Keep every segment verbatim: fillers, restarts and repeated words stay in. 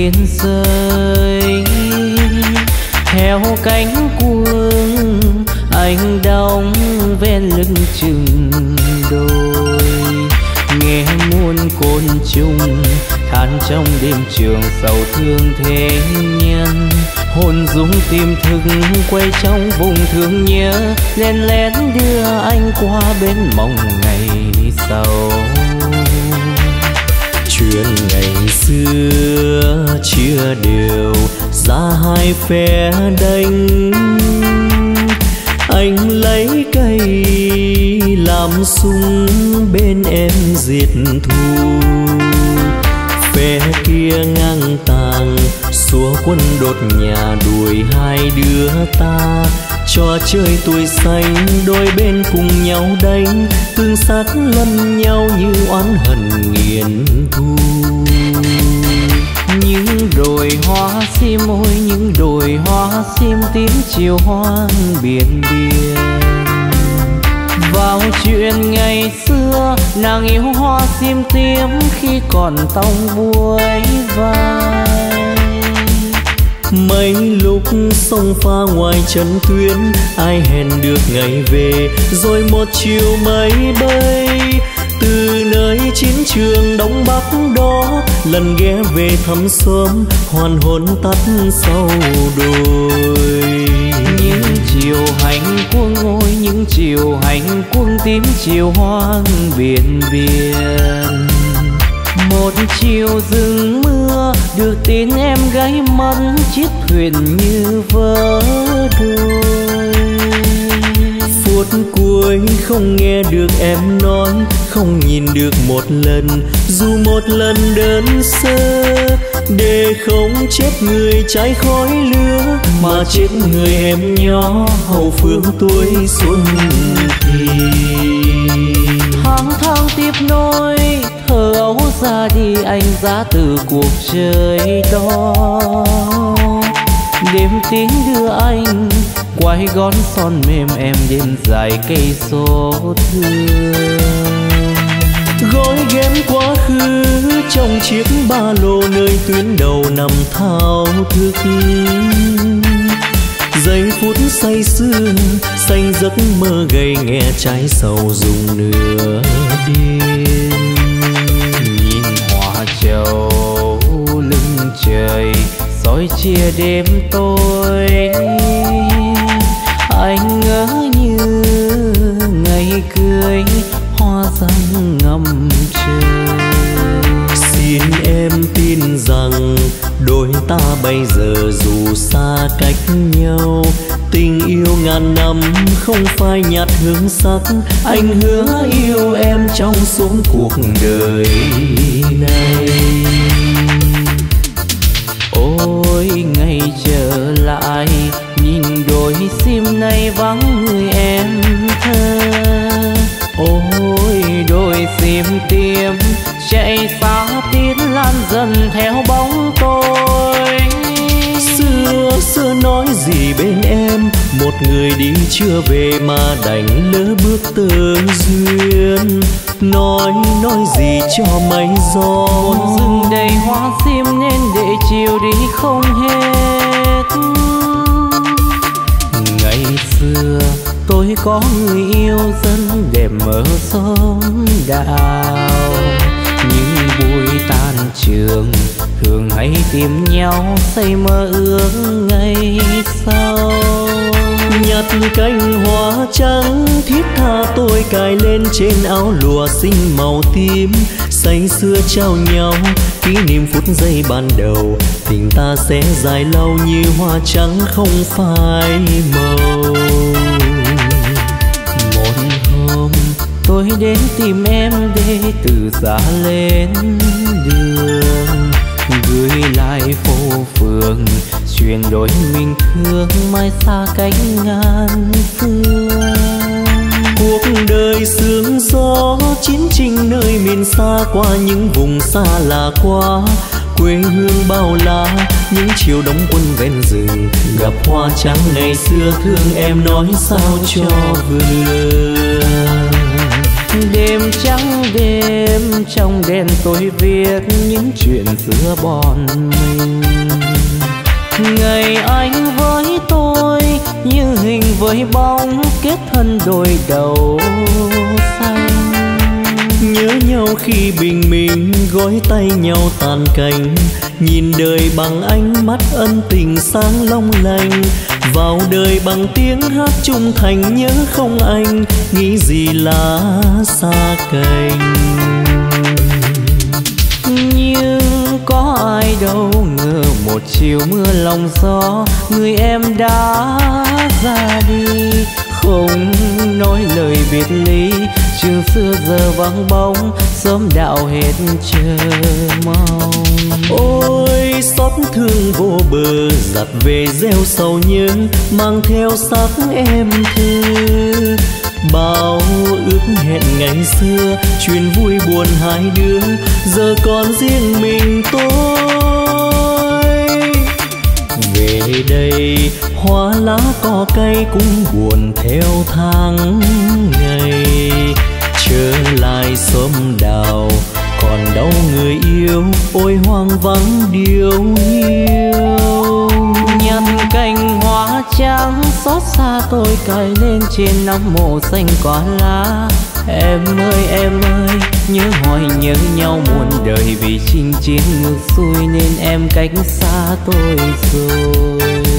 tiên rơi. Theo cánh cuông anh đong ven lưng chừng đôi, nghe muôn côn trùng than trong đêm trường sầu thương thế nhân. Hồn dũng tim thức quay trong vùng thương nhớ, lén lén đưa anh qua bên mộng ngày sau. Chuyện ngày xưa chia đều ra hai phe đánh, anh lấy cây làm súng bên em diệt thù. Phe kia ngang tàng xua quân đột nhà đuổi hai đứa ta. Trò chơi tuổi xanh đôi bên cùng nhau đánh, tương sát lẫn nhau như oán hận nghiền thu. Những đồi hoa sim ôi những đồi hoa sim tím chiều hoang biển biên. Vào chuyện ngày xưa nàng yêu hoa sim tím khi còn tông buổi vai. Mấy lúc sông pha ngoài trần tuyến, ai hẹn được ngày về rồi một chiều mây bay. Từ nơi chiến trường Đông Bắc đó lần ghé về thăm xóm, hoàn hồn tắt sau đồi. Những chiều hành cuông ôi những chiều hành cuông tím chiều hoang biển biên. Một chiều rừng mưa được tin em gái mất, chiếc thuyền như vỡ đôi. Phút cuối không nghe được em nói, không nhìn được một lần dù một lần đơn sơ. Để không chết người cháy khói lửa, mà chết người em nhỏ hậu phương tuổi xuân thì. Tháng tháng tiếp nối thơ ấu ra đi anh ra từ cuộc chơi đó. Đêm tím đưa anh quay gót son mềm em đêm dài cây số thương. Gói ghém quá khứ trong chiếc ba lô nơi tuyến đầu nằm thao thức. Giây phút say sưa xanh giấc mơ gầy nghe trái sầu rụng nửa đêm. Nhìn hoa trầu lưng trời soi chia đêm tối, anh ngỡ như ngày cưới hoa răng ngầm trời. Xin em tin rằng đôi ta bây giờ dù xa cách nhau, tình yêu ngàn năm không phai nhạt hương sắc. Anh hứa yêu em trong suốt cuộc đời này. Ôi ngày trở lại nhìn đôi sim này vắng người em thơ. Ôi đôi sim tím chạy xa tiến lan dần theo bóng tôi. Xưa xưa nói gì bên em, một người đi chưa về mà đành lỡ bước tơ duyên. Nói nói gì cho mây gió, một rừng đầy hoa sim nên để chiều đi không hết. Ngày xưa tôi có người yêu dân đẹp ở xóm đào, những buổi tan trường thường hay tìm nhau say mơ ước ngày sau. Nhặt cành hoa trắng thiết tha tôi cài lên trên áo lụa xinh màu tím. Say sưa trao nhau kỷ niệm phút giây ban đầu, tình ta sẽ dài lâu như hoa trắng không phai màu. Một hôm tôi đến tìm em để từ giá lên đường, gửi lại phố phường chuyển đổi mình thương mai xa cách ngàn phương. Cuộc đời sương gió chiến tranh nơi miền xa, qua những vùng xa lạ quá quê hương bao la. Những chiều đóng quân ven rừng gặp hoa trắng ngày xưa, thương em nói sao cho vừa. Đêm trắng đêm trong đèn tôi viết những chuyện giữa bọn mình. Ngày anh với tôi như hình với bóng kết thân đôi đầu xanh. Nhớ nhau khi bình minh gói tay nhau tàn cành, nhìn đời bằng ánh mắt ân tình sáng long lanh. Vào đời bằng tiếng hát trung thành, nhớ không anh nghĩ gì là xa cành. Nhưng có ai đâu ngờ một chiều mưa lòng gió, người em đã ra đi không nói lời biệt ly. Trường xưa giờ vắng bóng, sớm đạo hết chờ mong. Ôi xót thương vô bờ, giặt về gieo sầu nhớ, mang theo sắc em thư. Bao ước hẹn ngày xưa, chuyện vui buồn hai đứa, giờ còn riêng mình tôi. Về đây hoa lá cỏ cây cũng buồn theo tháng ngày. Trở lại xóm đào còn đâu người yêu, ôi hoang vắng điều hiu. Nhặt cành hoa trắng xót xa tôi cài lên trên nắm mộ xanh cỏ lá. Em ơi em ơi nhớ hỏi nhớ nhau muôn đời, vì chinh chiến ngược xuôi nên em cách xa tôi rồi.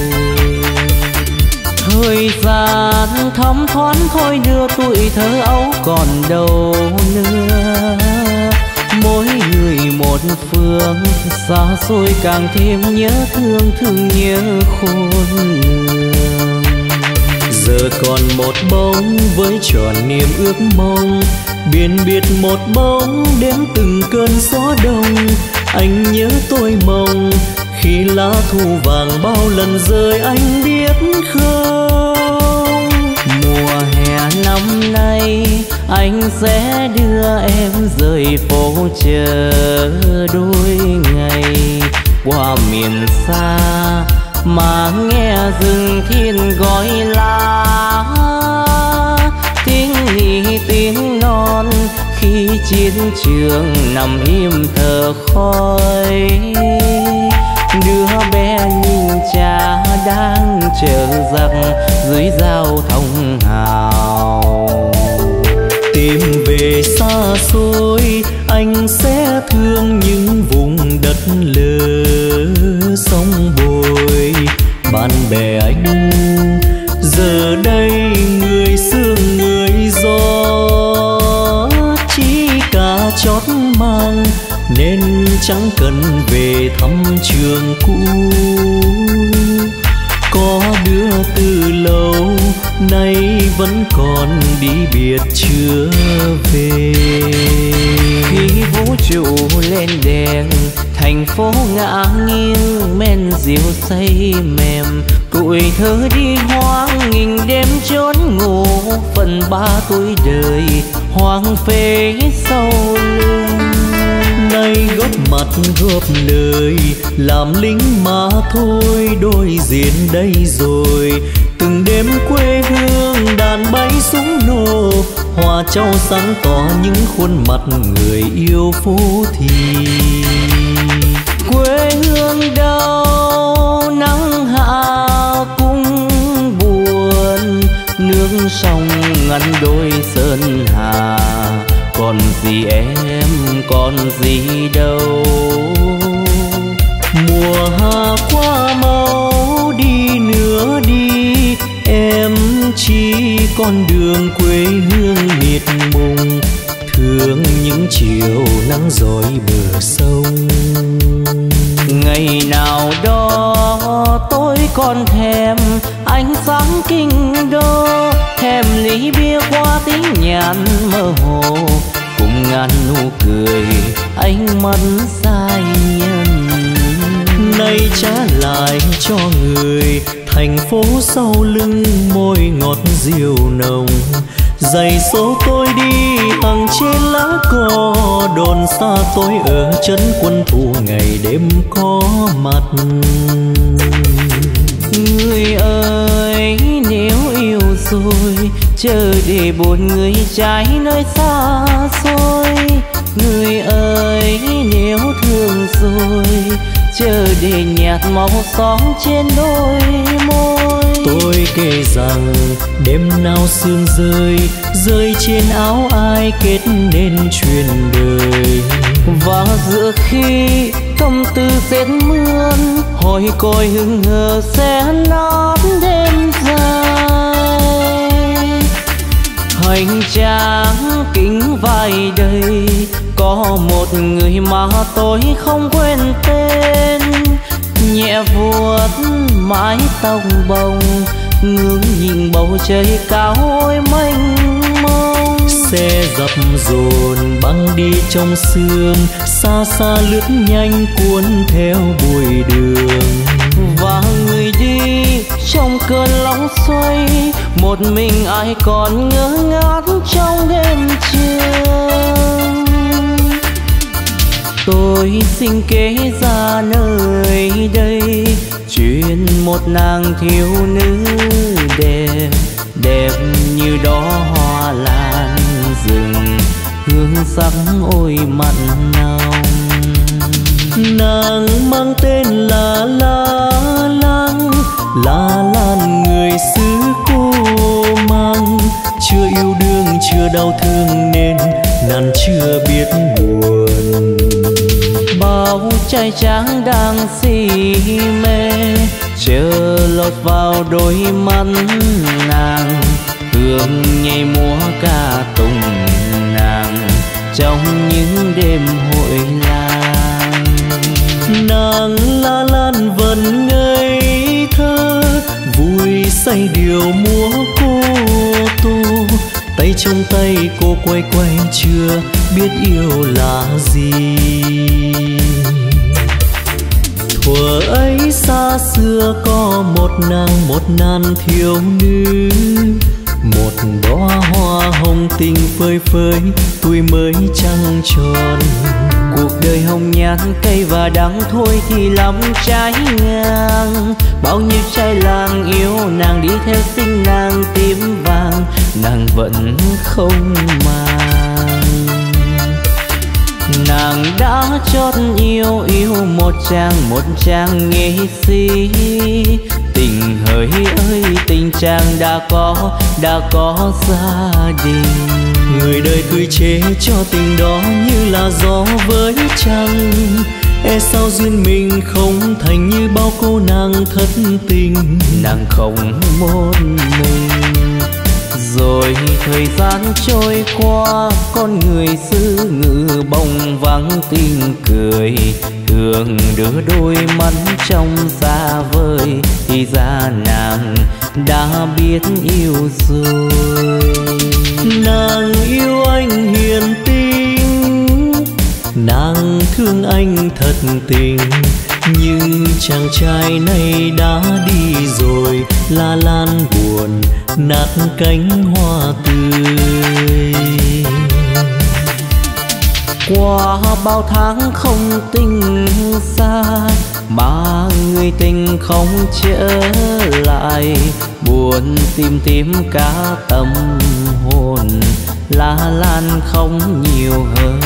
Thời gian thấm thoáng thôi đưa tuổi thơ ấu còn đâu nữa. Mỗi người một phương xa xôi càng thêm nhớ thương, thương nhớ khôn lường. Giờ còn một bóng với tròn niềm ước mong, biển biệt một bóng đếm từng cơn gió đông. Anh nhớ tôi mong khi lá thu vàng bao lần rơi, anh biết không? Mùa hè năm nay anh sẽ đưa em rời phố chờ đôi ngày. Qua miền xa mà nghe rừng thiên gọi lá, tiếng nỉ tiếng non khi chiến trường nằm im thở khói. Đứa bé nhìn cha đang chờ giặc dưới dao thông hào. Tìm về xa xôi anh sẽ thương những vùng đất lỡ sông bồi. Bạn bè anh giờ đây người sương người gió, chỉ cả chót mang nên chẳng cần về thăm trường cũ. Có đứa từ lâu nay vẫn còn đi biệt chưa về. Khi vũ trụ lên đèn thành phố ngã nghiêng, men diều say mềm tuổi thơ đi hoang nghìn đêm trốn ngủ. Phần ba tuổi đời hoang phế sau lưng, nay góp mặt góp lời làm lính mà thôi. Đôi diện đây rồi từng đêm quê hương đàn bay súng nổ, hoa trao sáng tỏ những khuôn mặt người yêu phố thì. Quê hương đâu nắng hạ cũng buồn, nước sông ngăn đôi sơn hà. Còn gì em còn gì đâu, mùa hạ qua mau đi nữa đi. Em chỉ con đường quê hương miệt mùng, thương những chiều nắng dọi bờ sông. Ngày nào đó tôi còn thèm ánh sáng kinh đô, thèm ly bia qua tiếng nhàn mơ hồ, cùng ngàn nụ cười ánh mắt sai nhân. Nay trả lại cho người thành phố sau lưng môi ngọt diều nồng. Giày số tôi đi hàng trên lá cỏ, đồn xa tôi ở trấn quân thủ ngày đêm có mặt. Người ơi nếu yêu rồi chờ để buồn người trái nơi xa xôi. Người ơi nếu thương rồi chờ để nhạt màu son trên đôi môi. Tôi kể rằng đêm nào sương rơi rơi trên áo ai kết nên chuyện đời. Và giữa khi tâm tư rét mướn hồi còi hững hờ sẽ nát đêm dài. Hành trang kính vai đây có một người mà tôi không quên tên. Nhẹ vuốt mái tóc bồng ngước nhìn bầu trời cao ôi mênh mông. Xe dập dồn băng đi trong sương xa xa lướt nhanh cuốn theo bụi đường. Và người đi trong cơn lóng xoay một mình ai còn ngơ ngác trong đêm trường. Tôi xin kể ra nơi đây chuyện một nàng thiếu nữ đẹp, đẹp như đóa hoa lan rừng hương sắc ôi mặn nồng. Nàng mang tên là La Lan, La Lan người xứ cô mang. Chưa yêu đương chưa đau thương nên nàng chưa biết buồn. Bao trai tráng đang si mê chờ lọt vào đôi mắt nàng. Hương nhảy múa ca tùng nàng trong những đêm hội làng. Nàng La Lan vẫn ngây thơ vui say điều múa cô tô. Tay trong tay cô quay quay chưa biết yêu là gì. Thuở ấy xa xưa có một nàng một nan thiếu nữ. Một đóa hoa hồng tình phơi phới tuổi mới trăng tròn. Cuộc đời hồng nhan cây và đắng thôi thì lắm trái ngang. Bao nhiêu trai làng yêu nàng đi theo xinh nàng tím vàng nàng vẫn không màng. Nàng đã chót yêu yêu một chàng một chàng nghệ sĩ. Tình hỡi ơi tình chàng đã có đã có gia đình. Người đời cười chế cho tình đó như là gió với trăng. E sao duyên mình không thành như bao cô nàng thất tình. Nàng không một mình. Rồi thời gian trôi qua con người xứ ngự bồng vắng tiếng cười. Thường đưa đôi mắt trong xa vời thì ra nàng đã biết yêu rồi. Nàng yêu anh hiền tình, nàng thương anh thật tình. Nhưng chàng trai này đã đi rồi, La Lan buồn nát cánh hoa tươi. Qua bao tháng không tình xa mà người tình không trở lại. Buồn tìm tìm cả tâm hồn, La Lan không nhiều hơn.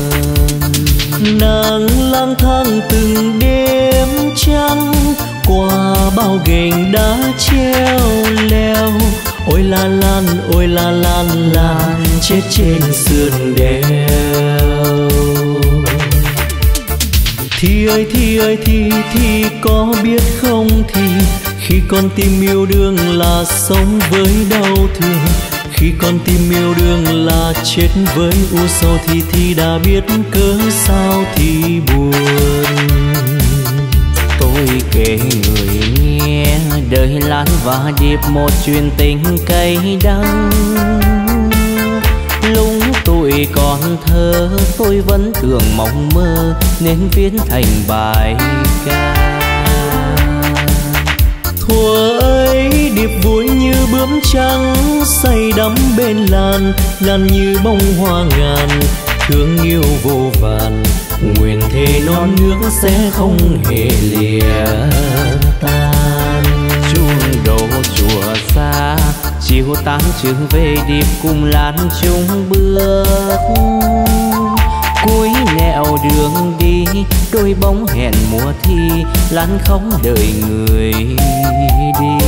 Nàng lang thang từng đêm trăng qua bao gành đá treo leo. Ôi La Lan, ôi La Lan, Lan chết trên sườn đèo. Thì ơi thì ơi thì thì có biết không thì khi con tim yêu đương là sống với đau thương. Khi con tim yêu đương là chết với u sầu thì thì đã biết cớ sao thì buồn. Tôi kể người nghe đời Lan và Điệp một chuyện tình cay đắng. Lúc tuổi còn thơ tôi vẫn thường mộng mơ nên viết thành bài ca. Thuở ấy Điệp vui như bướm trắng say đắm bên Lan. Lan như bông hoa ngàn thương yêu vô vàn. Nguyện thề non nước sẽ không hề lìa tan. Chuông đổ chùa xa chiều chiều tan trường về điệp cùng lan chung bước. Cuối nẻo đường đi đôi bóng hẹn mùa thi, lan không đợi người đi.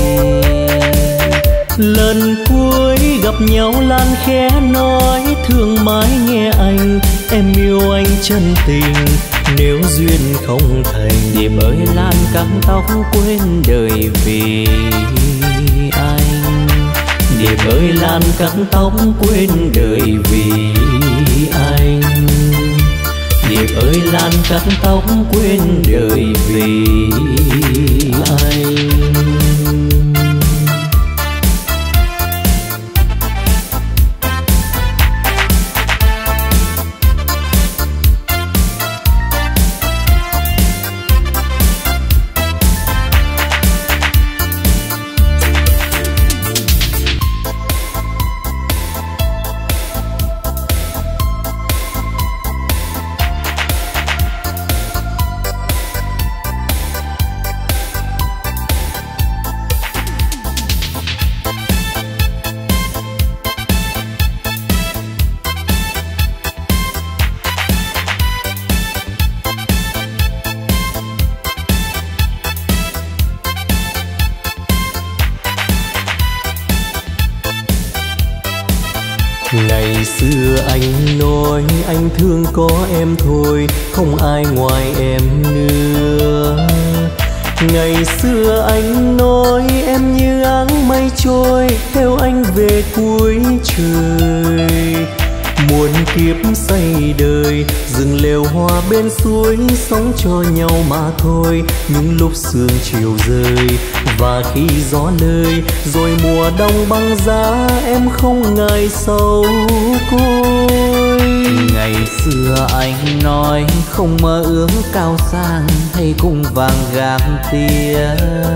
Lần cuối gặp nhau Lan khẽ nói thương mãi nghe anh, em yêu anh chân tình nếu duyên không thành. Điệp ơi Lan cắm tóc quên đời vì anh. Điệp ơi Lan cắm tóc quên đời vì anh. Điệp ơi Lan cắt tóc quên đời vì anh. Ngày xưa anh nói anh thương có em thôi, không ai ngoài em nữa. Ngày xưa anh nói em như áng mây trôi, theo anh về cuối trời. Muôn kiếp say đời, rừng lều hoa bên suối, sống cho nhau mà thôi. Những lúc sương chiều rơi và khi gió lơi, rồi mùa đông băng giá em không ngại sầu côi. Ngày xưa anh nói không mơ ước cao sang hay cung vàng gạc tia.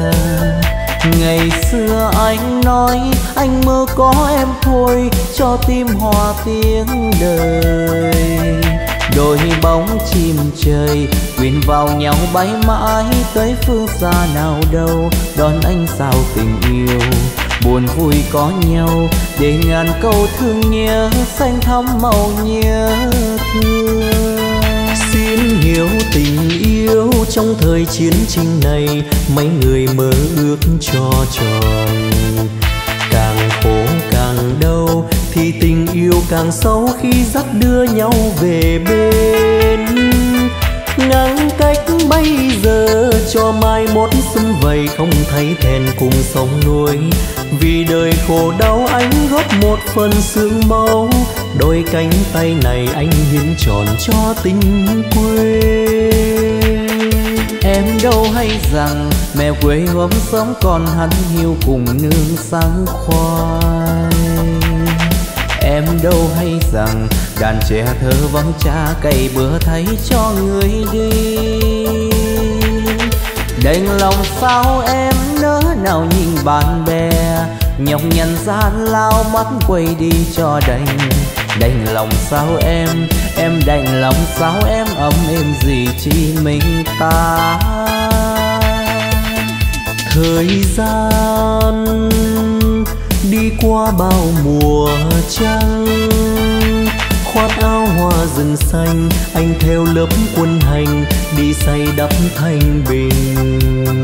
Ngày xưa anh nói anh mơ có em thôi, cho tim hòa tiếng đời. Đôi bóng chim trời quyện vào nhau bay mãi tới phương xa nào đâu. Đón anh sao tình yêu buồn vui có nhau, để ngàn câu thương nhớ xanh thắm màu nhớ thương. Xin hiểu tình yêu trong thời chiến tranh này, mấy người mơ ước cho tròn. Càng khổ càng đau thì tình yêu càng sâu khi dắt đưa nhau về bên. Ngăn cách bây giờ cho mai mốt xuân vầy, không thấy thèn cùng sông nuôi. Vì đời khổ đau anh góp một phần xương máu, đôi cánh tay này anh hiến tròn cho tình quê. Em đâu hay rằng mẹ quê hôm sống còn hắn hiu cùng nương sáng khoai. Em đâu hay rằng đàn trẻ thơ vắng cha cày bừa thay cho người đi. Đành lòng sao em nỡ nào nhìn bạn bè, nhọc nhằn gian lao mắt quay đi cho đành. Đành lòng sao em, em đành lòng sao em ấm êm gì chỉ mình ta. Thời gian đi qua bao mùa trăng, khoác áo hoa rừng xanh, anh theo lớp quân hành đi xây đắp thanh bình.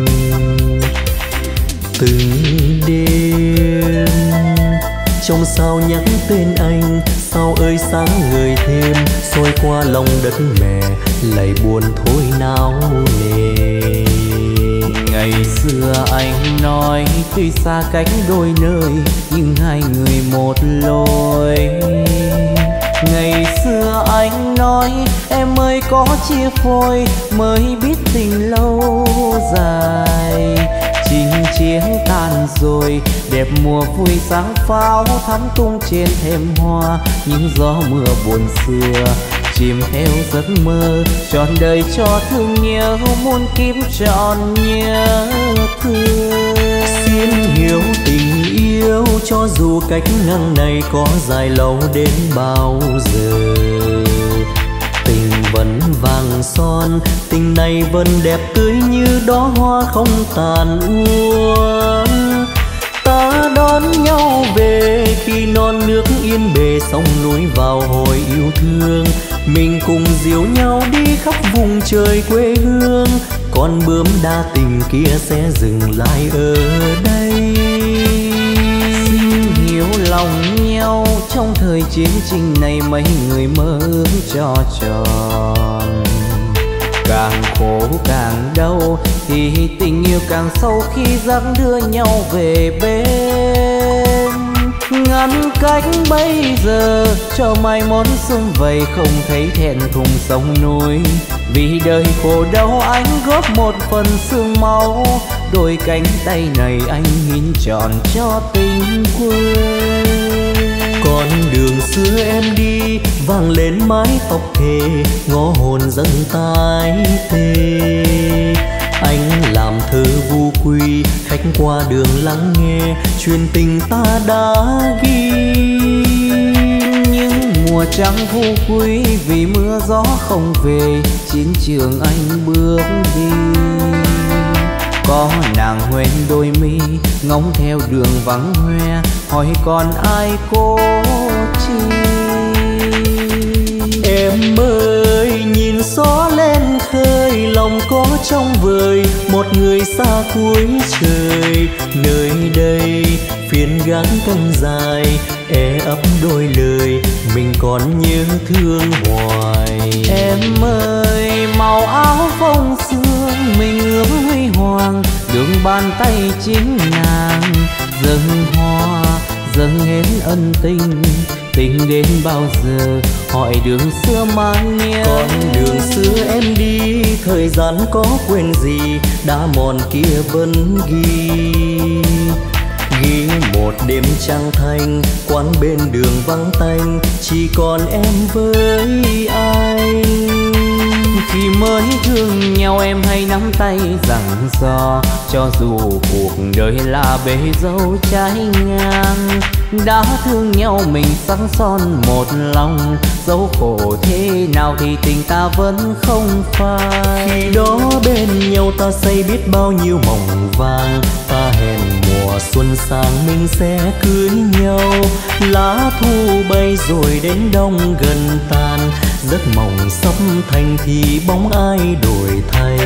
Từng đêm trong sao nhắc tên anh, sao ơi sáng ngời thêm, soi qua lòng đất mẹ lạy buồn thôi nào nề. Ngày xưa anh nói tuy xa cách đôi nơi, nhưng hai người một lối. Ngày xưa anh nói em ơi có chia phôi, mới biết tình lâu dài. Chinh chiến tan rồi, đẹp mùa vui sáng pháo thắm tung trên thềm hoa. Những gió mưa buồn xưa chìm theo giấc mơ, trọn đời cho thương nhớ muôn kiếp trọn nhớ thương. Xin hiểu tình yêu cho dù cách ngăn này có dài lâu đến bao giờ. Tình vẫn vàng son, tình này vẫn đẹp tươi như đóa hoa không tàn úa. Ta đón nhau về nước yên bề sông núi vào hồi yêu thương. Mình cùng dìu nhau đi khắp vùng trời quê hương, con bướm đa tình kia sẽ dừng lại ở đây. Xin hiểu lòng nhau trong thời chiến tranh này, mấy người mơ ước cho tròn. Càng khổ càng đau thì tình yêu càng sâu khi dắt đưa nhau về bên. Ngăn cách bây giờ cho mai món sum vầy, không thấy thẹn thùng sông núi. Vì đời khổ đau anh góp một phần xương máu, đôi cánh tay này anh hiến trọn cho tình quê. Con đường xưa em đi vang lên mái tóc thề, ngõ hồn dâng tái tê. Anh làm thơ vu quy, khách qua đường lắng nghe chuyện tình ta đã ghi. Những mùa trắng vu quy vì mưa gió không về, chiến trường anh bước đi. Có nàng hoen đôi mi ngóng theo đường vắng hoe, hỏi còn ai cố chi. Em ơi nhìn gió lên khơi, lòng có trong vời một người xa cuối trời. Nơi đây phiên gác căng dài, e ấp đôi lời mình còn nhớ thương hoài. Em ơi màu áo phong sương mình ước huy hoàng, đường bàn tay chính nàng dâng hoa dâng hết ân tình. Tình đến bao giờ hỏi đường xưa mang nhớ. Con đường xưa em đi thời gian có quên gì, đã mòn kia vẫn ghi. Ghi một đêm trăng thanh, quán bên đường vắng tanh, chỉ còn em với anh. Khi mới thương nhau em hay nắm tay rằng do, cho dù cuộc đời là bể dâu trái ngang. Đã thương nhau mình sáng son một lòng, dẫu khổ thế nào thì tình ta vẫn không phai. Khi đó bên nhau ta say biết bao nhiêu mộng vàng, ta hẹn mùa xuân sang mình sẽ cưới nhau. Lá thu bay rồi đến đông gần tàn, giấc mộng sắp thành thì bóng ai đổi thay.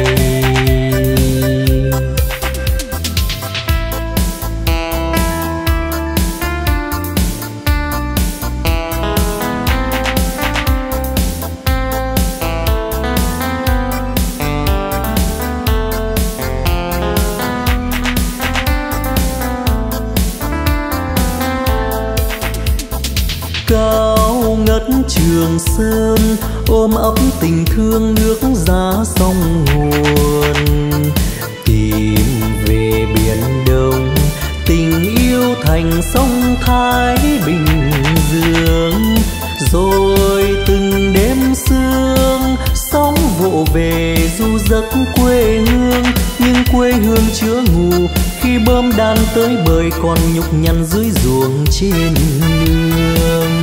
Cao ngất Trường Sơn ôm ấp tình thương nước giá sông nguồn. Tìm về biển Đông tình yêu thành sông Thái Bình Dương. Rồi từng đêm sương sóng vỗ về du giấc quê hương, nhưng quê hương chữa ngù khi bơm đàn tới bời còn nhục nhằn dưới ruộng trên nương.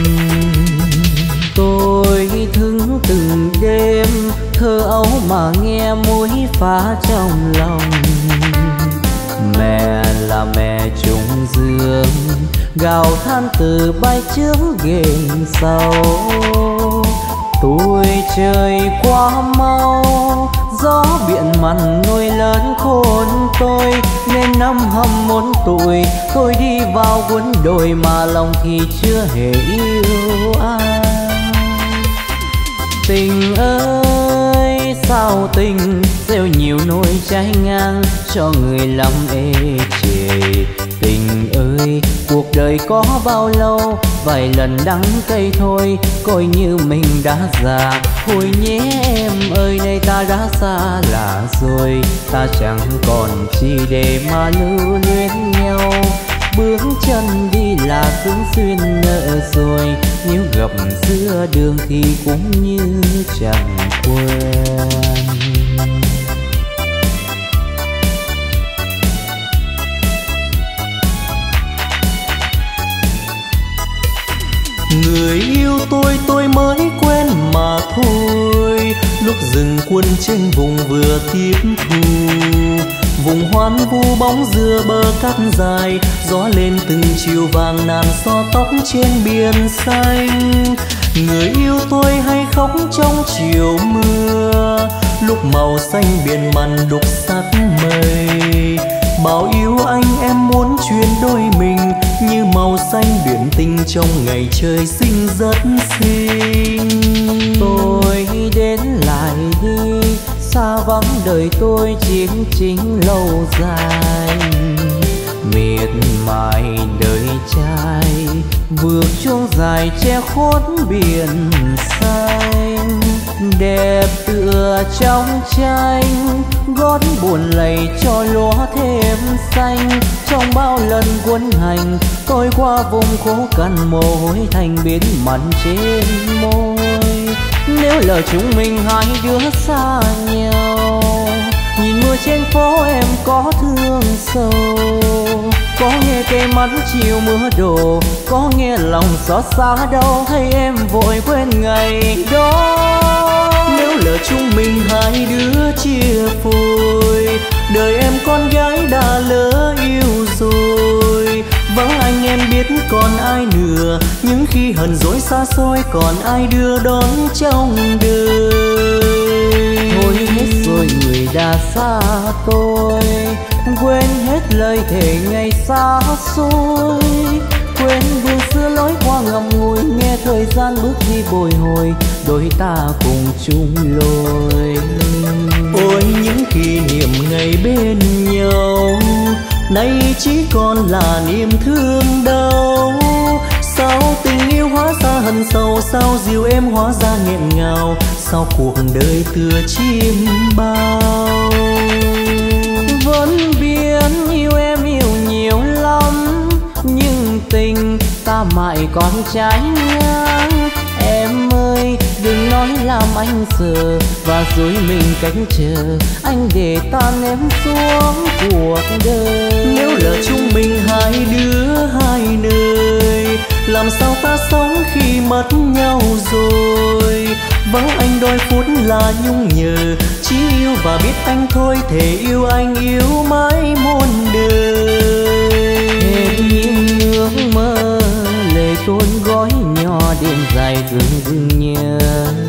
Tôi thức từng đêm thơ ấu mà nghe mũi phá trong lòng. Mẹ là mẹ trùng dương, gào than từ bay trước ghềnh sau. Tuổi trời quá mau, gió biển mặn nuôi lớn khôn tôi. Nên năm hăm bốn tuổi tôi đi vào quân đội mà lòng thì chưa hề yêu ai. Tình ơi sao tình gieo nhiều nỗi trái ngang cho người lắm ê chề. Tình ơi cuộc đời có bao lâu, vài lần đắng cay thôi coi như mình đã già. Thôi nhé em ơi nay ta đã xa lạ rồi, ta chẳng còn chi để mà lưu luyến nhau. Bước chân đi là cũng xuyên nợ rồi, nếu gặp giữa đường thì cũng như chẳng quên. Người yêu tôi tôi mới quen mà thôi, lúc dừng quân trên vùng vừa tiếp thu. Vùng hoan vu bóng dừa bờ cát dài, gió lên từng chiều vàng nàn xõa tóc trên biển xanh. Người yêu tôi hay khóc trong chiều mưa, lúc màu xanh biển mặn đục sắc mây. Bao yêu anh em muốn chuyên đôi mình, như màu xanh biển tinh trong ngày trời xinh rất xinh. Tôi đến lại đi, xa vắng đời tôi chiến chính lâu dài. Miệt mài đời trai, vượt chuông dài che khuất biển xanh. Đẹp tựa trong tranh, gót buồn lầy cho lúa thêm xanh. Trong bao lần quân hành, tôi qua vùng khô cằn mồ hôi thành biến mặn trên môi. Nếu lỡ chúng mình hai đứa xa nhau, nhìn mưa trên phố em có thương sâu. Có nghe cây mắt chiều mưa đổ, có nghe lòng xót xa đâu, hay em vội quên ngày đó. Nếu lỡ chúng mình hai đứa chia phôi, đời em con gái đã lỡ yêu rồi. Vắng anh em biết còn ai nữa, những khi hờn dỗi xa xôi còn ai đưa đón trong đời. Thôi hết rồi người đã xa tôi, quên hết lời thề ngày xa xôi. Quên vương xưa lối qua ngậm ngùi, nghe thời gian bước đi bồi hồi, đôi ta cùng chung lối. Ôi những kỷ niệm ngày bên nhau, nay chỉ còn là niềm thương đau. Sao tình yêu hóa ra hận sâu, sao dìu em hóa ra nghẹn ngào, sao cuộc đời tựa chim bao. Vẫn biết yêu em yêu nhiều lắm, nhưng tình ta mãi còn trái ngang. Em ơi đừng nói làm anh sợ, và dối mình cách chờ anh để ta ném xuống cuộc đời. Nếu lỡ chúng mình hai đứa hai nơi, làm sao ta sống khi mất nhau rồi. Vắng anh đôi phút là nhung nhớ, chỉ yêu và biết anh thôi, thể yêu anh yêu mãi muôn đời. Hết những ước mơ lệ tuôn gói nhỏ, đêm dài dừng dừng nhớ.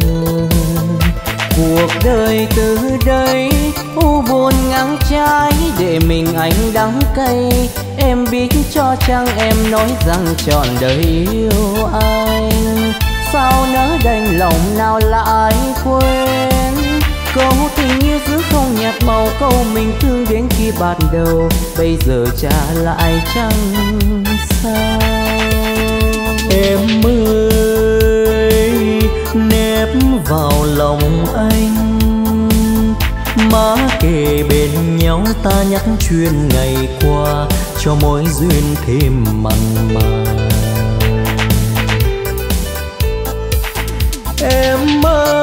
Cuộc đời từ đây u buồn ngang trái, để mình anh đắng cay. Em biết cho chăng em nói rằng trọn đời yêu anh, sao nỡ đành lòng nào lại quên. Câu tình yêu giữ không nhạt màu, câu mình thương đến khi ban đầu, bây giờ trả lại chẳng sao. Em ơi nép vào lòng anh, má kề bên nhau ta nhắc chuyện ngày qua, cho mối duyên thêm mặn mà. Em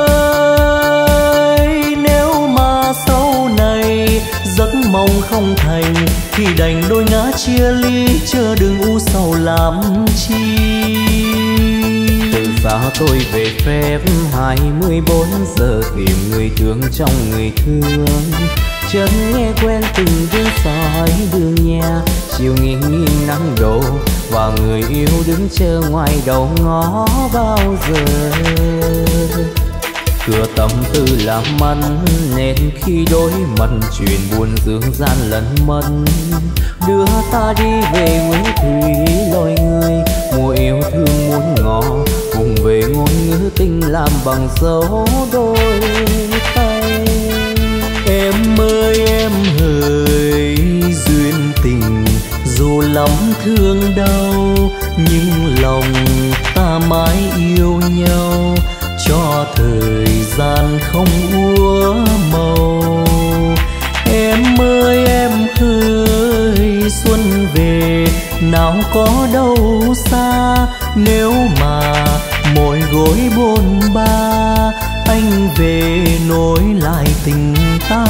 ơi nếu mà sau này giấc mong không thành, thì đành đôi ngã chia ly, chớ đừng u sầu làm chi. Từ xa tôi về phép hai mươi bốn giờ, tìm người thương trong người thương. Chợt nghe quen từng tiếng sỏi đường nhà, chiều nghiêng nghiêng nắng đổ, và người yêu đứng chờ ngoài đầu ngõ bao giờ. Cửa tâm tư làm mắn, nên khi đối mặt chuyện buồn dương gian lẫn mẫn. Đưa ta đi về Nguyễn Thủy lối người, mùa yêu thương muốn ngỏ, cùng về ngôn ngữ tình làm bằng dấu đôi tay. Em ơi em hỡi duyên tình, dù lắm thương đau, nhưng lòng ta mãi yêu nhau, cho thời gian không úa màu. Em ơi em ơi xuân về nào có đâu xa, nếu mà mỗi gối bôn ba, anh về nối lại tình ta.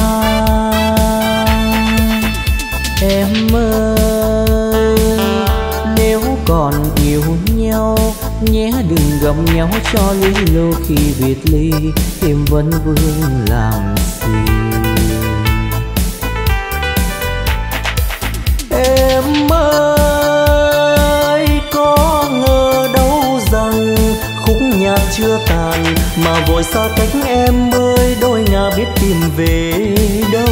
Em ơi nếu còn yêu nhau, nhé đừng gầm nhau cho lý lưu, khi biệt ly em vẫn vương làm gì. chưa tàn, mà vội xa cách em ơi, đôi ngả biết tìm về đâu.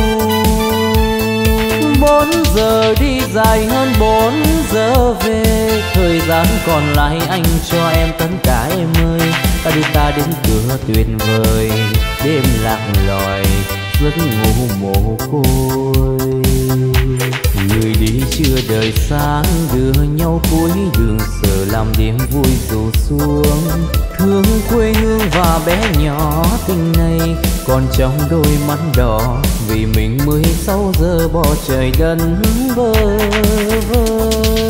Bốn giờ đi dài hơn bốn giờ về, thời gian còn lại anh cho em tất cả em ơi. Ta đưa ta đến cửa tuyệt vời, đêm lạc loài giấc ngủ mồ côi. Người đi chưa đời sáng, đưa nhau cuối đường sợ làm đêm vui rủ xuống. Thương quê hương và bé nhỏ tình này còn trong đôi mắt đỏ, vì mình mười sáu giờ bỏ trời đất bơ vơ.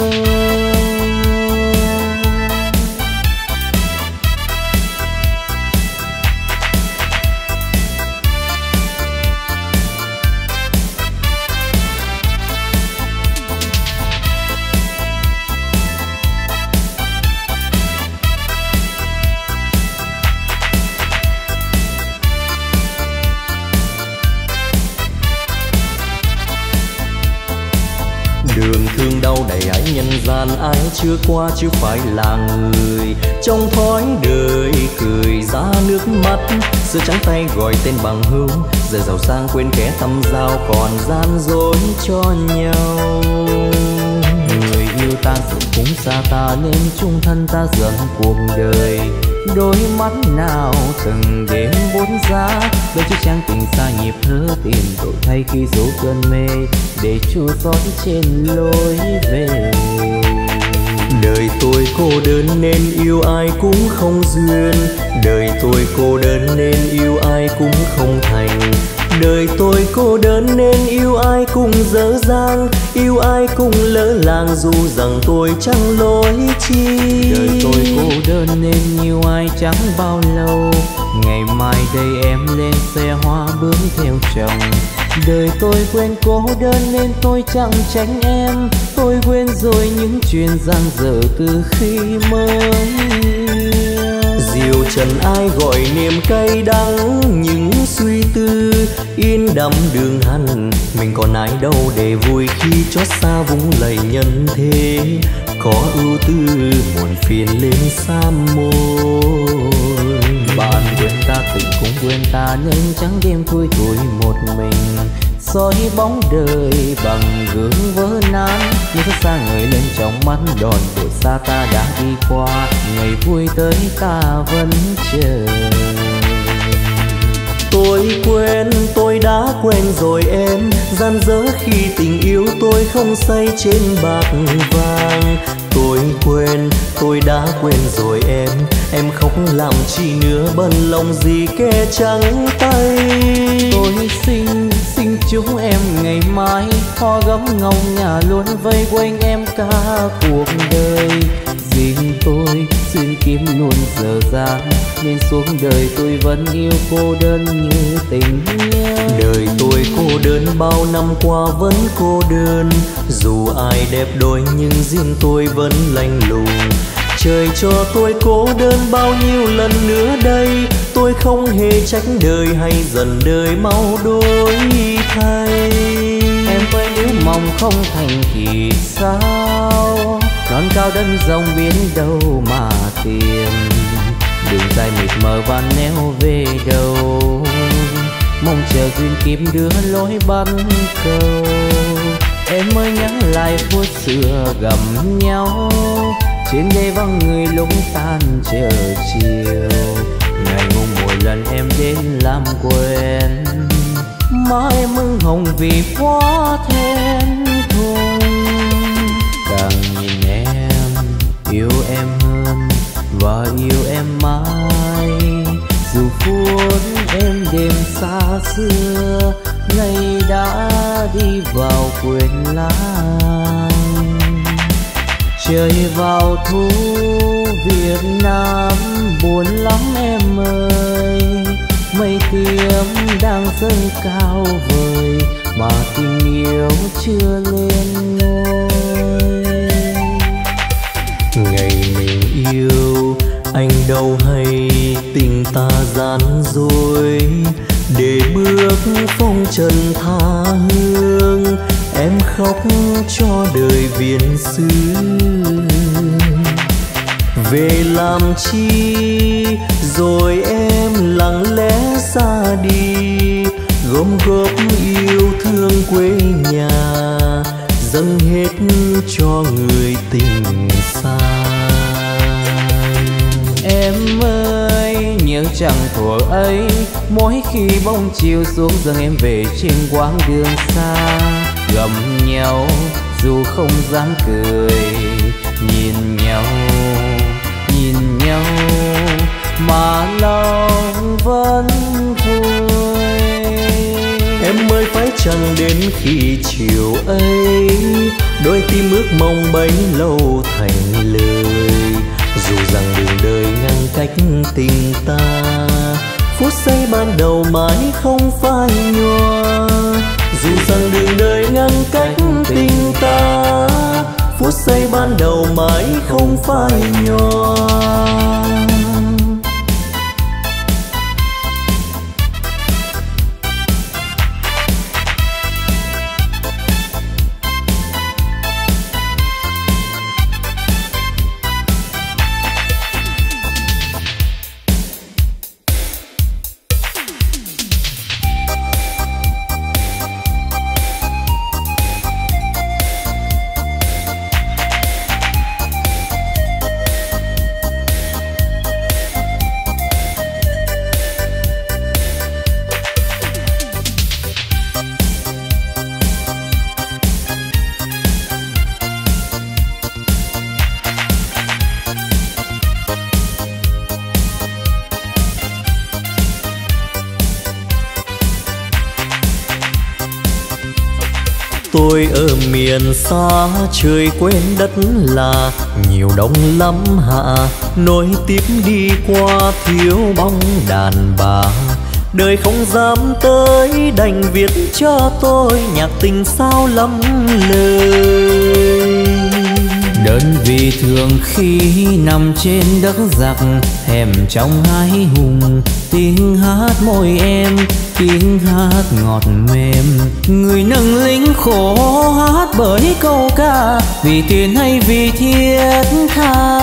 Đường thương đau đầy ái nhân gian, ai chưa qua chứ phải là người. Trong thói đời cười ra nước mắt, xưa trắng tay gọi tên bằng hữu, giờ giàu sang quên kẻ thăm giao còn gian dối cho nhau. Người yêu ta dù cũng xa ta nên chung thân ta dần cuộc đời. Đôi mắt nào từng đêm buốt giá, đôi chiếc trang tình xa nhịp thở tìm đổi thay khi dấu cơn mê để chua xót trên lối về. Đời tôi cô đơn nên yêu ai cũng không duyên, đời tôi cô đơn nên yêu ai cũng không thành. Đời tôi cô đơn nên yêu ai cũng dở dang, yêu ai cũng lỡ làng dù rằng tôi chẳng lỗi chi. Đời tôi cô đơn nên yêu ai chẳng bao lâu, ngày mai đây em lên xe hoa bước theo chồng. Đời tôi quên cô đơn nên tôi chẳng tránh em, tôi quên rồi những chuyện dang dở từ khi mới. Diều trần ai gọi niềm cay đắng, những suy tư yên đắm đường hằn. Mình còn ai đâu để vui khi chót xa vũng lầy nhân thế, có ưu tư muộn phiền lên xa môi. Bạn quên ta tình cũng quên ta nên trắng đêm thui thủi một mình, soi bóng đời bằng gương vỡ nát. Nhưng rất xa người lên trong mắt đòn tuổi xa ta đã đi qua, ngày vui tới ta vẫn chờ. Tôi quên, tôi đã quên rồi em, gian dở khi tình yêu tôi không say trên bạc vàng. Tôi quên, tôi đã quên rồi em, em khóc làm chi nữa bận lòng gì kẻ trắng tay. Tôi xin, xin chúc em ngày mai hoa gấm ngọc nhà luôn vây quanh em cả cuộc đời. Riêng tôi xin kiếm luôn giờ dáng, nên xuống đời tôi vẫn yêu cô đơn như tình yêu. Đời tôi cô đơn bao năm qua vẫn cô đơn, dù ai đẹp đôi nhưng riêng tôi vẫn lạnh lùng. Trời cho tôi cô đơn bao nhiêu lần nữa đây, tôi không hề trách đời hay dần đời mau đổi thay. Em ơi nếu mong không thành thì sao, non cao đất rộng biển đâu mà tìm. Đường dài mịt mờ và neo về đâu, mong chờ duyên kiếm đưa lối bắn cầu. Em ơi nhắc lại phút xưa gầm nhau, trên đây vắng người lúc tan chờ chiều. Ngày ngủ mỗi lần em đến làm quen, mai mừng hồng vì quá thêm thùng. Càng nhìn em yêu em hơn và yêu em mãi, dù phút em đêm xa xưa ngày đã đi vào quên lãng. Trời vào thu Việt Nam buồn lắm em ơi, mây tím đang dâng cao vời mà tình yêu chưa lên ngôi. Ngày mình yêu anh đâu hay tình ta gian dối, để bước phong trần tha hương em khóc cho đời viễn xứ. Về làm chi rồi em lặng lẽ ra đi, gom góp yêu thương quê nhà, dâng hết cho người tình xa. Em ơi nhớ chẳng thuở ấy, mỗi khi bóng chiều xuống dâng em về trên quãng đường xa. Gầm nhau dù không dám cười, nhìn nhau nhìn nhau mà lòng vẫn vui. Em ơi phải chăng đến khi chiều ấy, đôi tim ước mong bấy lâu thành lời. Dù rằng đường đời ngăn cách tình ta, phút giây ban đầu mãi không phai nhòa. Dù rằng đường đời ngăn cách tình ta, phút giây ban đầu mãi không phai nhòa. Tôi ở miền xa trời quên đất là, nhiều đông lắm hạ nối tiếp đi qua thiếu bóng đàn bà. Đời không dám tới đành viết cho tôi nhạc tình sao lắm lời. Đơn vị thường khi nằm trên đất giặc, thèm trong hai hùng tiếng hát môi em, tiếng hát ngọt mềm. Người nâng lính khổ hát bởi câu ca, vì tiền hay vì thiết tha.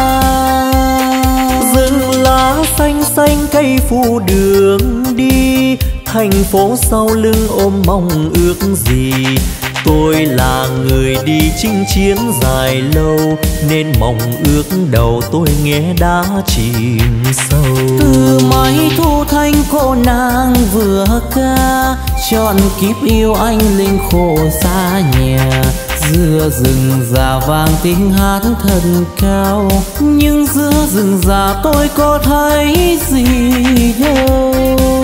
Rừng lá xanh xanh cây phủ đường đi, thành phố sau lưng ôm mong ước gì. Tôi là người đi chinh chiến dài lâu, nên mong ước đầu tôi nghe đã chìm sâu. Từ mái thu thanh cô nàng vừa ca, chọn kiếp yêu anh linh khổ xa nhà. Giữa rừng già vang tiếng hát thật cao, nhưng giữa rừng già tôi có thấy gì đâu.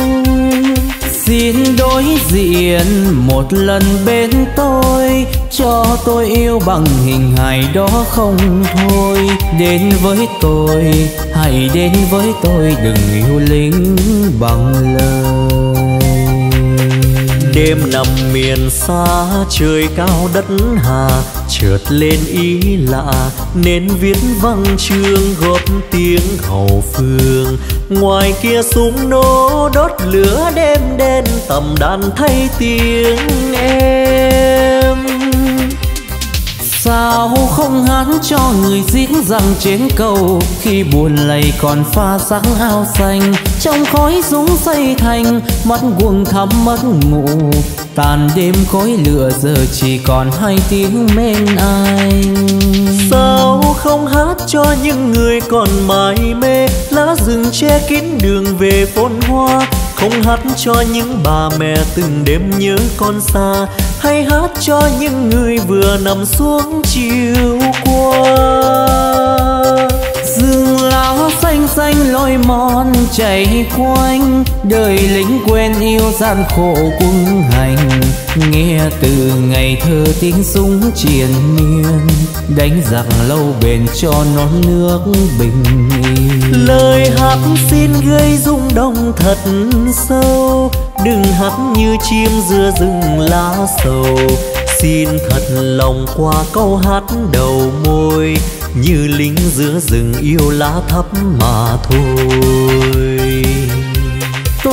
Xin đối diện một lần bên tôi, cho tôi yêu bằng hình hài đó không thôi. Đến với tôi, hãy đến với tôi, đừng yêu lính bằng lời. Đêm nằm miền xa trời cao đất hà, chợt lên ý lạ nên viết văn chương góp tiếng hậu phương. Ngoài kia súng nổ đốt lửa đêm đen, tầm đàn thay tiếng em. Sao không hát cho người giếng rằng trên cầu, khi buồn lầy còn pha sắc áo xanh. Trong khói súng xây thành, mắt buông thắm mất ngủ. Tàn đêm khói lửa giờ chỉ còn hai tiếng bên anh. Sao không hát cho những người còn mải mê, lá rừng che kín đường về phồn hoa. Không hát cho những bà mẹ từng đêm nhớ con xa, hay hát cho những người vừa nằm xuống chiều qua. Rừng lá xanh xanh lối mòn chảy quanh, đời lính quên yêu gian khổ quân hành. Nghe từ ngày thơ tiếng súng triền miên, đánh giặc lâu bền cho non nước bình yên. Lời hát xin gây rung động thật sâu, đừng hát như chim giữa rừng lá sầu. Xin thật lòng qua câu hát đầu môi, như lính giữa rừng yêu lá thấp mà thôi. Tôi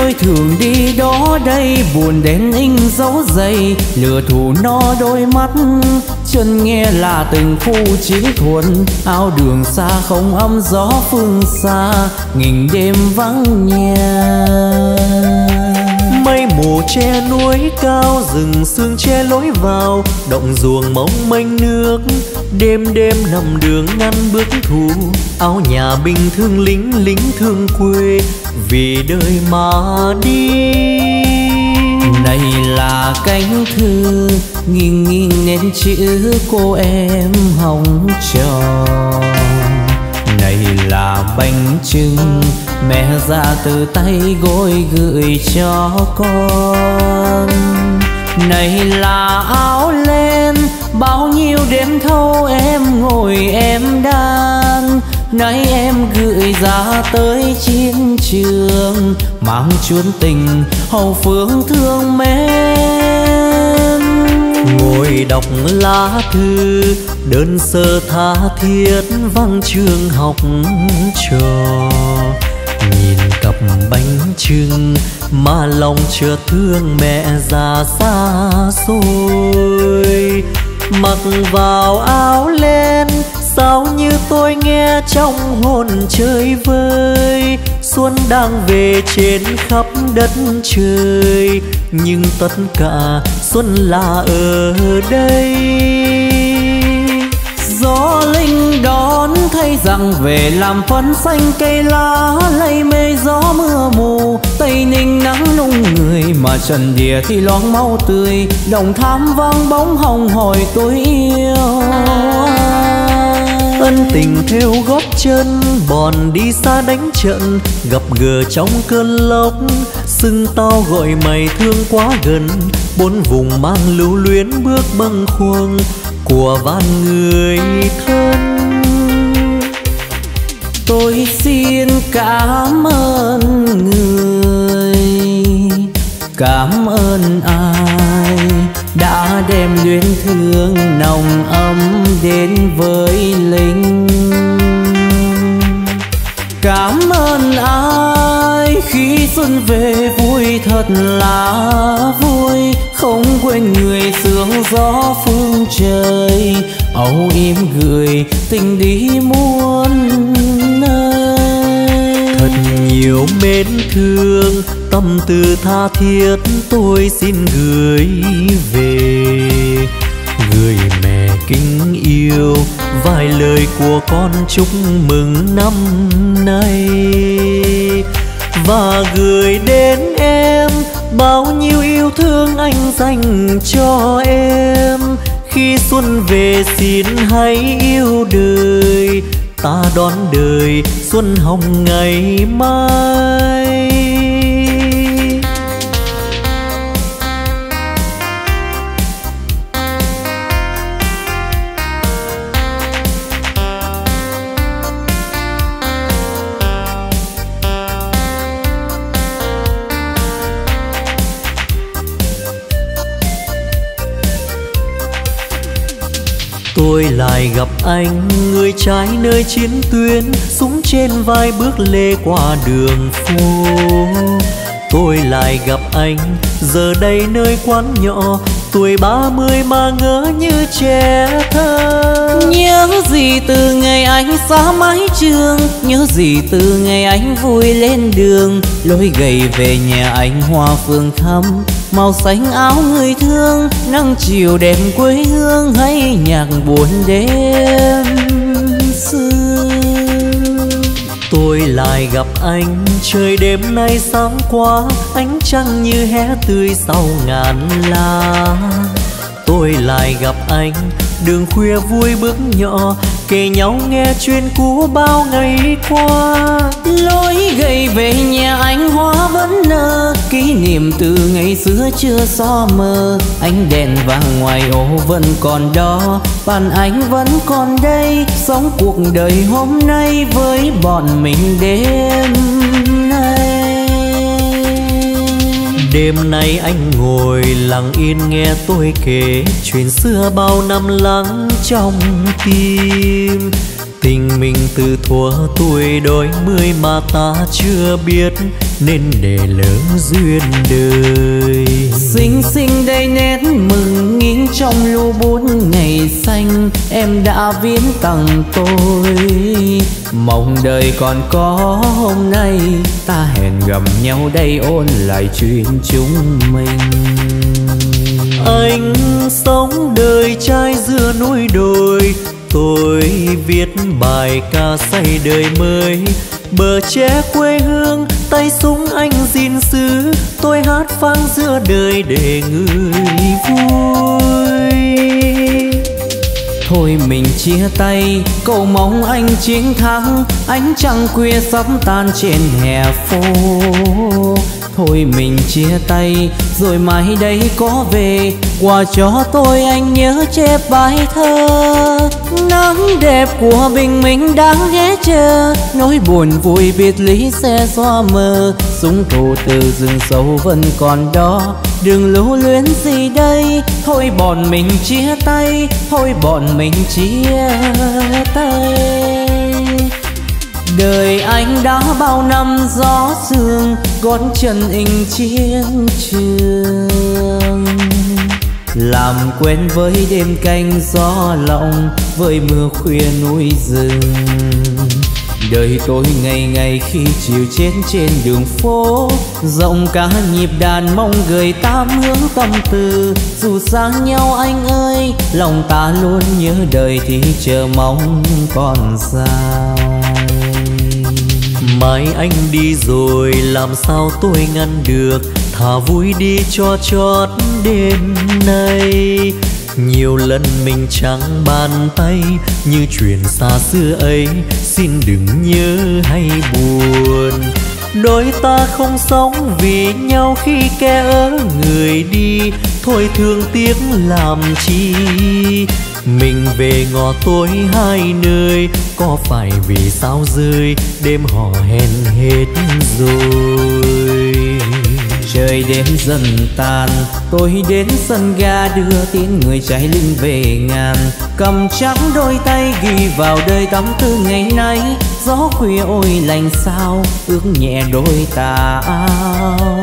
tôi thường đi đó đây, buồn đến in dấu giày, lửa thủ no đôi mắt, chân nghe là từng khu chiến thuần, áo đường xa không âm gió phương xa, nghìn đêm vắng nhà. Mây mù che núi cao, rừng sương che lối vào, động ruộng mong mênh nước, đêm đêm nằm đường ngăn bước thù, áo nhà bình thương lính lính thương quê, vì đời mà đi. Này là cánh thư nghiêng nghiêng nên chữ cô em hồng tròn, này là bánh trưng mẹ ra từ tay gối gửi cho con, này là áo len bao nhiêu đêm thâu em ngồi em đan, nay em gửi ra tới chiến trường, mang chuốn tình hậu phương thương mến. Ngồi đọc lá thư đơn sơ tha thiết vang trường học trò, nhìn cặp bánh trưng mà lòng chợt thương mẹ già xa xôi, mặc vào áo len sao như tôi nghe trong hồn chơi vơi, xuân đang về trên khắp đất trời, nhưng tất cả xuân là ở đây. Gió linh đón thay rằng về làm phấn xanh cây lá, lây mê gió mưa mù, Tây Ninh nắng nung người mà trần địa thì loáng máu tươi, đồng thám vang bóng hồng hỏi tôi yêu. Ân tình theo gót chân bòn đi xa đánh trận, gặp gỡ trong cơn lốc, xưng tao gọi mày thương quá gần, bốn vùng mang lưu luyến bước bâng khuâng của van người thân. Tôi xin cảm ơn người, cảm ơn ai đã đem luyến thương nồng ấm đến với lính. Cảm ơn ai khi xuân về vui thật là vui, không quên người sương gió phương trời, âu yếm gửi tình đi muôn nơi. Thật nhiều mến thương tâm tư tha thiết tôi xin gửi về, người mẹ kính yêu vài lời của con chúc mừng năm nay, và gửi đến em bao nhiêu yêu thương anh dành cho em. Khi xuân về xin hãy yêu đời, ta đón đời xuân hồng ngày mai. Tôi lại gặp anh, người trai nơi chiến tuyến, súng trên vai bước lê qua đường phố. Tôi lại gặp anh, giờ đây nơi quán nhỏ, tuổi ba mươi mà ngỡ như trẻ thơ. Nhớ gì từ ngày anh xa mái trường, nhớ gì từ ngày anh vui lên đường, lối gầy về nhà anh hoa phương thắm, màu xanh áo người thương, nắng chiều đêm quê hương hay nhạc buồn đêm xưa. Tôi lại gặp anh, trời đêm nay sáng quá, ánh trăng như hé tươi sau ngàn lá. Tôi lại gặp anh, đường khuya vui bước nhỏ, kể nhau nghe chuyện cũ bao ngày qua. Lối gầy về nhà anh hoa vẫn nở, kỷ niệm từ ngày xưa chưa xóa mờ. Ánh đèn vàng ngoài ô vẫn còn đó, bàn anh vẫn còn đây, sống cuộc đời hôm nay với bọn mình đêm nay. Đêm nay anh ngồi lặng yên nghe tôi kể chuyện xưa bao năm lắng trong tim. Tình mình từ thuở tuổi đôi mươi mà ta chưa biết nên để lỡ duyên đời. Xinh xinh đây nét mừng nghiêng trong lu bút ngày xanh em đã viết tặng tôi. Mong đời còn có hôm nay ta hẹn gặp nhau đây ôn lại chuyện chúng mình. Anh sống đời trai giữa núi đồi, tôi viết bài ca say đời mới. Bờ tre quê hương tay súng anh gìn giữ, tôi hát vang giữa đời để người vui. Thôi mình chia tay, cầu mong anh chiến thắng. Ánh trăng khuya sắp tan trên hè phố. Thôi mình chia tay, rồi mai đây có về. Quà cho tôi anh nhớ chép bài thơ. Nắng đẹp của bình minh đáng ghé chờ, nỗi buồn vui biệt ly sẽ xóa mờ. Súng thù từ rừng sâu vẫn còn đó, đừng lưu luyến gì đây. Thôi bọn mình chia tay, thôi bọn mình chia tay. Đời anh đã bao năm gió sương, gót chân in chiến trường. Làm quen với đêm canh gió lộng, với mưa khuya núi rừng. Đời tôi ngày ngày khi chiều chết trên đường phố, rộng cả nhịp đàn mong gửi tám hướng tâm tư. Dù xa nhau anh ơi, lòng ta luôn nhớ đời thì chờ mong còn dài. Mai anh đi rồi làm sao tôi ngăn được, thà vui đi cho chót đêm nay. Nhiều lần mình chẳng bàn tay như chuyện xa xưa ấy, xin đừng nhớ hay buồn. Đôi ta không sống vì nhau khi kẻ ở người đi, thôi thương tiếc làm chi. Mình về ngõ tối hai nơi, có phải vì sao rơi đêm hò hẹn hết rồi. Trời đêm dần tàn, tôi đến sân ga đưa tiếng người trái lưng về ngàn. Cầm chắc đôi tay ghi vào đời tâm tư ngày nay. Gió khuya ôi lành sao, ướt nhẹ đôi tà áo.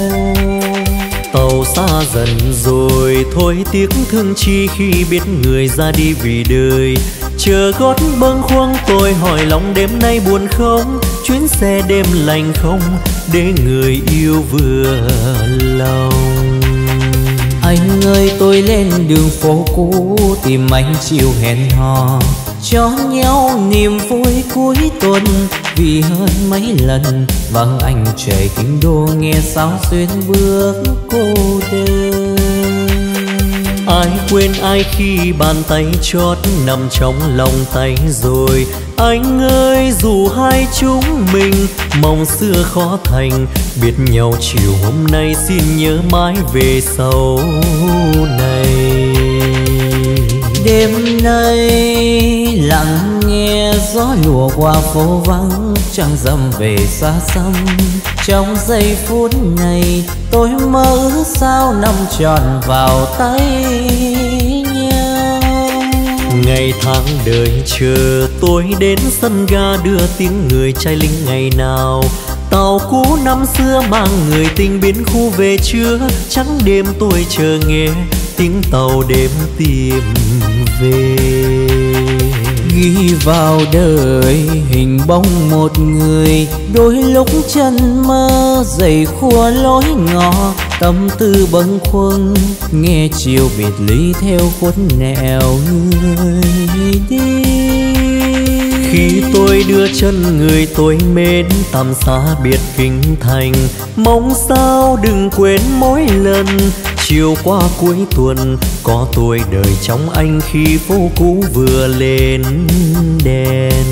Tàu xa dần rồi, thôi tiếc thương chi khi biết người ra đi vì đời. Chờ gót bâng khuâng tôi hỏi lòng đêm nay buồn không, chuyến xe đêm lành không để người yêu vừa lòng. Anh ơi tôi lên đường phố cũ tìm anh chiều hẹn hò, cho nhau niềm vui cuối tuần. Vì hơn mấy lần vắng anh trời kinh đô, nghe sao xuyên bước cô đơn. Ai quên ai khi bàn tay chót nằm trong lòng tay rồi. Anh ơi dù hai chúng mình mong xưa khó thành, biết nhau chiều hôm nay xin nhớ mãi về sau này. Đêm nay lặng nghe gió lùa qua phố vắng, trăng rằm về xa xăm. Trong giây phút này tôi mơ ước sao năm tròn vào tay nhau. Ngày tháng đợi chờ tôi đến sân ga đưa tiếng người trai lính ngày nào. Tàu cũ năm xưa mang người tình biến khu về chưa, trắng đêm tôi chờ nghe tiếng tàu đêm tìm về. Ghi vào đời hình bóng một người, đôi lúc chân mơ dày khua lối ngõ. Tâm tư bâng khuâng nghe chiều biệt ly theo khuất nẻo người đi. Khi tôi đưa chân người tôi mến tầm xa biệt kinh thành, mong sao đừng quên mỗi lần chiều qua cuối tuần có tôi đợi trong anh khi phố cũ vừa lên đèn.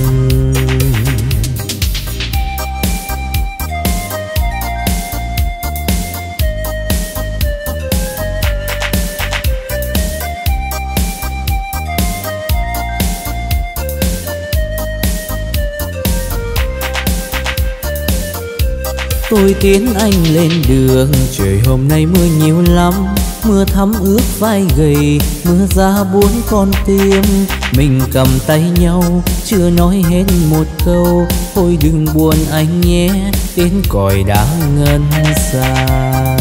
Tôi tiến anh lên đường, trời hôm nay mưa nhiều lắm. mưa thấm ướt vai gầy, mưa ra buồn con tim. Mình cầm tay nhau chưa nói hết một câu, thôi đừng buồn anh nhé, tiếng còi đã ngân dài.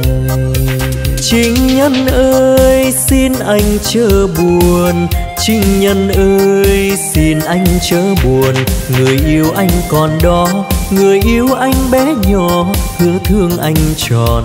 情nhân ơi xin anh chớ buồn,情nhân ơi xin anh chớ buồn. Người yêu anh còn đó, người yêu anh bé nhỏ, hứa thương anh trọn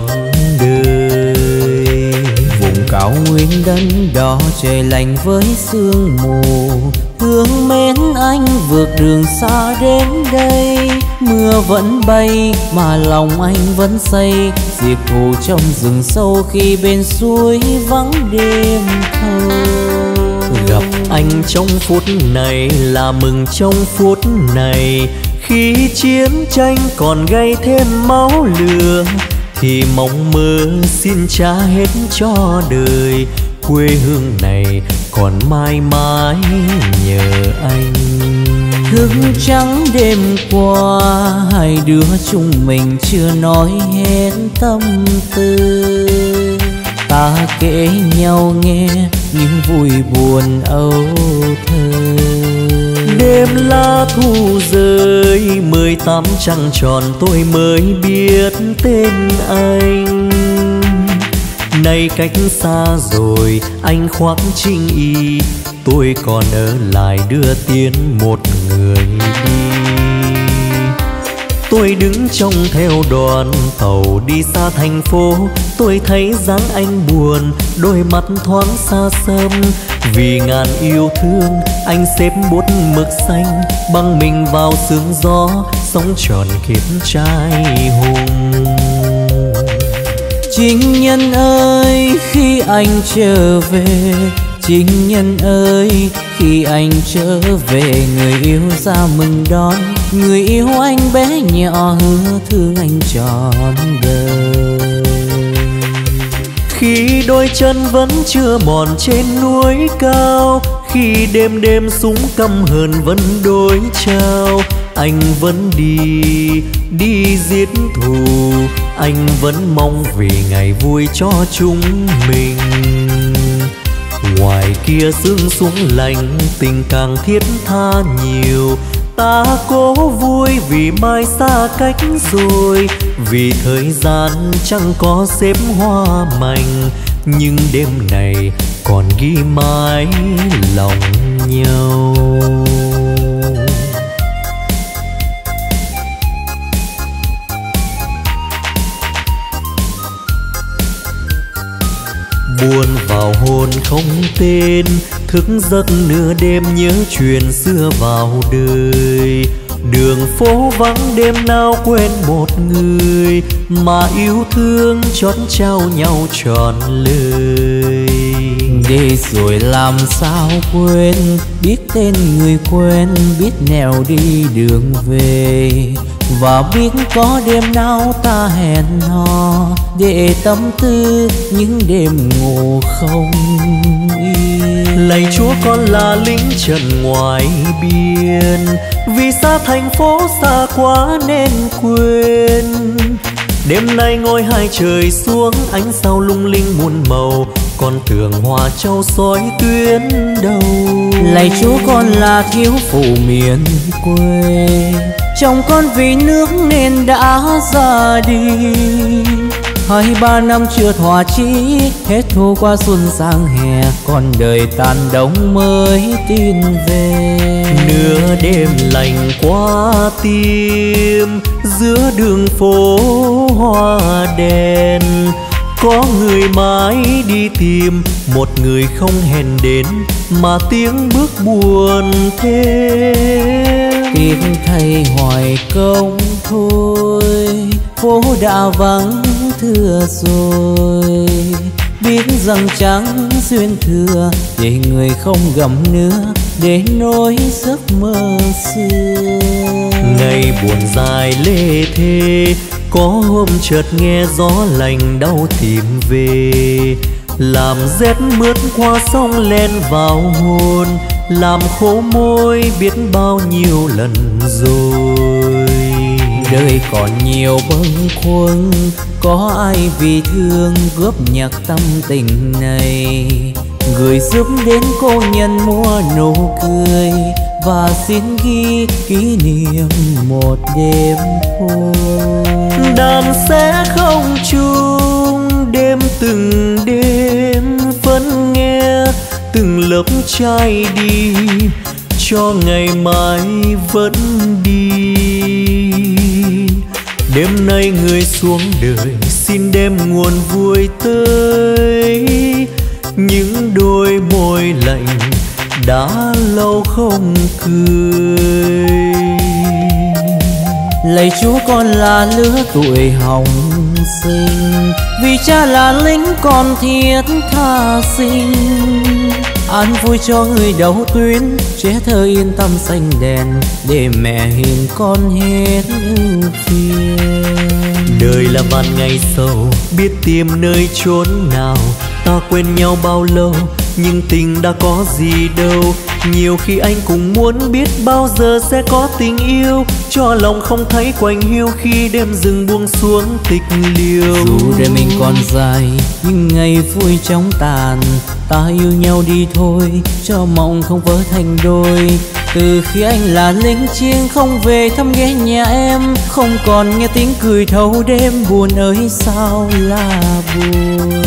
đời. Vùng cao nguyên đắn đo trời lạnh với sương mù, thương mến anh vượt đường xa đến đây. Mưa vẫn bay mà lòng anh vẫn say, diệt thù trong rừng sâu khi bên suối vắng đêm thâu. Gặp anh trong phút này là mừng trong phút này, khi chiến tranh còn gây thêm máu lửa thì mong mơ xin trả hết cho đời. Quê hương này còn mãi mãi nhờ anh. Thức trắng đêm qua hai đứa chúng mình chưa nói hết tâm tư, ta kể nhau nghe những vui buồn âu thơ. Đêm lá thu rơi mười tám trăng tròn tôi mới biết tên anh. Nay cách xa rồi anh khoác chinh y, tôi còn ở lại đưa tiến một người đi. Tôi đứng trông theo đoàn tàu đi xa thành phố, tôi thấy dáng anh buồn, đôi mắt thoáng xa xăm. Vì ngàn yêu thương anh xếp bút mực xanh, băng mình vào sương gió, sống tròn kiếp trai hùng. 情nhân ơi khi anh trở về,情nhân ơi khi anh trở về. Người yêu ra mừng đón, người yêu anh bé nhỏ, hứa thương anh trọn đời. Khi đôi chân vẫn chưa mòn trên núi cao, khi đêm đêm súng căm hờn vẫn đối trao, anh vẫn đi, đi giết thù. Anh vẫn mong vì ngày vui cho chúng mình. Ngoài kia sương xuống lạnh, tình càng thiết tha nhiều. Ta cố vui vì mai xa cách rồi, vì thời gian chẳng có xếp hoa mảnh. Nhưng đêm này còn ghi mãi lòng nhau. Buồn vào hồn không tên, thức giấc nửa đêm nhớ chuyện xưa vào đời. Đường phố vắng đêm nào quên một người, mà yêu thương chót trao nhau trọn lời. Để rồi làm sao quên, biết tên người quen, biết nẻo đi đường về. Và biết có đêm nào ta hẹn hò, để tâm tư những đêm ngủ không yên. Lạy Chúa con là lính trần ngoài biên, vì xa thành phố xa quá nên quên. Đêm nay ngôi hai trời xuống, ánh sao lung linh muôn màu, con tường hoa châu soi tuyến đầu. Lạy Chúa con là thiếu phụ miền quê, chồng con vì nước nên đã ra đi. Hai ba năm chưa thỏa chí, hết thu qua xuân sang hè, còn đời tàn đông mới tin về. Nửa đêm lạnh qua tim, giữa đường phố hoa đèn, có người mãi đi tìm, một người không hẹn đến, mà tiếng bước buồn thêm. Tiếc thay hoài công thôi, phố đã vắng thưa rồi. Biết rằng chẳng duyên thừa, để người không gầm nữa, để nỗi giấc mơ xưa. Ngày buồn dài lê thê, có hôm chợt nghe gió lành đau tìm về, làm rét mướt qua sông len vào hồn, làm khô môi biết bao nhiêu lần rồi. đời còn nhiều bâng khuâng, có ai vì thương góp nhặt tâm tình này, gửi giúp đến cô nhân mua nụ cười và xin ghi kỷ niệm một đêm hôn. Đàn sẽ không chung đêm từng đêm, vẫn nghe từng lớp trai đi, cho ngày mai vẫn đi. Đêm nay người xuống đời xin đem nguồn vui tới, những đôi môi lạnh đã lâu không cười. Lạy Chúa con là lứa tuổi hồng sinh, vì cha là lính con thiết tha sinh. An vui cho người đầu tuyến, trẻ thơ yên tâm xanh đèn, để mẹ hiền con hết ưu phiền. Đời là vạn ngày sầu, biết tìm nơi chốn nào, ta quên nhau bao lâu nhưng tình đã có gì đâu. Nhiều khi anh cũng muốn biết bao giờ sẽ có tình yêu, cho lòng không thấy quạnh hiu khi đêm rừng buông xuống tịch liêu. Dù đời mình còn dài nhưng ngày vui chóng tàn, ta yêu nhau đi thôi cho mộng không vỡ thành đôi. Từ khi anh là lính chiến không về thăm ghé nhà em, không còn nghe tiếng cười thâu đêm, buồn ơi sao là buồn.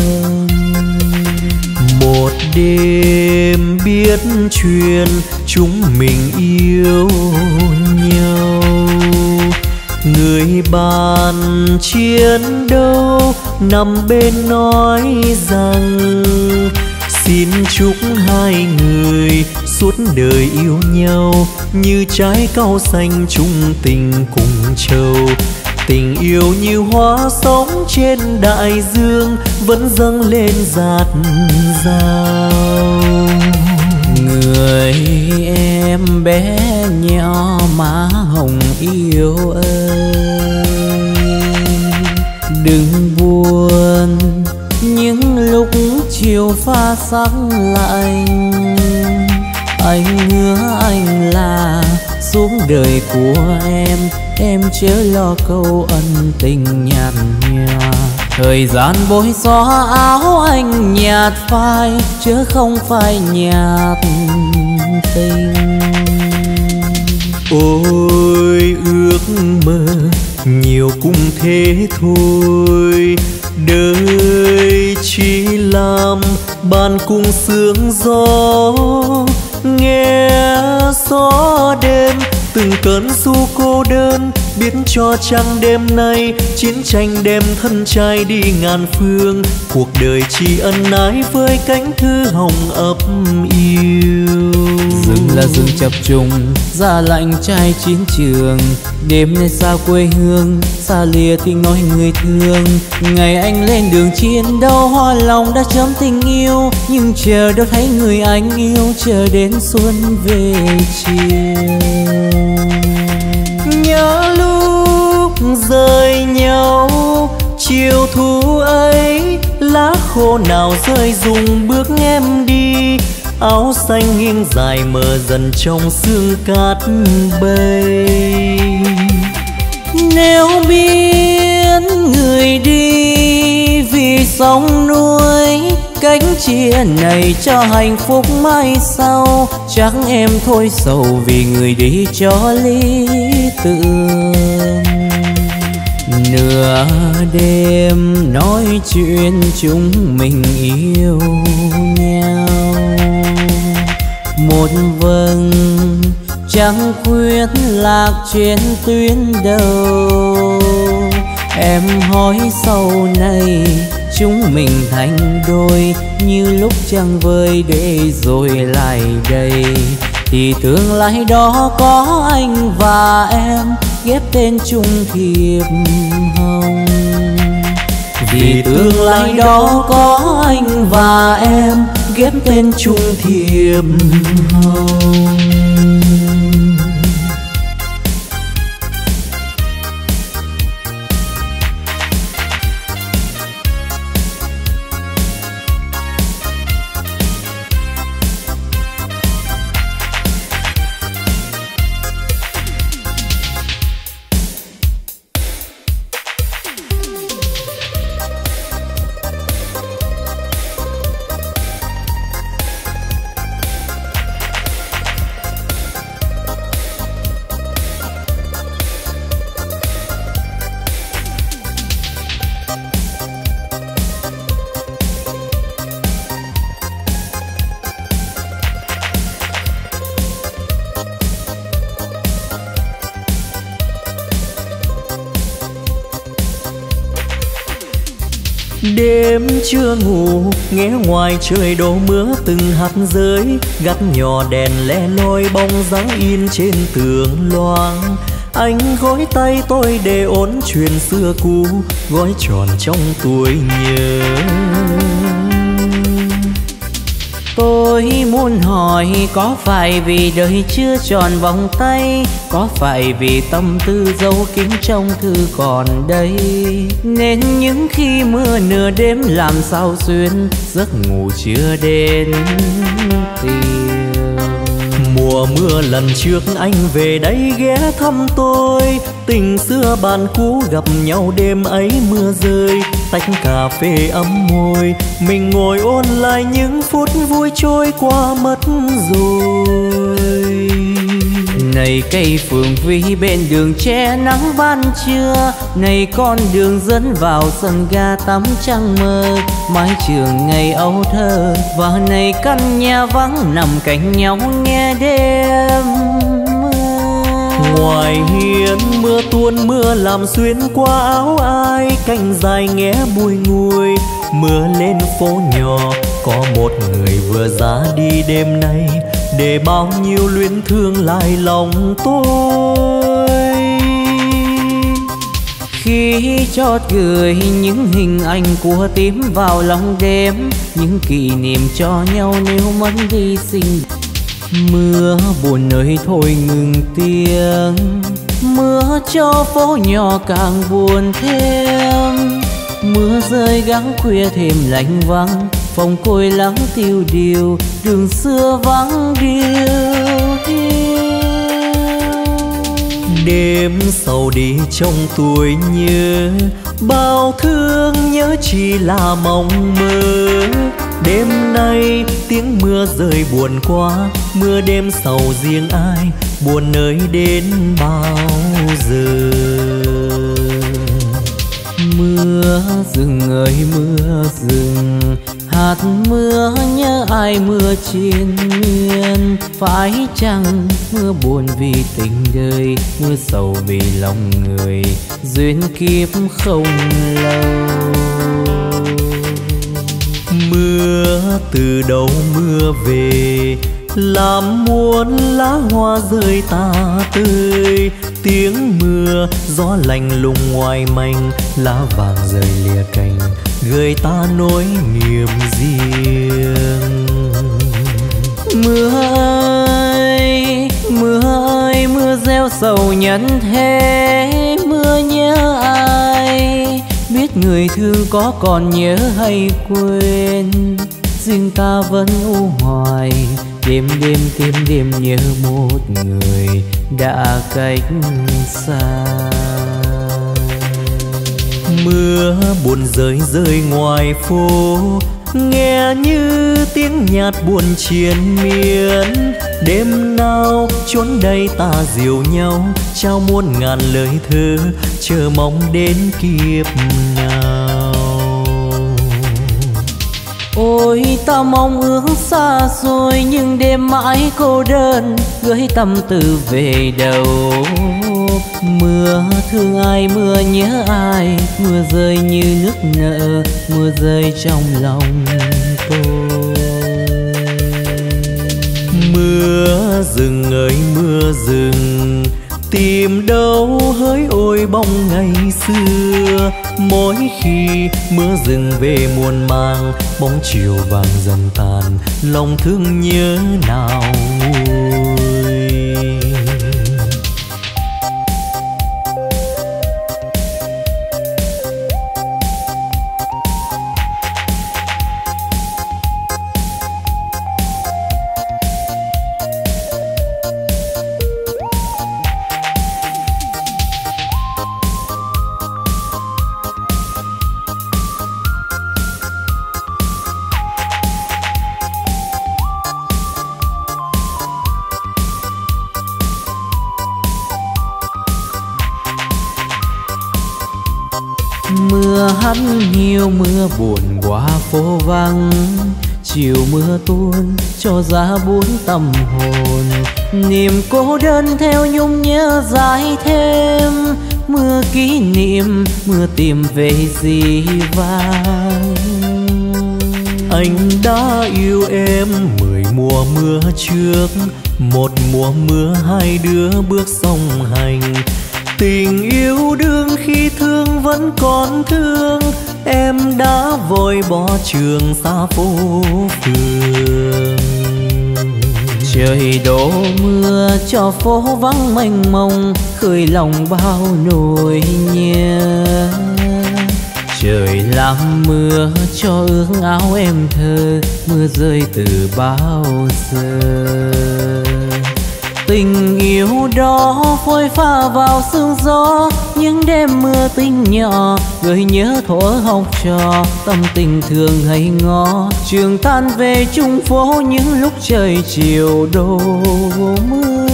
Một đêm biết chuyện chúng mình yêu nhau, người bạn chiến đấu nằm bên nói rằng xin chúc hai người suốt đời yêu nhau, như trái cau xanh chung tình cùng trầu. Tình yêu như hoa sống trên đại dương, vẫn dâng lên dạt dào. Người em bé nhỏ má hồng yêu ơi, đừng buồn những lúc chiều pha sáng lạnh. Anh hứa anh là xuống đời của em, em chớ lo câu ân tình nhạt nhòa. Thời gian bối xóa áo anh nhạt phai, chứ không phải nhạt tình. Ôi ước mơ nhiều cũng thế thôi, đời chỉ làm bàn cùng sương gió. Nghe gió đêm từng cơn ru cô đơn, biết cho chăng đêm nay chiến tranh đem thân trai đi ngàn phương. Cuộc đời chỉ ân ái với cánh thư hồng ấp yêu. Rừng là rừng chập trùng, da lạnh trai chiến trường. Đêm nay xa quê hương, xa lìa tiếng nói người thương. Ngày anh lên đường chiến đấu, hoa lòng đã chấm tình yêu, nhưng chờ đâu thấy người anh yêu, chờ đến xuân về chiều. Nhớ lúc rời nhau chiều thu ấy, lá khô nào rơi rụng bước em đi. Áo xanh nghiêng dài mờ dần trong sương cát bay. Nếu biết người đi vì sông núi, cánh chia này cho hạnh phúc mai sau, chắc em thôi sầu vì người đi cho lý tưởng. Nửa đêm nói chuyện chúng mình yêu nhau, một vầng trăng khuyết lạc trên tuyến đầu. Em hỏi sau này chúng mình thành đôi, như lúc trăng vơi để rồi lại đây, thì tương lai đó có anh và em ghép tên chung thiệp hồng. Vì tương lai đó có anh và em ghép tên chung thiệp hồng. Đêm chưa ngủ nghe ngoài trời đổ mưa từng hạt rơi, gắt nhỏ đèn le loi bóng dáng in trên tường loang. Anh gối tay tôi để ôn chuyện xưa cũ, gói tròn trong tuổi nhớ. Tôi muốn hỏi có phải vì đời chưa tròn vòng tay, có phải vì tâm tư dấu kín trong thư còn đây, nên những khi mưa nửa đêm làm sao xuyên giấc ngủ chưa đến tìm. Mùa mưa lần trước anh về đây ghé thăm tôi, tình xưa bạn cũ gặp nhau đêm ấy mưa rơi, tách cà phê ấm môi, mình ngồi ôn lại những phút vui trôi qua mất rồi. Này cây phượng vi bên đường che nắng ban trưa, này con đường dẫn vào sân ga tắm trăng mơ, mái trường ngày âu thơ, và này căn nhà vắng nằm cạnh nhau nghe đêm mưa. Ngoài hiên mưa tuôn mưa làm xuyên qua áo ai, cành dài nghe bùi ngùi, mưa lên phố nhỏ có một người vừa ra đi đêm nay, để bao nhiêu luyến thương lại lòng tôi. Khi chót gửi những hình ảnh của tím vào lòng đêm, những kỷ niệm cho nhau nếu mất đi sinh. Mưa buồn nơi thôi ngừng tiếng, mưa cho phố nhỏ càng buồn thêm. Mưa rơi gắng khuya thêm lạnh vắng, phòng côi lắng tiêu điều, đường xưa vắng điêu hiu. Đêm sầu đi trong tuổi nhớ, bao thương nhớ chỉ là mộng mơ. Đêm nay tiếng mưa rơi buồn quá, mưa đêm sầu riêng ai, buồn nơi đến bao giờ. Mưa rừng ơi mưa rừng, hạt mưa nhớ ai mưa triền miên. Phải chăng mưa buồn vì tình đời, mưa sầu vì lòng người, duyên kiếp không lâu. Mưa từ đâu mưa về, làm muôn lá hoa rơi tả tươi. Tiếng mưa gió lạnh lùng ngoài manh, lá vàng rơi lìa cành, gửi ta nỗi niềm riêng. Mưa ơi mưa ơi mưa gieo sầu nhân thế, mưa nhớ ai, biết người thương có còn nhớ hay quên. Riêng ta vẫn u hoài, đêm đêm thêm đêm nhớ một người đã cách xa. Mưa buồn rơi rơi ngoài phố, nghe như tiếng nhạc buồn triền miên. Đêm nào chốn đây ta dìu nhau, trao muôn ngàn lời thơ, chờ mong đến kiếp nào. Ôi ta mong ước xa xôi, nhưng đêm mãi cô đơn, gửi tâm tư về đâu. Mưa thương ai mưa nhớ ai, mưa rơi như nước nợ, mưa rơi trong lòng tôi. Mưa rừng ơi mưa rừng, tìm đâu hỡi ôi bóng ngày xưa. Mỗi khi mưa rừng về muôn mang, bóng chiều vàng dần tàn, lòng thương nhớ nào nguôi. Mưa hắt hiu mưa buồn qua phố vắng, chiều mưa tuôn cho giá buốt tâm hồn. Niềm cô đơn theo nhung nhớ dài thêm, mưa kỷ niệm, mưa tìm về dĩ vãng. Anh đã yêu em mười mùa mưa trước, một mùa mưa hai đứa bước song hành. Tình yêu đương khi thương vẫn còn thương, em đã vội bỏ trường xa phố phường. Trời đổ mưa cho phố vắng mênh mông, khơi lòng bao nỗi nhớ. Trời làm mưa cho ước áo em thơ, mưa rơi từ bao giờ. Tình yêu đó phôi pha vào sương gió, những đêm mưa tinh nhỏ gợi nhớ thuở học trò. Tâm tình thường hay ngó, trường tan về chung phố những lúc trời chiều đổ mưa.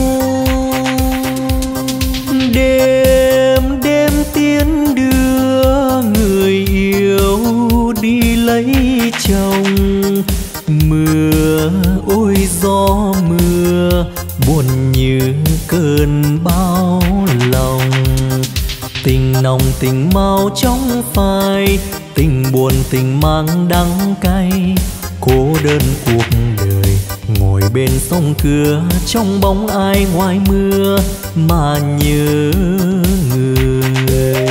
Đêm đêm tiến đưa người yêu đi lấy chồng. Mưa ôi gió mưa buồn như cơn bão lòng. Tình nồng tình mau trong phai, tình buồn tình mang đắng cay. Cô đơn cuộc đời ngồi bên sông cửa, trong bóng ai ngoài mưa mà nhớ người.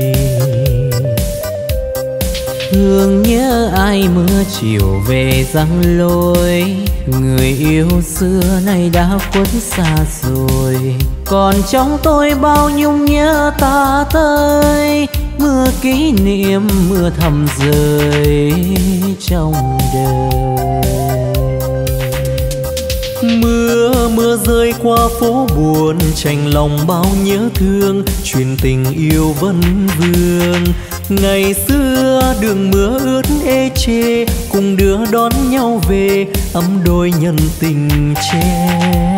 Thương nhớ ai mưa chiều về răng lối, người yêu xưa nay đã khuất xa rồi. Còn trong tôi bao nhung nhớ ta tới, mưa kỷ niệm mưa thầm rơi trong đời. Mưa mưa rơi qua phố buồn, chạnh lòng bao nhớ thương, chuyện tình yêu vẫn vương. Ngày xưa đường mưa ướt ê chê, cùng đứa đón nhau về ấm đôi nhân tình che.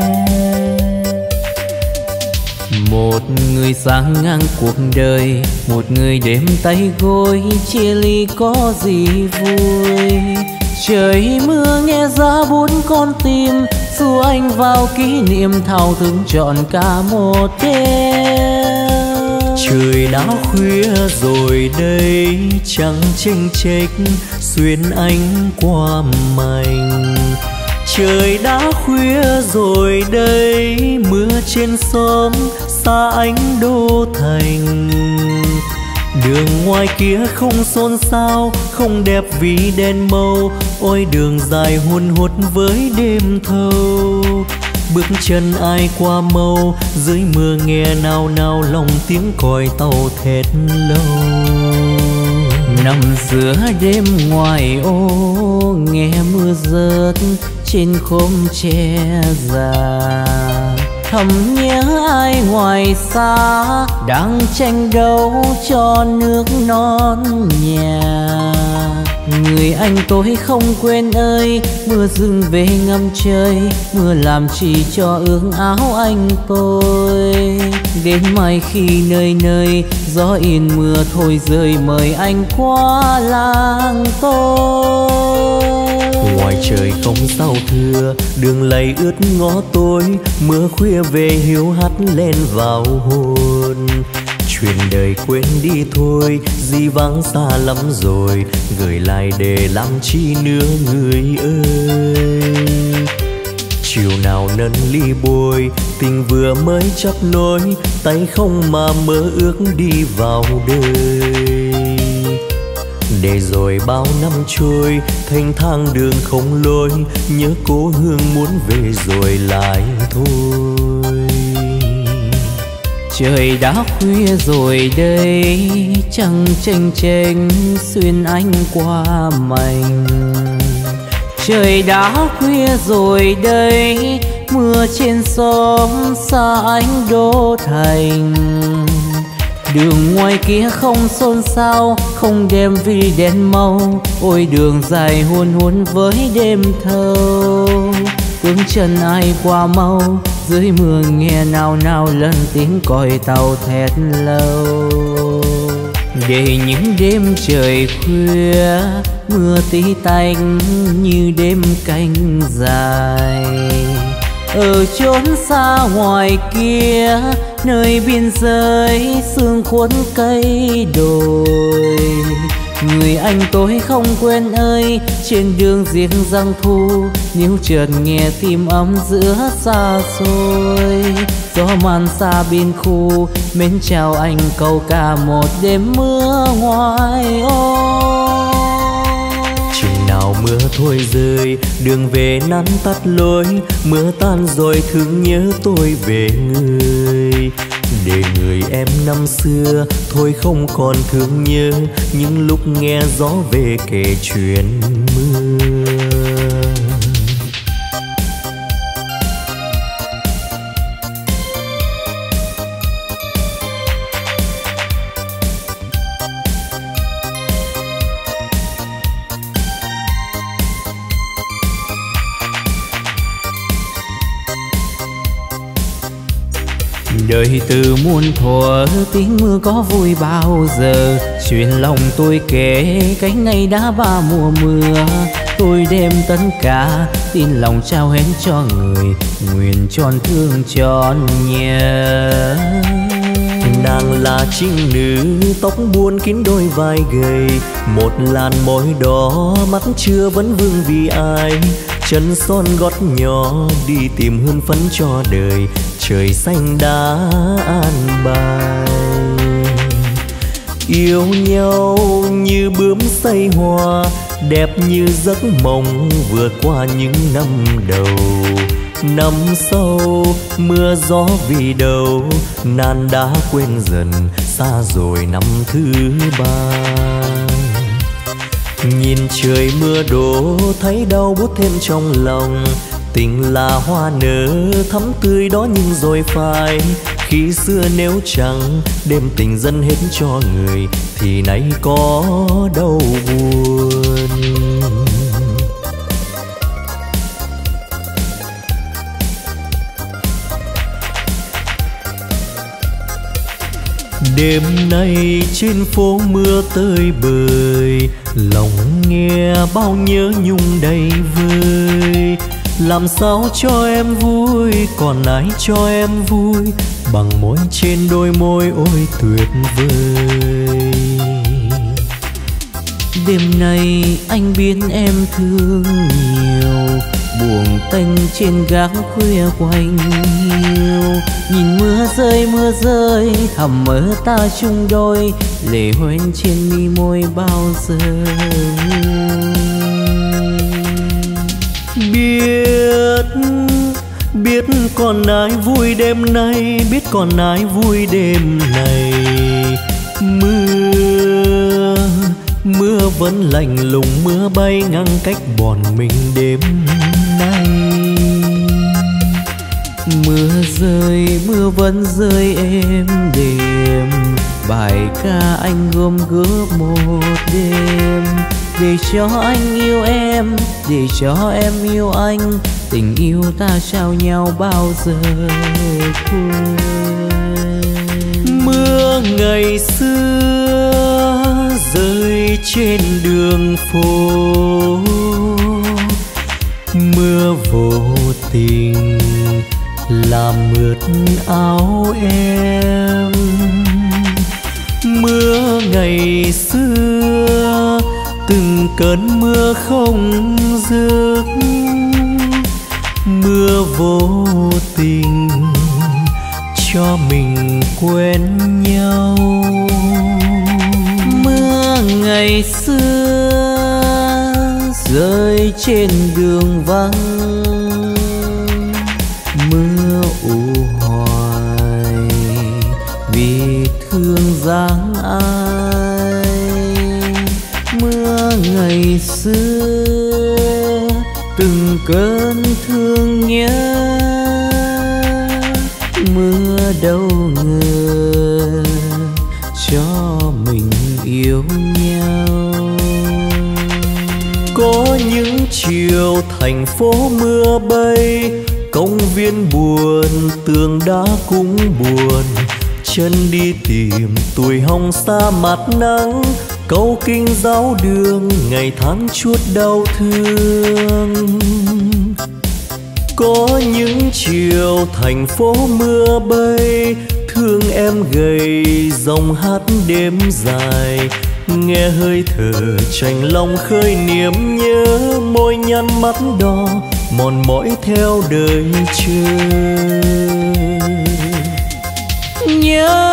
Một người sang ngang cuộc đời, một người đêm tay gối, chia ly có gì vui. Trời mưa nghe giá buốt con tim, xua anh vào kỷ niệm thao thức trọn cả một đêm. Trời đã khuya rồi đây, trăng chênh chệch xuyên ánh qua mành. Trời đã khuya rồi đây, mưa trên xóm xa ánh đô thành. Đường ngoài kia không xôn xao, không đẹp vì đèn màu. Ôi đường dài hun hút với đêm thâu, bước chân ai qua mâu. Dưới mưa nghe nao nao lòng tiếng còi tàu thét lâu. Nằm giữa đêm ngoài ô, nghe mưa rớt trên khóm tre già. Thầm nhớ ai ngoài xa, đang tranh đấu cho nước non nhà. Người anh tôi không quên ơi, mưa dừng về ngâm chơi. Mưa làm chỉ cho ước áo anh tôi. Đến mai khi nơi nơi gió in mưa thôi rơi, mời anh qua làng tôi. Ngoài trời không sao thưa, đường lầy ướt ngõ tối. Mưa khuya về hiu hắt lên vào hồn. Chuyện đời quên đi thôi, dĩ vãng xa lắm rồi. Gửi lại để làm chi nữa người ơi. Chiều nào nâng ly bôi, tình vừa mới chấp nối. Tay không mà mơ ước đi vào đời. Để rồi bao năm trôi, thanh thang đường không lối. Nhớ cố hương muốn về rồi lại thôi. Trời đã khuya rồi đây, trăng chênh chênh xuyên ánh qua mành. Trời đã khuya rồi đây, mưa trên xóm xa ánh đô thành. Đường ngoài kia không xôn xao, không đêm vì đèn màu. Ôi đường dài hun hun với đêm thâu, bước chân ai qua mau. Dưới mưa nghe nào nào lần tiếng còi tàu thét lâu. Để những đêm trời khuya, mưa tí tách như đêm canh dài. ở chốn xa ngoài kia, nơi biên giới sương cuốn cây đồi. Người anh tôi không quên ơi, trên đường riêng răng thu, níu chợt nghe tim ấm giữa xa xôi. Gió man xa biên khu, mến chào anh câu ca một đêm mưa ngoài ô. Chừng nào mưa thôi rơi, đường về nắng tắt lối, mưa tan rồi thương nhớ tôi về người. Để người em năm xưa thôi không còn thương nhớ, những lúc nghe gió về kể chuyện mưa. Đời từ muôn thuở tiếng mưa có vui bao giờ, chuyện lòng tôi kể cánh ngày đã ba mùa mưa. Tôi đem tất cả tin lòng trao hết cho người, nguyện tròn thương tròn nhớ. Nàng là trinh nữ tóc buồn kín đôi vai gầy, một làn môi đỏ mắt chưa vẫn vương vì ai. Chân son gót nhỏ đi tìm hương phấn cho đời, trời xanh đã an bài. Yêu nhau như bướm say hoa, đẹp như giấc mộng vượt qua những năm đầu. Năm sau mưa gió vì đâu, nan đã quên dần xa rồi năm thứ ba. Nhìn trời mưa đổ thấy đau buốt thêm trong lòng, tình là hoa nở thắm tươi đó nhưng rồi phai. Khi xưa nếu chẳng đem tình dâng hết cho người, thì nay có đâu buồn. Đêm nay trên phố mưa tơi bời, lòng nghe bao nhớ nhung đầy vơi. Làm sao cho em vui, còn ai cho em vui, bằng môi trên đôi môi ôi tuyệt vời. Đêm nay anh biết em thương nhiều, buồn tênh trên gác khuya quanh hiu. Nhìn mưa rơi mưa rơi thầm mơ ta chung đôi, lệ hoen trên mi môi bao giờ. Biết biết còn ai vui đêm nay, biết còn ai vui đêm này. Mưa mưa vẫn lạnh lùng, mưa bay ngăn cách bọn mình đêm nay. Mưa rơi mưa vẫn rơi êm đềm, bài ca anh gom góp một đêm. Để cho anh yêu em, để cho em yêu anh, tình yêu ta trao nhau bao giờ quên. Mưa ngày xưa rơi trên đường phố, mưa vô tình làm mướt áo em. Mưa ngày xưa từng cơn mưa không dứt, mưa vô tình cho mình quen nhau. Mưa ngày xưa rơi trên đường vắng, mưa u hoài vì thương dáng ai. Mưa ngày xưa từng cơn thương nhớ, mưa đâu ngờ cho mình yêu nhau. Có những chiều thành phố mưa bay, công viên buồn tường đá cũng buồn. Chân đi tìm tuổi hồng xa mặt nắng, câu kinh giáo đường ngày tháng chuốt đau thương. Có những chiều thành phố mưa bay, thương em gầy dòng hát đêm dài. Nghe hơi thở chành lòng khơi niềm nhớ, môi nhăn mắt đỏ mòn mỏi theo đời chờ. Nhớ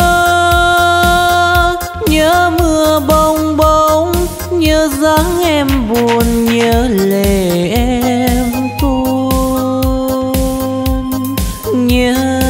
nhớ mưa bông bông, nhớ dáng em buồn, nhớ lệ em tuôn. Nhớ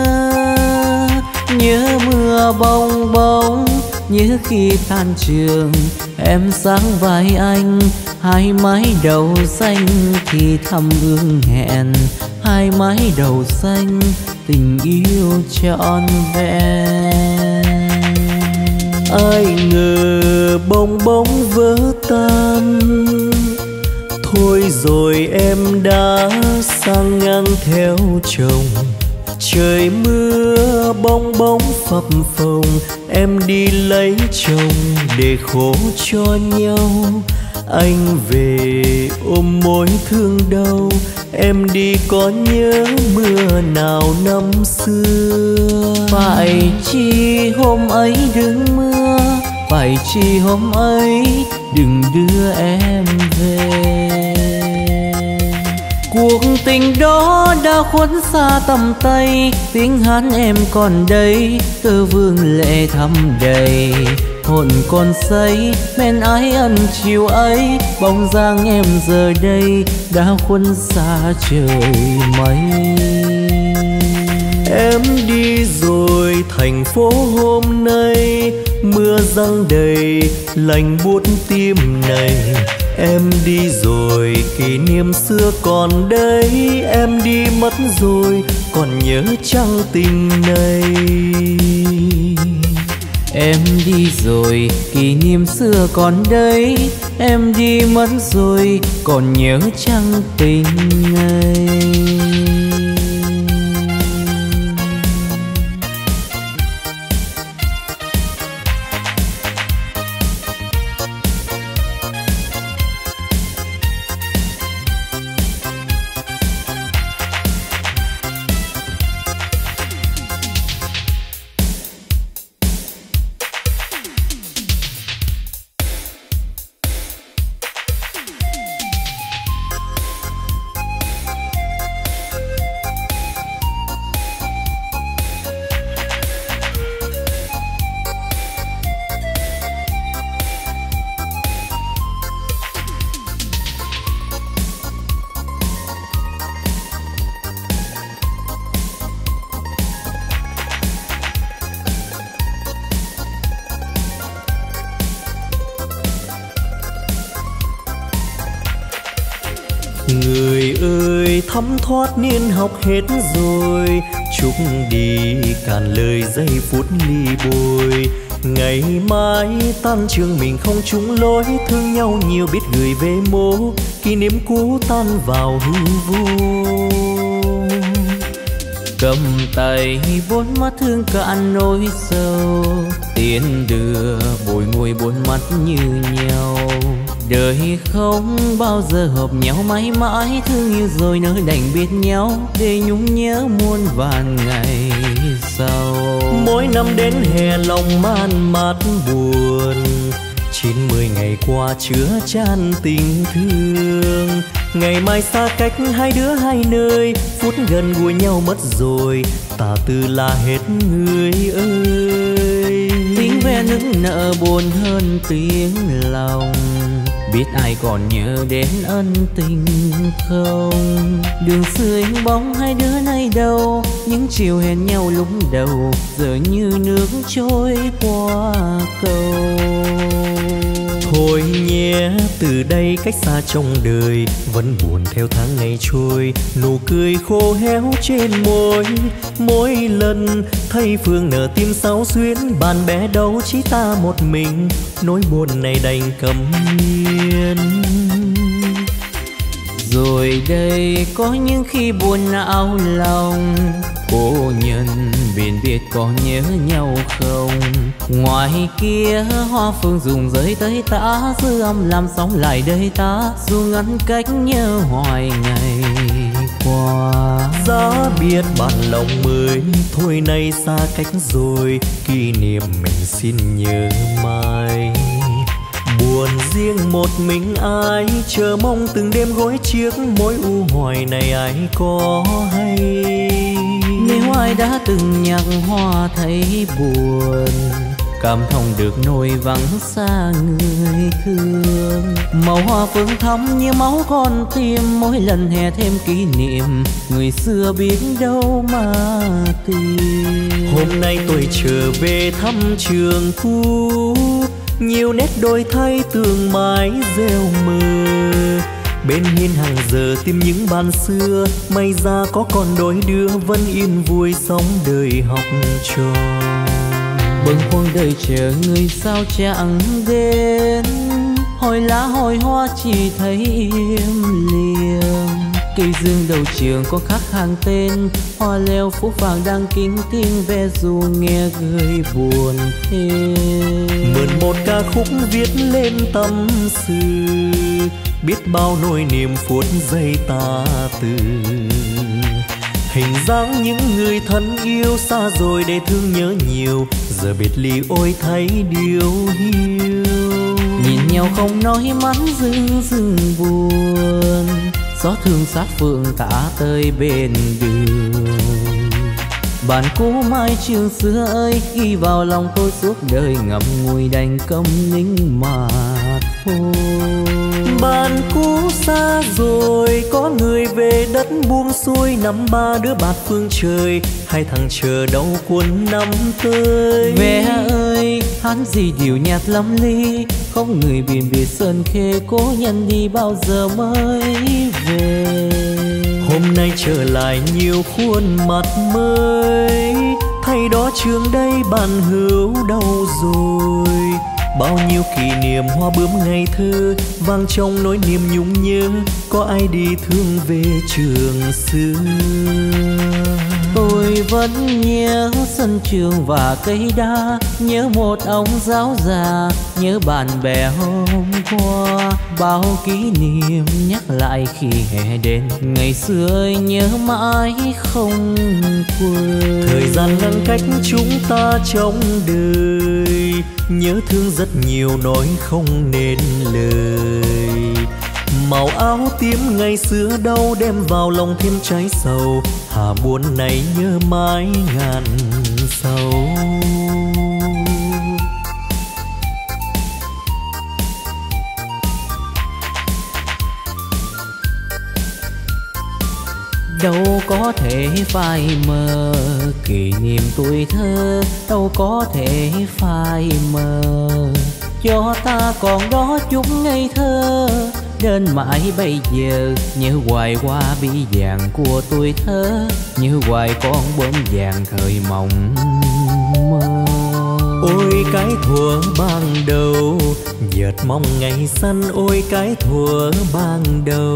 nhớ mưa bông bông, nhớ khi tan trường em sáng vai anh. Hai mái đầu xanh thì thầm ương hẹn, hai mái đầu xanh tình yêu trọn vẹn. Ai ngờ bông bóng vỡ tan, thôi rồi em đã sang ngang theo chồng. Trời mưa bong bóng phập phồng, em đi lấy chồng để khổ cho nhau. Anh về ôm mối thương đau, em đi có nhớ mưa nào năm xưa. Phải chi hôm ấy đừng mưa, phải chi hôm ấy đừng đưa em về. Cuộc tình đó đã khuất xa tầm tay, tiếng hát em còn đây, tơ vương lệ thắm đầy. Hồn còn say men ái ân chiều ấy, bóng dáng em giờ đây đã khuất xa trời mây. Em đi rồi thành phố hôm nay, mưa giăng đầy lạnh buốt tim này. Em đi rồi kỷ niệm xưa còn đây, em đi mất rồi còn nhớ chăng tình này. Em đi rồi kỷ niệm xưa còn đây, em đi mất rồi còn nhớ chăng tình này. Người ơi thấm thoát niên học hết rồi, chúc đi cạn lời giây phút ly bồi. Ngày mai tan trường mình không chung lối, thương nhau nhiều biết gửi về mố, kỷ niệm cũ tan vào hư vô. Cầm tay bốn mắt thương cạn nỗi sâu, tiến đưa bồi ngồi bốn mắt như nhau. Đời không bao giờ hợp nhau, mãi mãi thương yêu rồi nỡ đành biết nhau, để nhung nhớ muôn vàn ngày sau. Mỗi năm đến hè lòng man mát buồn, chín mươi ngày qua chứa chan tình thương. Ngày mai xa cách hai đứa hai nơi, phút gần gũi nhau mất rồi, tà tư là hết người ơi. Tiếng ve nức nợ buồn hơn tiếng lòng, biết ai còn nhớ đến ân tình không? Đường xưa ánh bóng hai đứa nay đâu, những chiều hẹn nhau lúc đầu giờ như nước trôi qua cầu. Thôi nhé, từ đây cách xa trong đời, vẫn buồn theo tháng ngày trôi, nụ cười khô héo trên môi. Mỗi lần thấy phương nở tim sao xuyến, bạn bè đâu chỉ ta một mình, nỗi buồn này đành cầm nhiên. Rồi đây có những khi buồn não lòng, cô nhân biển biệt có nhớ nhau không? Ngoài kia hoa phương rụng rơi tới ta, dư âm làm sóng lại đời ta, dù ngăn cách nhớ hoài ngày qua. Giá biết bạn lòng mới, thôi nay xa cách rồi, kỷ niệm mình xin nhớ mãi. Buồn riêng một mình ai, chờ mong từng đêm gối chiếc, mối u hoài này ai có hay. Nếu ai đã từng nhạc hoa thấy buồn, cảm thông được nỗi vắng xa người thương. Màu hoa phương thắm như máu con tim, mỗi lần hè thêm kỷ niệm, người xưa biết đâu mà tìm. Hôm nay tôi trở về thăm trường cũ, nhiều nét đổi thay tường mái rêu mờ. Bên hiên hàng giờ tìm những bạn xưa, may ra có còn đôi đứa vẫn yên vui sống đời học trò. Bâng khuâng đời chờ người sao chẳng đến, hồi lá hồi hoa chỉ thấy im lìm. Cây dương đầu trường có khắc hàng tên, hoa leo phố vàng đang kính tiếng ve dù nghe người buồn thêm. Mượn một ca khúc viết lên tâm sự, biết bao nỗi niềm phút giây ta từ. Hình dáng những người thân yêu xa rồi để thương nhớ nhiều, giờ biệt ly ôi thấy điều hiu. Nhìn nhau không nói mắt rưng rưng buồn, gió thương sát phượng tả tới bên đường. Bạn cũ mái trường xưa ơi, ghi vào lòng tôi suốt đời, ngậm ngùi đành câm nín mà thôi. Bạn cũ xa rồi, có người về đất buông xuôi, năm ba đứa bạt phương trời, hai thằng chờ đâu cuốn năm tới. Ve ơi, hát gì điều nhạt lắm ly, không người biển biệt sơn khê, cố nhân đi bao giờ mới về. Hôm nay trở lại nhiều khuôn mặt mới, thay đó trường đây bạn hữu đâu rồi. Bao nhiêu kỷ niệm hoa bướm ngày thơ, vang trong nỗi niềm nhung nhớ, có ai đi thương về trường xưa. Tôi vẫn nhớ sân trường và cây đa, nhớ một ông giáo già, nhớ bạn bè hôm qua. Bao kỷ niệm nhắc lại khi hè đến, ngày xưa ơi nhớ mãi không quên. Thời gian ngăn cách chúng ta trong đời, nhớ thương rất nhiều nói không nên lời. Màu áo tím ngày xưa đâu đem vào lòng thêm trái sầu, hà buồn này nhớ mãi ngàn sầu. Đâu có thể phai mờ kỷ niệm tuổi thơ, đâu có thể phai mờ cho ta còn đó chút ngây thơ. Đến mãi bây giờ nhớ hoài qua bi vàng của tuổi thơ, nhớ hoài con bướm vàng thời mộng mơ. Ôi cái thuở ban đầu, dợt mong ngày xanh, ôi cái thuở ban đầu.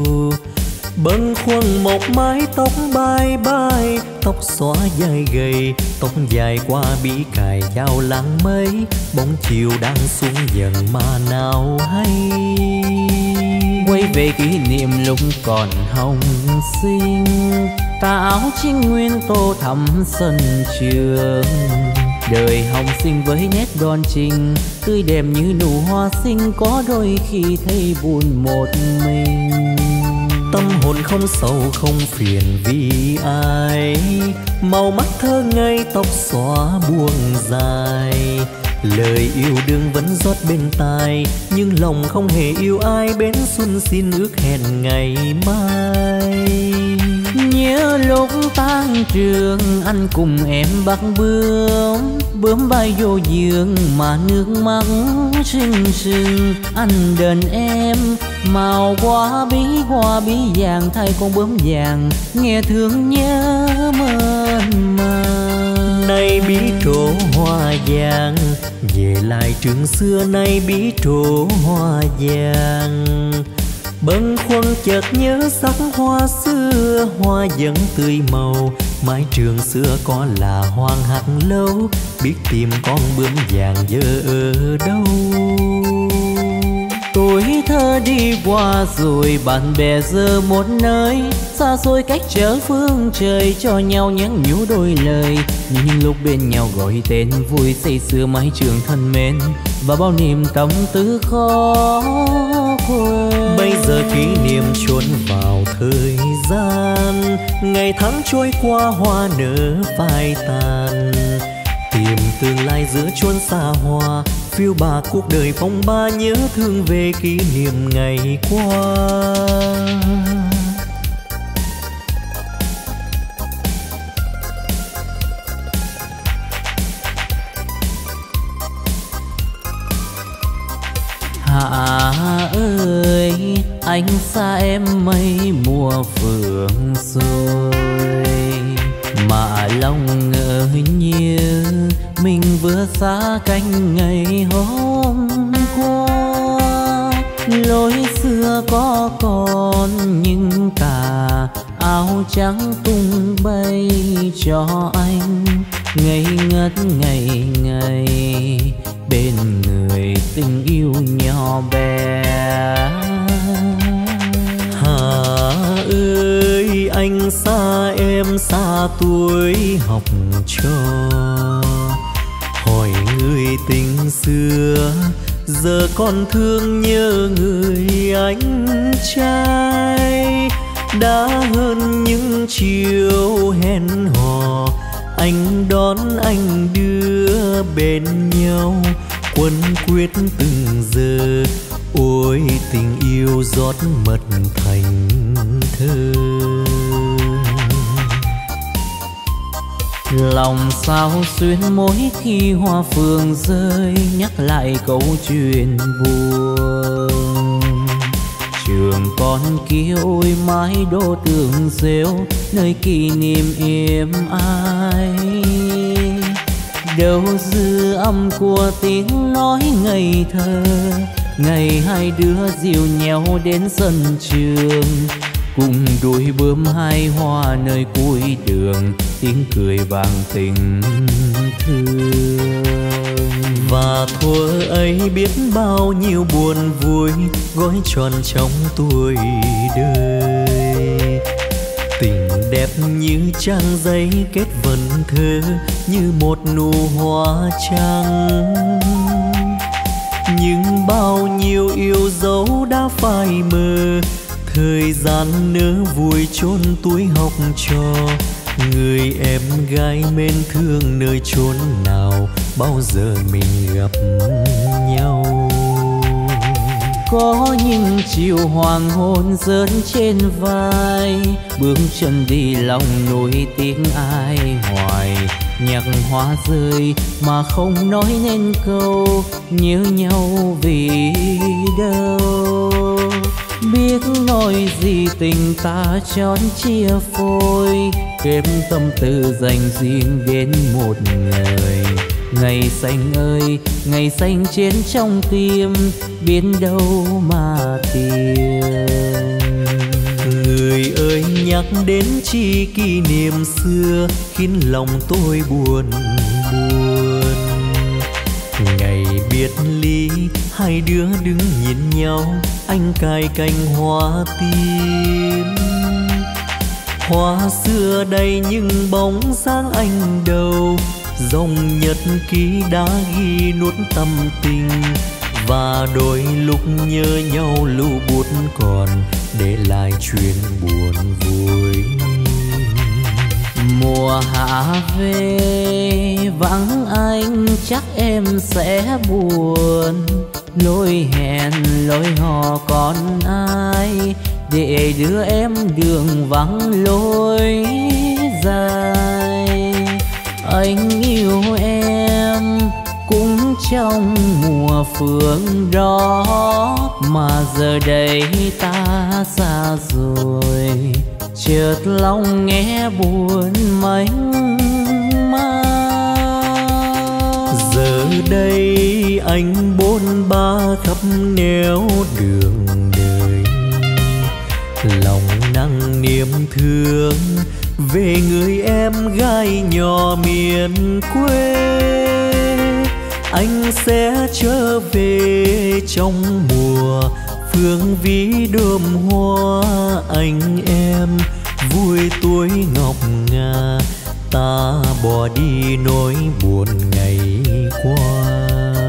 Bâng khuâng một mái tóc bay bay, tóc xõa dài gầy, tóc dài qua bí cài giao lắng mây. Bóng chiều đang xuống dần mà nào hay. Quay về kỷ niệm lúc còn hồng xinh, tà áo chính nguyên tô thắm sân trường. Đời hồng sinh với nét đoan trình, tươi đẹp như nụ hoa xinh, có đôi khi thấy buồn một mình. Tâm hồn không sầu không phiền vì ai, màu mắt thơ ngây tóc xõa buông dài. Lời yêu đương vẫn rót bên tai, nhưng lòng không hề yêu ai, bến xuân xin ước hẹn ngày mai. Nhớ lúc tan trường anh cùng em bắt bướm, bướm bay vô giường mà nước mắt rưng rưng. Anh đền em màu hoa bí hoa bí vàng, thay con bướm vàng nghe thương nhớ mơn man. Nay bí trổ hoa vàng, về lại trường xưa nay bí trổ hoa vàng. Bâng khuâng chợt nhớ sắc hoa xưa, hoa vẫn tươi màu, mái trường xưa có là hoang hạt lâu, biết tìm con bướm vàng giờ ở đâu. Tuổi thơ đi qua rồi, bạn bè giờ một nơi, xa xôi cách trở phương trời, cho nhau nhắn nhủ đôi lời. Những lúc bên nhau gọi tên vui say sưa mái trường thân mến, và bao niềm tâm tư khó quên. Bây giờ kỷ niệm chôn vào thời gian, ngày tháng trôi qua hoa nở phai tàn. Tìm tương lai giữa chốn xa hoa, phiêu bạt cuộc đời phong ba, nhớ thương về kỷ niệm ngày qua. Hạ ơi, anh xa em mấy mùa phượng rồi, mà lòng ngỡ như mình vừa xa cánh ngày hôm qua. Lối xưa có còn nhưng tà áo trắng tung bay cho anh, ngây ngất ngày ngày bên người tình yêu nhỏ bé. Hà ơi, anh xa em xa tuổi học trò, hỏi người tình xưa giờ còn thương nhớ người anh trai. Đã hơn những chiều hẹn hò, anh đón anh đưa bên nhau, quấn quyết từng giờ. Ôi tình yêu rót mật thành thơ. Lòng sao xuyên mỗi khi hoa phượng rơi, nhắc lại câu chuyện buồn. Trường con kia ôi mái đô tường rêu, nơi kỷ niệm êm ái. Đâu dư âm của tiếng nói ngây thơ, ngày hai đứa dìu nhau đến sân trường, cùng đuổi bướm hai hoa nơi cuối đường, tiếng cười vang tình thương. Và thuở ấy biết bao nhiêu buồn vui gói tròn trong tuổi đời. Tình đẹp như trang giấy kết vần thơ, như một nụ hoa trắng. Nhưng bao nhiêu yêu dấu đã phai mờ, thời gian nỡ vùi chôn tuổi học trò. Người em gái mến thương nơi chốn nào, bao giờ mình gặp nhau. Có những chiều hoàng hôn rơi trên vai, bước chân đi lòng nỗi tiếng ai hoài. Nhạc hoa rơi mà không nói nên câu, nhớ nhau vì đâu. Biết nói gì tình ta chón chia phôi, kém tâm tư dành riêng đến một người. Ngày xanh ơi, ngày xanh trên trong tim, biết đâu mà tìm. Người ơi nhắc đến chi kỷ niệm xưa, khiến lòng tôi buồn buồn. Ngày biệt ly hai đứa đứng nhìn nhau, anh cài cành hoa tím. Hoa xưa đầy nhưng bóng dáng anh đâu, dòng nhật ký đã ghi nuốt tâm tình. Và đôi lúc nhớ nhau lưu bút còn, để lại chuyện buồn vui. Mùa hạ về vắng anh chắc em sẽ buồn, lối hẹn lối hò còn ai, để đưa em đường vắng lối dài. Anh yêu em cũng trong mùa phượng đó, mà giờ đây ta xa rồi, chợt lòng nghe buồn mênh mang. Giờ đây anh bôn ba khắp nẻo đường đời, lòng nặng niềm thương về người em gái nhỏ miền quê. anh sẽ trở về trong mùa phương ví đơm hoa. Anh em vui tuổi ngọc ngà, ta bỏ đi nỗi buồn ngày qua.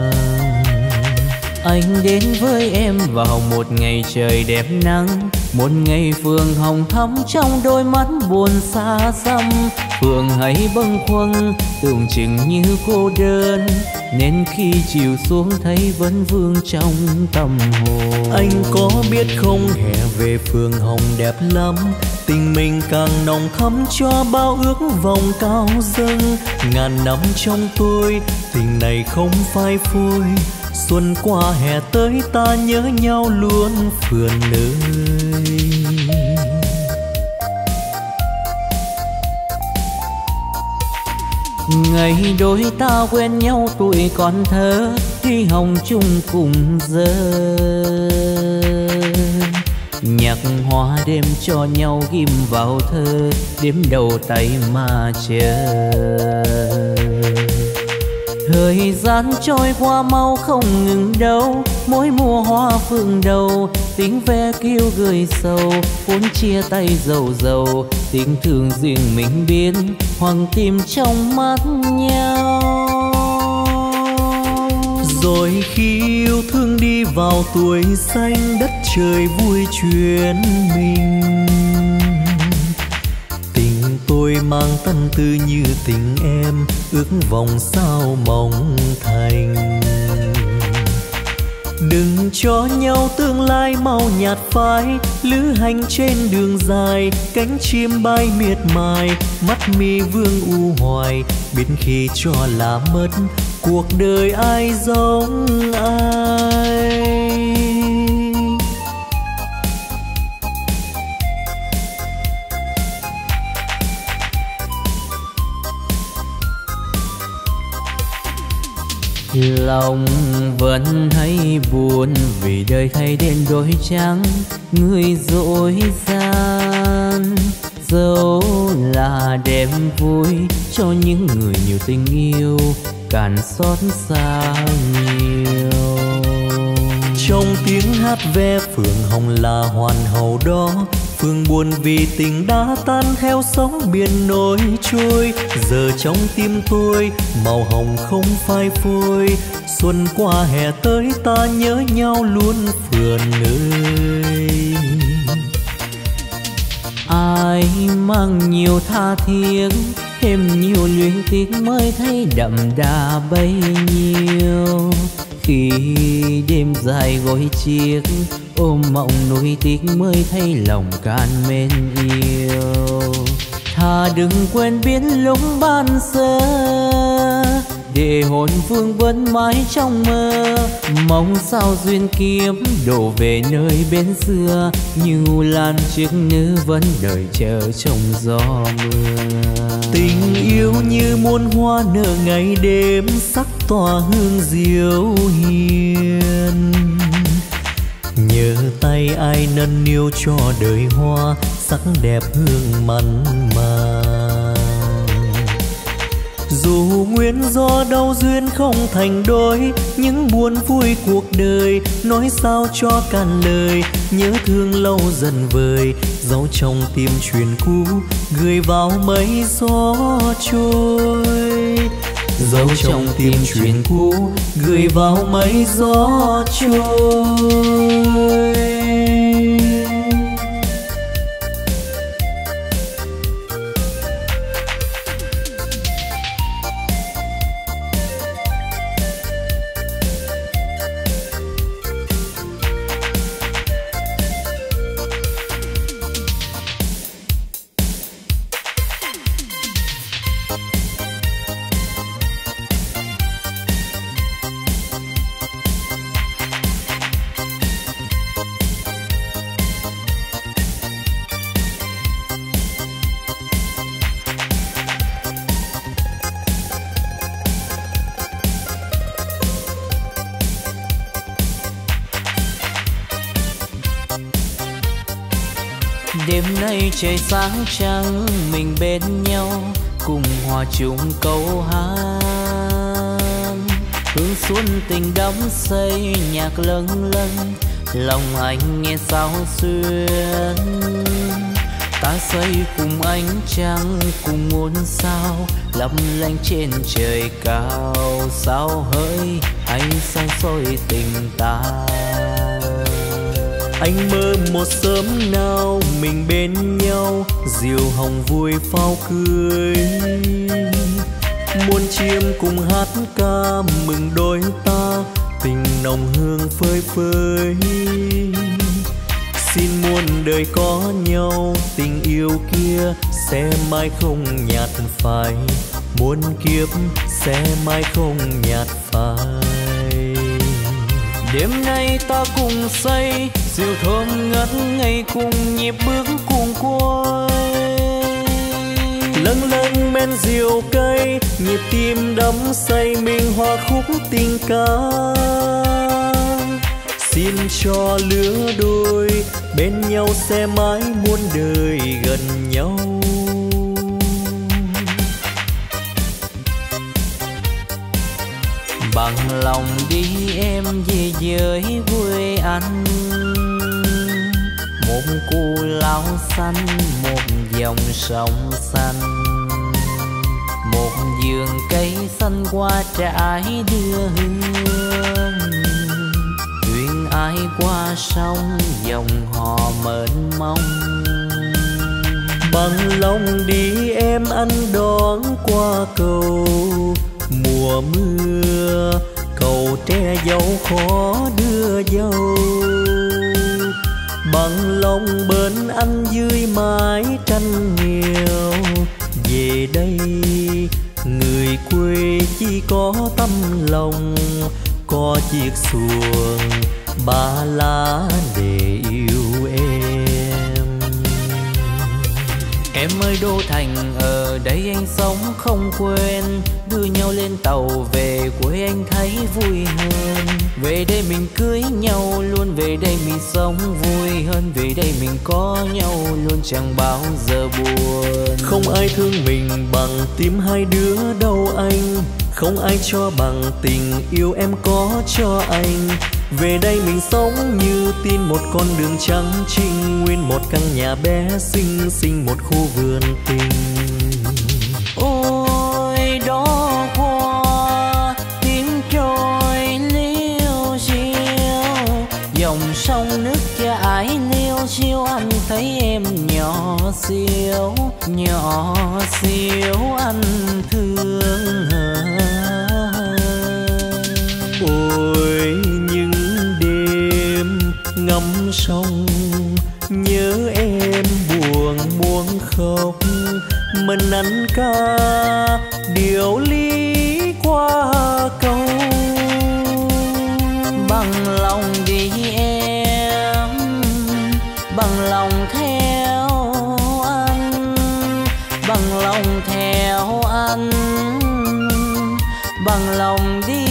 Anh đến với em vào một ngày trời đẹp nắng, một ngày phường hồng thắm trong đôi mắt buồn xa xăm. Phường hãy bâng khuâng tưởng chừng như cô đơn, nên khi chiều xuống thấy vẫn vương trong tâm hồn. Anh có biết không, hè về phường hồng đẹp lắm, tình mình càng nồng thắm cho bao ước vòng cao dâng. Ngàn năm trong tôi tình này không phai phôi, xuân qua hè tới ta nhớ nhau luôn phường nơi. Ngày đôi ta quen nhau tuổi còn thơ, đi hồng chung cùng giờ. Nhạc hoa đêm cho nhau ghim vào thơ, đếm đầu tay mà chờ. Thời gian trôi qua mau không ngừng đâu, mỗi mùa hoa phượng đầu tiếng ve kêu gửi sầu. Vốn chia tay dầu dầu, tình thương riêng mình biến hoàng tim trong mắt nhau. Rồi khi yêu thương đi vào tuổi xanh, đất trời vui chuyện mình. Tình tôi mang tâm tư như tình em, ước vòng sao mong thành. Đừng cho nhau tương lai mau nhạt phai, lữ hành trên đường dài, cánh chim bay miệt mài, mắt mi vương u hoài, biết khi cho là mất, cuộc đời ai giống ai. Lòng vẫn hay buồn vì đời thay đến đôi trắng, người dối gian. Dẫu là đêm vui cho những người nhiều tình yêu, càn xót xa nhiều. Trong tiếng hát ve phường hồng là hoàn hậu đó, phường buồn vì tình đã tan theo sóng biển nổi trôi. Giờ trong tim tôi màu hồng không phai phôi, xuân qua hè tới ta nhớ nhau luôn phường nơi. Ai mang nhiều tha thiết, thêm nhiều luyến tiếc mới thấy đậm đà bấy nhiêu. Khi đêm dài gối chiếc, ôm mộng nuối tiếc mới thấy lòng can mến yêu. Thà đừng quên biến lúc ban sơ, để hồn vương vẫn mãi trong mơ. Mong sao duyên kiếm đổ về nơi bên xưa, như lan chiếc nữ vẫn đợi chờ trong gió mưa. Tình yêu như muôn hoa nở ngày đêm, sắc tỏa hương diệu hiền. Nhớ tay ai nâng niu cho đời hoa, sắc đẹp hương mặn mà. Dù nguyên do đâu duyên không thành đôi, những buồn vui cuộc đời nói sao cho cạn lời. Nhớ thương lâu dần vơi, dấu trong tim chuyện cũ gửi vào mây gió trôi. Dấu trong tim chuyện cũ gửi vào mây gió trôi. Đêm nay trời sáng trăng, mình bên nhau cùng hòa chung câu hát. hương xuân tình đắm say nhạc lâng lâng, lòng anh nghe sao xuyên. Ta xây cùng ánh trăng cùng muôn sao lấp lánh trên trời cao, sao hỡi hay sao soi tình ta. Anh mơ một sớm nào mình bên nhau, diều hồng vui pháo cưới. Muôn chim cùng hát ca mừng đôi ta, tình nồng hương phơi phới. Xin muôn đời có nhau, tình yêu kia sẽ mãi không nhạt phai, muôn kiếp sẽ mãi không nhạt phai. Đêm nay ta cùng say, diều thơm ngất ngây cùng nhịp bước cùng quay. Lâng lâng men diều cây, nhịp tim đắm say mình hòa khúc tình ca. Xin cho lứa đôi bên nhau sẽ mãi muôn đời gần nhau. Bằng lòng đi em về với quê anh, một cù lao xanh, một dòng sông xanh, một vườn cây xanh qua trải đưa hương. Thuyền ai qua sông dòng hò mênh mông. Bằng lòng đi em anh đón qua cầu, mùa mưa cầu tre dâu khó đưa dâu. Bằng lòng bên anh dưới mái tranh nghèo, về đây người quê chỉ có tâm lòng, có chiếc xuồng ba lá để yêu em. Em ơi Đô Thành ở đây anh sống không quên, đưa nhau lên tàu về quê anh thấy vui hơn. Về đây mình cưới nhau luôn, về đây mình sống vui hơn, về đây mình có nhau luôn chẳng bao giờ buồn. Không ai thương mình bằng tim hai đứa đâu anh, không ai cho bằng tình yêu em có cho anh. Về đây mình sống như tin một con đường trắng trinh, nguyên một căn nhà bé xinh xinh, một khu vườn tình. Ôi đó qua tiếng trôi liêu xiêu, dòng sông nước chảy liêu xiêu, anh thấy em nhỏ xíu nhỏ xíu anh thương. Ôi những đêm ngắm sông nhớ em buồn muốn khóc, mình anh ca điều ly qua câu. Bằng lòng đi em, bằng lòng theo anh, bằng lòng theo anh, bằng lòng đi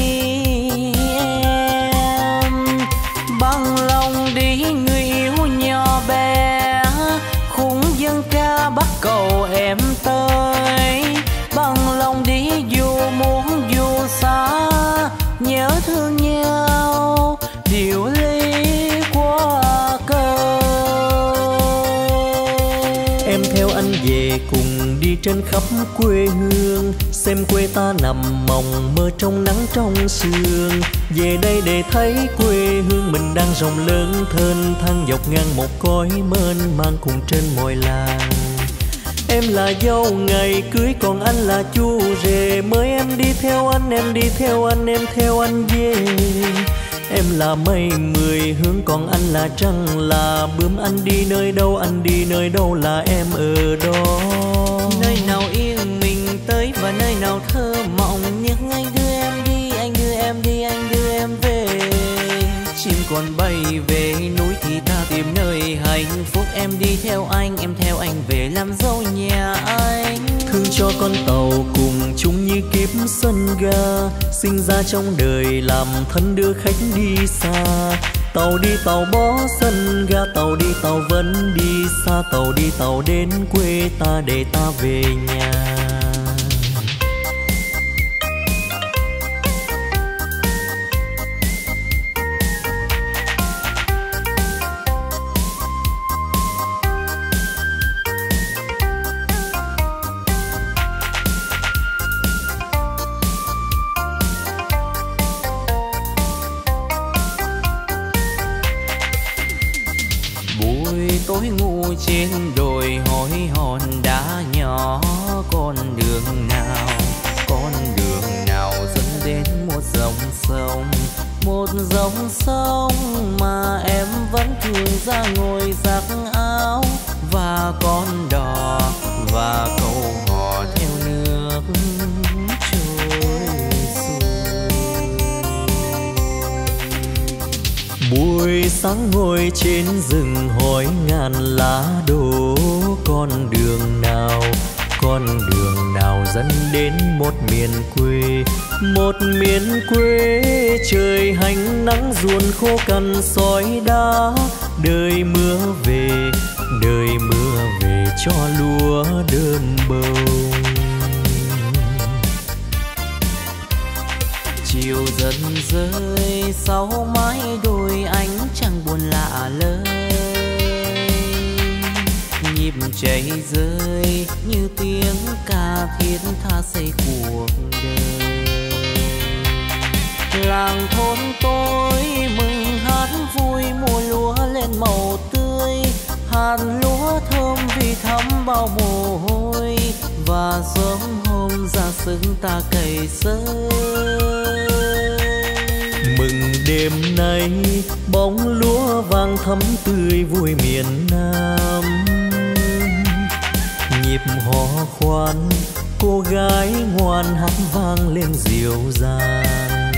em, bằng lòng đi người yêu nhỏ bé, khung dân ca bắt cầu em tới. Bằng lòng đi dù muốn dù xa, nhớ thương nhau điều ly qua cầu. Em theo anh về cùng đi trên khắp quê hương, xem quê ta nằm mộng mơ trong nắng trong sương. Về đây để thấy quê hương mình đang rộng lớn thênh thang, dọc ngang một cõi mênh mang cùng trên mọi làng. Em là dâu ngày cưới còn anh là chú rể, mới em đi theo anh, em đi theo anh, em theo anh về. Em là mây mười hướng còn anh là trăng là bướm, anh đi nơi đâu anh đi nơi đâu là em ở đó. Nơi nào yên mình tới và nơi nào thơ mộng, nhưng anh đưa em đi, anh đưa em đi, anh đưa em về. Chim còn bay về núi thì ta tìm nơi hạnh phúc, em đi theo anh, em theo anh về làm dâu nhà anh. Thương cho con tàu cùng chung như kiếp sân ga, sinh ra trong đời làm thân đưa khách đi xa. Tàu đi tàu bó sân ga, tàu đi tàu vẫn đi xa, tàu đi tàu đến quê ta để ta về nhà. tôi ngủ trên đồi hối hòn đá nhỏ. Con đường nào, con đường nào dẫn đến một dòng sông, một dòng sông mà em vẫn thường ra ngồi giặt áo. Và con đò và câu hò theo nước trôi xuôi. Buổi sáng ngồi trên rừng hỏi ngàn lá đổ, con đường nào, con đường nào dẫn đến một miền quê, một miền quê trời hành nắng ruồn khô cằn sỏi đá. Đời mưa về, đời mưa về cho lúa đơn bông. Chiều dần rơi sau mái đồi ánh trăng buồn lạ lời. Nhịp chảy rơi như tiếng ca thiết tha xây cuộc đời. Làng thôn tôi mừng hát vui mùa lúa lên màu tươi. Hạt lúa thơm vì thắm bao mồ hôi. Và sớm hôm ra sức ta cày sới. Mừng đêm nay bóng lúa vàng thắm tươi vui miền Nam. Nhịp hò khoan cô gái ngoan hát vang lên dịu dàng.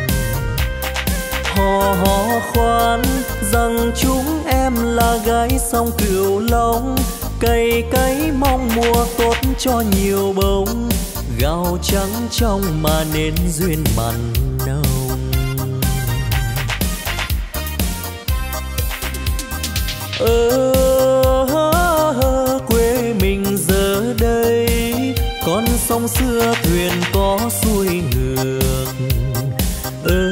Hò hò khoan rằng chúng em là gái sông Cửu Long. Cày cấy mong mùa tốt cho nhiều bông. Gạo trắng trong mà nên duyên mặn nồng. Ở quê mình giờ đây con sông xưa thuyền có xuôi ngược. Ơ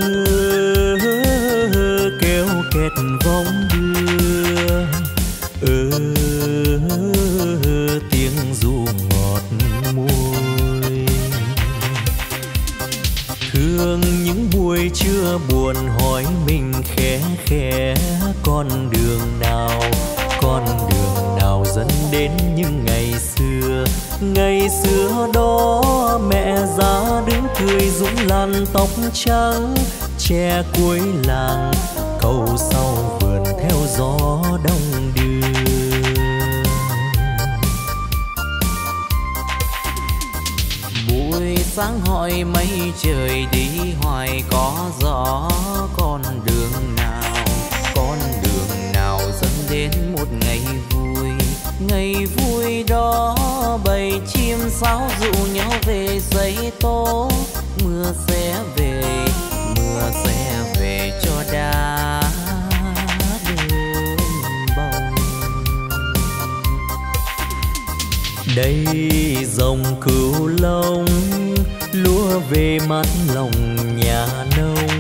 kéo kẹt vòng đưa. Ơ tiếng ru ngọt môi. Thương những buổi trưa buồn hỏi mình khẽ khẽ. Con đường nào, con đường nào dẫn đến những ngày xưa. Ngày xưa đó mẹ già đứng cười rụng làn tóc trắng. Tre cuối làng cầu sau vườn theo gió đông đưa. Buổi sáng hỏi mây trời đi hoài có gió. Con đường nào, con đường nào dẫn đến một ngày vui. Ngày vui đó bầy chim sáo dụ nhau về giấy tố. Mưa sẽ về, mưa sẽ về cho đá đơn bông. Đây dòng Cửu Long lúa về mát lòng nhà nông.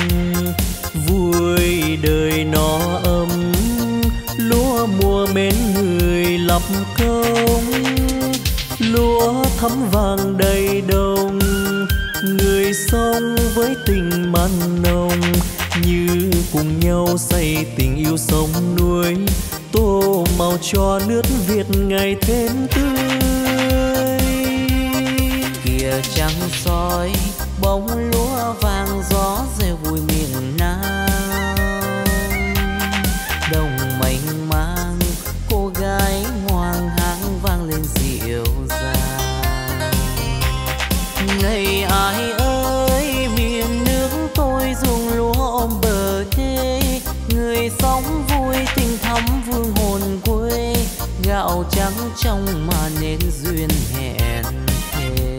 Vui đời nó ấm lúa mùa mến người lập công. Lúa thắm vàng đầy đồng người sống với tình mặn nồng. Như cùng nhau xây tình yêu sông núi. Tô màu cho nước Việt ngày thêm tươi. Kìa trăng soi bóng lúa vàng gió reo vui miền Nam. Đồng mênh mang cô gái ngoan háng vang lên dịu dàng. Ngày ai ơi miền nước tôi ruộng lúa ôm bờ đê. Người sống vui tình thắm vương hồn quê. Gạo trắng trong mà nên duyên hẹn thề.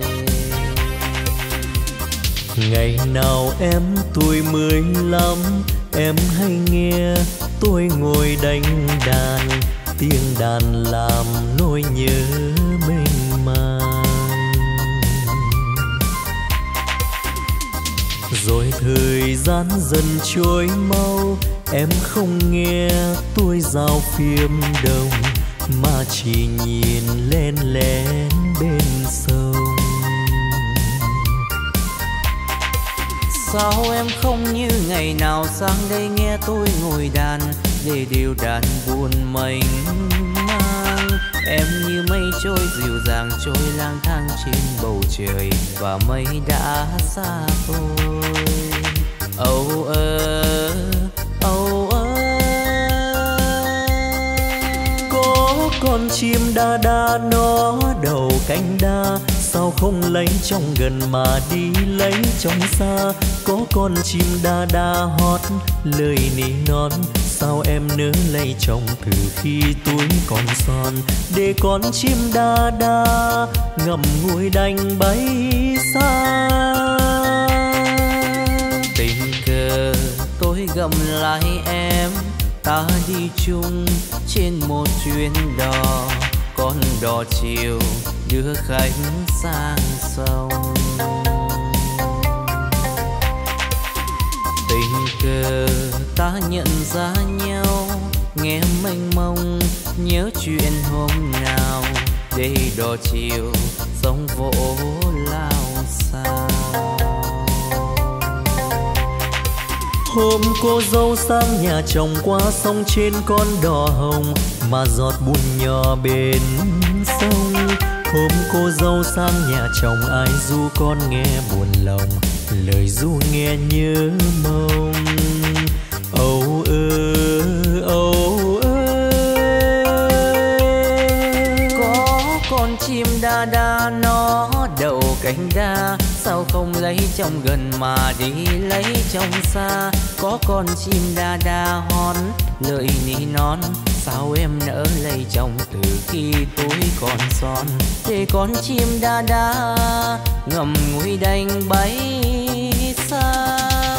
Ngày nào em tuổi mười lăm em hay nghe tôi ngồi đánh đàn. Tiếng đàn làm nỗi nhớ mênh mang. Rồi thời gian dần trôi mau. Em không nghe tôi giao phim đồng. Mà chỉ nhìn lên lén bên sông. Sao em không như ngày nào sang đây nghe tôi ngồi đàn. để điều đàn buồn mênh mang. Em như mây trôi dịu dàng trôi lang thang trên bầu trời và mây đã xa tôi. Âu ơ âu ơ, có con chim đa đa nó đầu cánh đa, sao không lấy trong gần mà đi lấy trong xa. Có con chim đa đa hót lời nỉ non, sao em nỡ lấy chồng từ khi tuổi còn son. Để con chim đa đa ngậm ngùi đành bay xa. Tình cờ tôi gầm lại em, ta đi chung trên một chuyến đò, con đò chiều đưa khách sang sông. Tình cờ ta nhận ra nhau, nghe mênh mông nhớ chuyện hôm nào, để đò chiều sông vỗ lao sao. Hôm cô dâu sang nhà chồng qua sông trên con đò hồng, mà giọt bùn nhỏ bên sông. Hôm cô dâu sang nhà chồng ai ru con nghe buồn lòng, lời ru nghe nhớ mong. Âu ơ âu ơ, có con chim đa đa nó đậu cánh đa, sao không lấy trong gần mà đi lấy trong xa. Có con chim đa đa hót lời nỉ non, sao em nỡ lấy chồng từ khi tuổi còn son. Để con chim đa đa ngậm ngùi đành bay xa.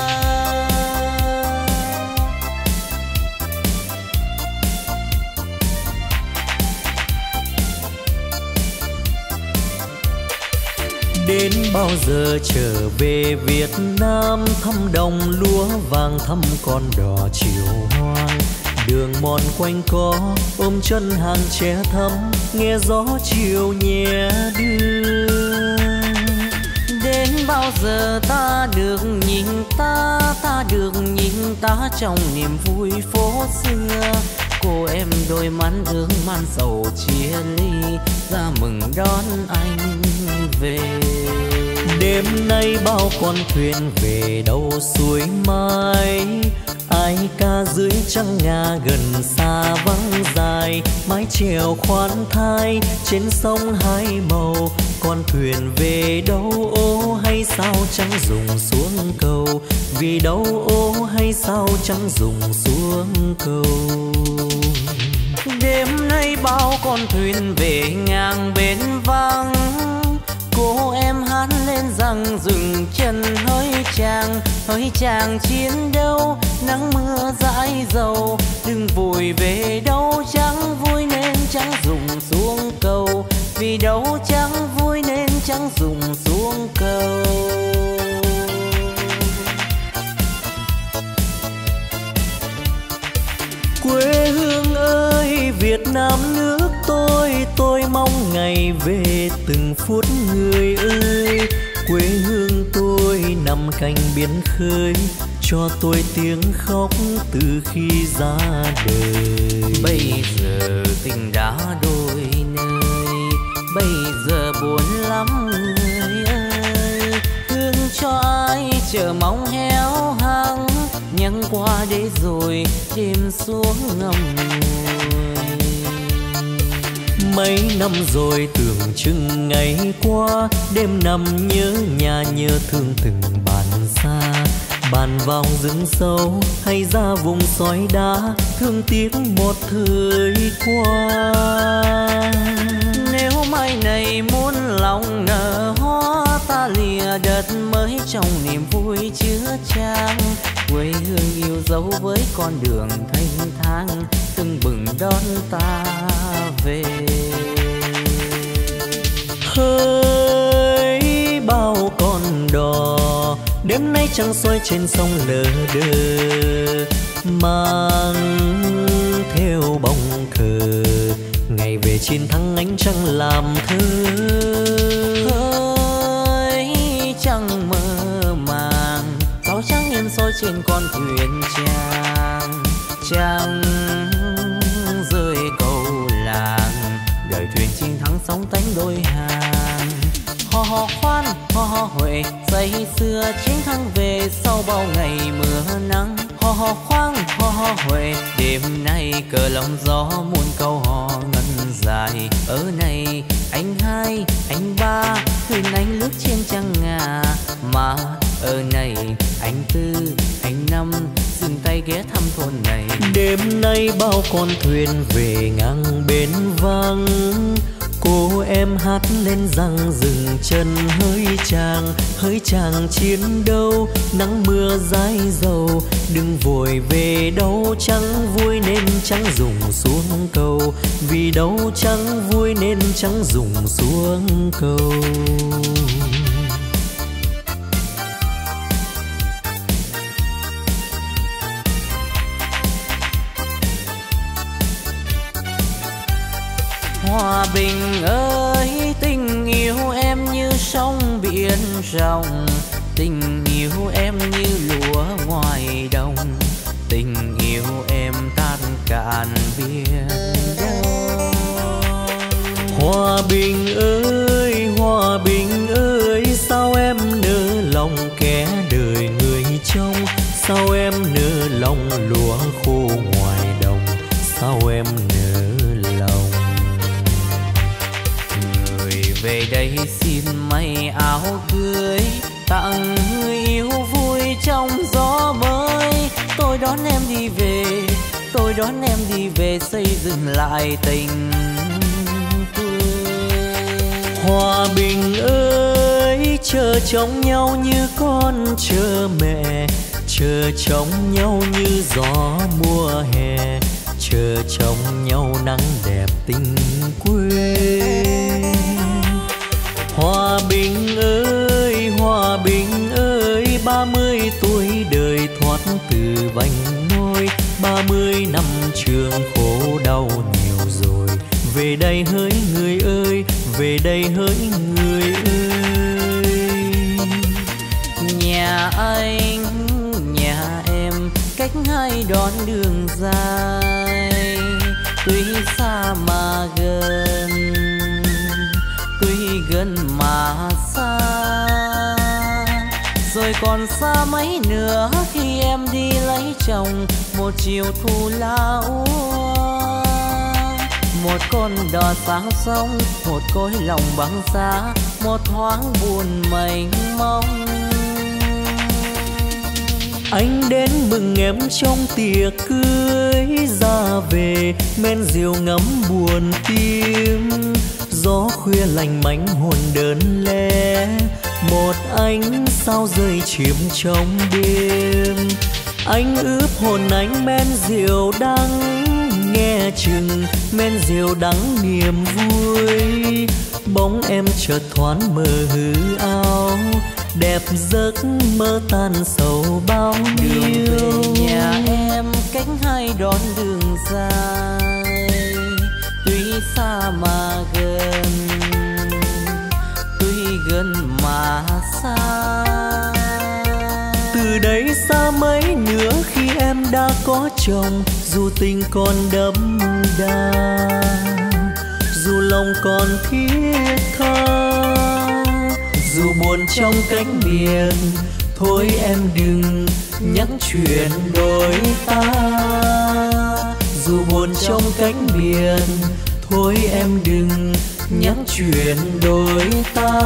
Đến bao giờ trở về Việt Nam, thăm đồng lúa vàng thăm con đò chiều hoang. Đường mòn quanh co ôm chân hàng tre thắm, nghe gió chiều nhẹ đưa. Đến bao giờ ta được nhìn ta, ta được nhìn ta trong niềm vui phố xưa. Cô em đôi mắt ương man sầu chia ly, ra mừng đón anh về. Đêm nay bao con thuyền về đâu suối mai, ai ca dưới trăng ngà gần xa vắng dài. Mái chèo khoan thai trên sông hai màu, con thuyền về đâu ô hay sao trăng rụng xuống cầu. Vì đâu ô hay sao trăng rụng xuống cầu. Đêm nay bao con thuyền về ngang bến vắng, cô em hát lên rằng dừng chân hỡi chàng. Hỡi chàng chiến đấu nắng mưa dãi dầu, đừng vội về đâu chẳng vui nên chẳng rụng xuống cầu. Vì đâu chẳng vui nên chẳng rụng xuống cầu. Quê hương ơi Việt Nam nước tôi, tôi mong ngày về từng phút người ơi. Quê hương tôi nằm cạnh biển khơi, cho tôi tiếng khóc từ khi ra đời. Bây giờ tình đã đôi nơi, bây giờ buồn lắm người ơi. Thương cho ai chờ mong héo hăng, nhắn qua để rồi đêm xuống ngầm ngùi. Mấy năm rồi tưởng chừng ngày qua, đêm nằm nhớ nhà nhớ thương từng bàn xa. Bàn vào rừng sâu hay ra vùng sói đá, thương tiếc một thời qua. Nếu mai này muốn lòng nở hoa, ta lìa đất mới trong niềm vui chứa chan. Quê hương yêu dấu với con đường thanh thang, từng bừng đón ta về. Hỡi bao con đò đêm nay trăng soi trên sông lờ đờ, mang theo bóng cờ ngày về chiến thắng ánh trăng làm thơ. Hỡi trăng mơ màng, sao trắng em soi trên con thuyền chàng. trăng rơi cầu làng, đời thuyền chinh thắng sóng tánh đôi hàng. Hò hò khoan hò hò huệ say xưa chiến thắng về sau bao ngày mưa nắng. Hò hò khoan hò hò huệ đêm nay cờ lòng gió muôn câu hò ngân dài. Ở này anh hai anh ba thuyền anh lướt trên trăng ngà, mà ở này anh tư anh năm dừng tay ghé thăm thôn này. Đêm nay bao con thuyền về ngang bến vắng, cô em hát lên rằng dừng chân hỡi chàng, hỡi chàng chiến đấu nắng mưa dãi dầu. Đừng vội về đâu chẳng vui nên chẳng dùng xuống cầu, vì đâu chẳng vui nên chẳng dùng xuống cầu. Hòa bình ơi tình yêu em như sóng biển rộng, tình yêu em như lúa ngoài đồng, tình yêu em tan cạn biển đông. Hòa bình ơi hòa bình ơi sao em nỡ lòng kẻ đời người trông, sao em nỡ lòng lúa khô ngoài đồng, sao em nỡ lòng. Về đây xin may áo cưới tặng người yêu vui trong gió mới. Tôi đón em đi về, tôi đón em đi về xây dựng lại tình quê. Hòa bình ơi chờ trông nhau như con chờ mẹ, chờ trông nhau như gió mùa hè, chờ trông nhau nắng đẹp tình quê. Hòa bình ơi hòa bình ơi ba mươi tuổi đời thoát từ vành nôi, ba mươi năm trường khổ đau nhiều rồi. Về đây hỡi người ơi, về đây hỡi người ơi. Nhà anh nhà em cách hai đoạn đường dài, tuy xa mà gần, tuy gần mà xa. Rồi còn xa mấy nữa khi em đi lấy chồng, một chiều thu lá úa. Một con đò sáng sông, một cõi lòng băng giá, một thoáng buồn mênh mông. Anh đến mừng em trong tiệc cưới, ra về men rượu ngắm buồn tim. Gió khuya lành mánh hồn đơn lẻ, một ánh sao rơi chìm trong đêm. Anh ướp hồn anh men rượu đắng, nghe chừng men rượu đắng niềm vui. Bóng em chợt thoáng mờ hư áo, đẹp giấc mơ tan sầu bao nhiêu. Đường về nhà em cách hai đoạn đường dài, tuy xa mà gần, tuy gần mà xa. Từ đây xa mấy nữa khi em đã có chồng, dù tình còn đậm đà, dù lòng còn thiết tha, dù buồn trong cánh biển, thôi em đừng nhắc chuyện đôi ta. Dù buồn trong cánh biển, thôi em đừng nhắc chuyện đôi ta.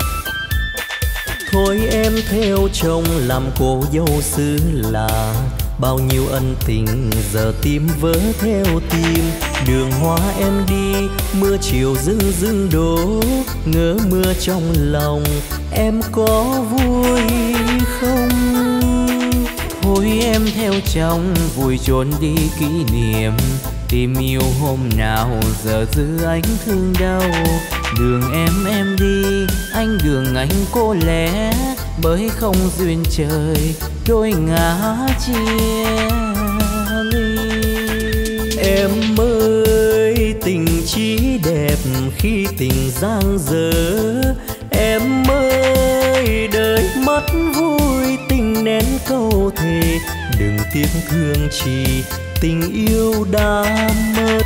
Thôi em theo chồng làm cô dâu xứ lạ, bao nhiêu ân tình giờ tim vỡ theo tim. Đường hoa em đi, mưa chiều rưng rưng đổ, ngỡ mưa trong lòng em có vui không? Thôi em theo chồng vui trốn đi kỷ niệm, tìm yêu hôm nào giờ giữ anh thương đau. Đường em em đi, anh đường anh cô lẻ, bởi không duyên trời đôi ngã chia ly. Em ơi tình chỉ đẹp khi tình giang dở, em ơi đời mất vui tình nén câu thề. Đừng tiếc thương chỉ tình yêu đã mất.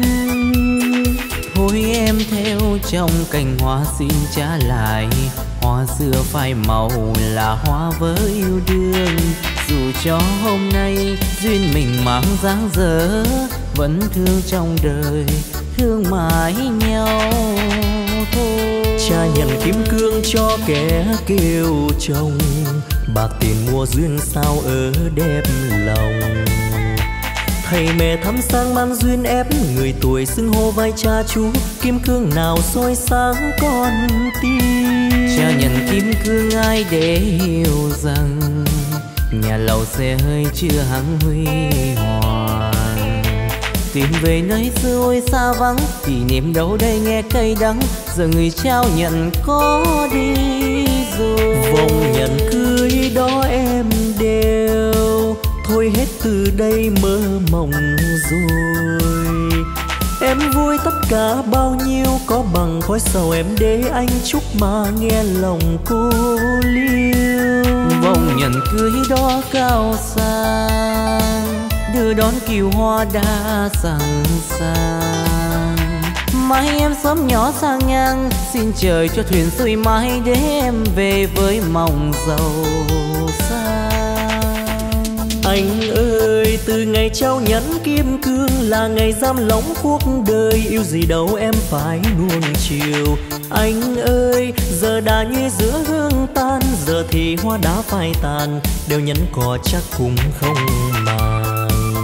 Thôi em theo trong cành hoa xin trả lại, hoa xưa phai màu là hoa với yêu đương. Dù cho hôm nay duyên mình mang dáng dở, vẫn thương trong đời thương mãi nhau thôi. Cha nhận kim cương cho kẻ kêu chồng, bạc tiền mua duyên sao ở đẹp lòng. Thầy mẹ thắm sang mang duyên ép người tuổi xưng hô vai cha chú, kim cương nào soi sáng con tim. Cha nhận kim cương ai để hiểu rằng nhà lầu xe hơi chưa hăng huy hoàng. Tìm về nơi xưa ôi xa vắng, kỷ niệm đâu đây nghe cay đắng, giờ người trao nhận có đi rồi. Vòng nhận cưới đó em đều thôi hết từ đây mơ mộng rồi. Em vui tất cả bao nhiêu có bằng khói sầu em để anh chúc mà nghe lòng cô liêu. Vòng nhận cưới đó cao sang, đưa đón kiều hoa đã sẵn sàng. Mai em sớm nhỏ sang ngang, xin trời cho thuyền xuôi mãi để em về với mong giàu sang. Anh ơi từ ngày trao nhẫn kim cương là ngày giam lỏng cuộc đời, yêu gì đâu em phải nuông chiều. Anh ơi giờ đã như giữa hương tan, giờ thì hoa đã phai tàn, đều nhẫn cò chắc cũng không màng.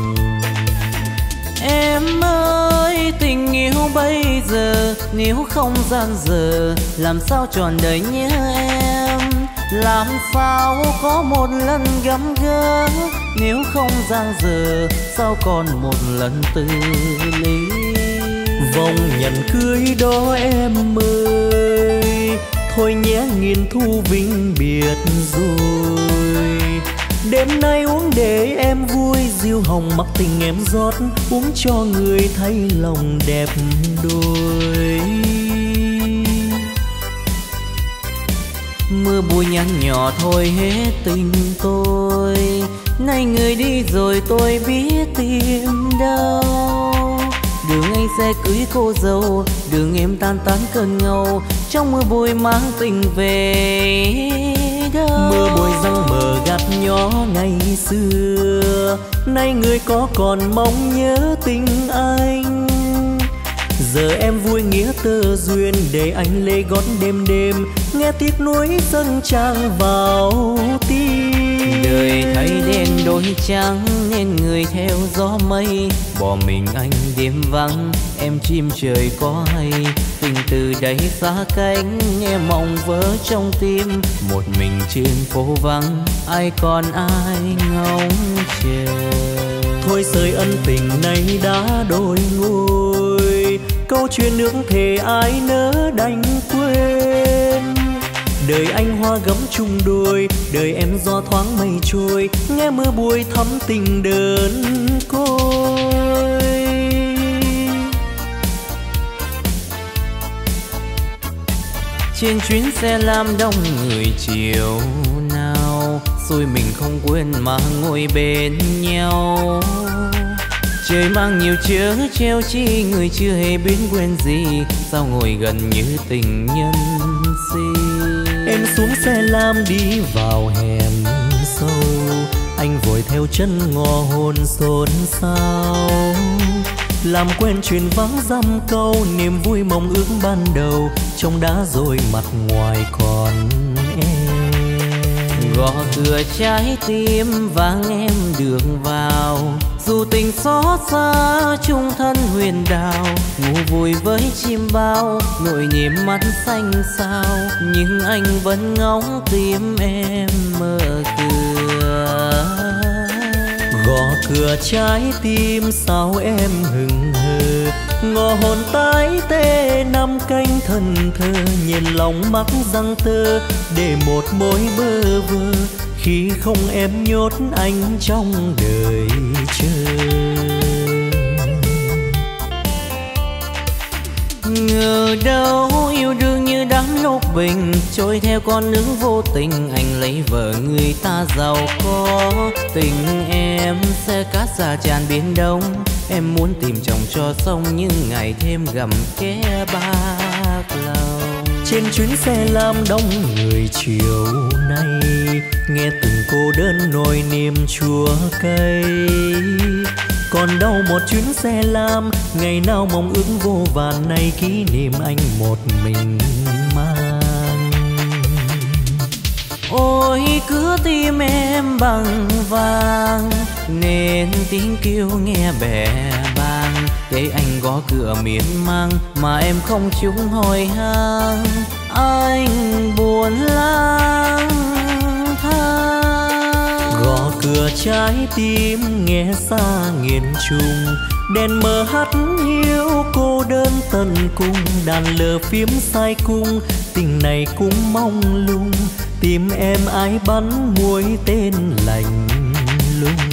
Em ơi tình yêu bây giờ nếu không gian giờ, làm sao trọn đời nhớ em, làm sao có một lần gặp gỡ, nếu không gian giờ sao còn một lần từ ly. Vòng nhận cưới đó em ơi thôi nhé nghìn thu vĩnh biệt rồi. Đêm nay uống để em vui, diêu hồng mặc tình em rót, uống cho người thấy lòng đẹp đôi. Mưa bụi nhắn nhỏ thôi hết tình tôi, nay người đi rồi tôi biết tìm đâu. Đường anh sẽ cưới cô dâu, đường em tan tán cơn ngâu, trong mưa bụi mang tình về đâu. Mưa bụi răng mờ gạt nhỏ ngày xưa, nay người có còn mong nhớ tình anh. Giờ em vui nghĩa tơ duyên, để anh lê gót đêm đêm, nghe tiếc nuối dâng tràn vào tim. Đời thay đen đôi trắng nên người theo gió mây, bỏ mình anh đêm vắng em chim trời có hay. Tình từ đây xa cánh em mong vỡ trong tim, một mình trên phố vắng ai còn ai ngóng chờ. Thôi sợi ân tình này đã đôi ngôi, câu chuyện nước thề ai nỡ đành quên. Đời anh hoa gấm chung đôi, đời em gió thoáng mây trôi, nghe mưa bụi thắm tình đơn côi. Trên chuyến xe lam đông người chiều nào, rồi mình không quên mà ngồi bên nhau. Trời mang nhiều chớ treo chi, người chưa hề biết quên gì, sao ngồi gần như tình nhân si. Em xuống xe lam đi vào hẻm sâu, anh vội theo chân ngò hồn xôn xao. Làm quen chuyện vắng dăm câu, niềm vui mong ước ban đầu, trong đã rồi mặt ngoài còn em. Gõ cửa trái tim vang em đường vào, dù tình xót xa chung thân huyền đào. Ngủ vui với chim bao, nỗi niềm mắt xanh sao, nhưng anh vẫn ngóng tim em mở cửa. Gõ cửa trái tim sao em hững hờ, ngõ hồn tái tê năm canh thần thơ. Nhìn lòng mắc răng tơ để một mối bơ vơ, khi không em nhốt anh trong đời chờ. Ngờ đâu yêu đương như đám lục bình, trôi theo con nước vô tình. Anh lấy vợ người ta giàu có, tình em sẽ cát xa tràn biển đông. Em muốn tìm chồng cho xong nhưng ngày thêm gặm ké bạc lòng. Trên chuyến xe lam đông người chiều nay, nghe từng cô đơn nỗi niềm chua cay. Còn đâu một chuyến xe lam, ngày nào mong ước vô vàn, nay kỷ niệm anh một mình mang. Ôi cứ tim em bằng vàng, nên tiếng kêu nghe bè bàng. Để anh gõ cửa miên man mà em không trúng hồi hang. Anh buồn lang thang. Gõ cửa trái tim nghe xa nghiền trùng, đèn mờ hắt hiu cô đơn tận cùng. Đàn lờ phím sai cung, tình này cũng mong lung. Tìm em ai bắn muối tên lạnh lùng.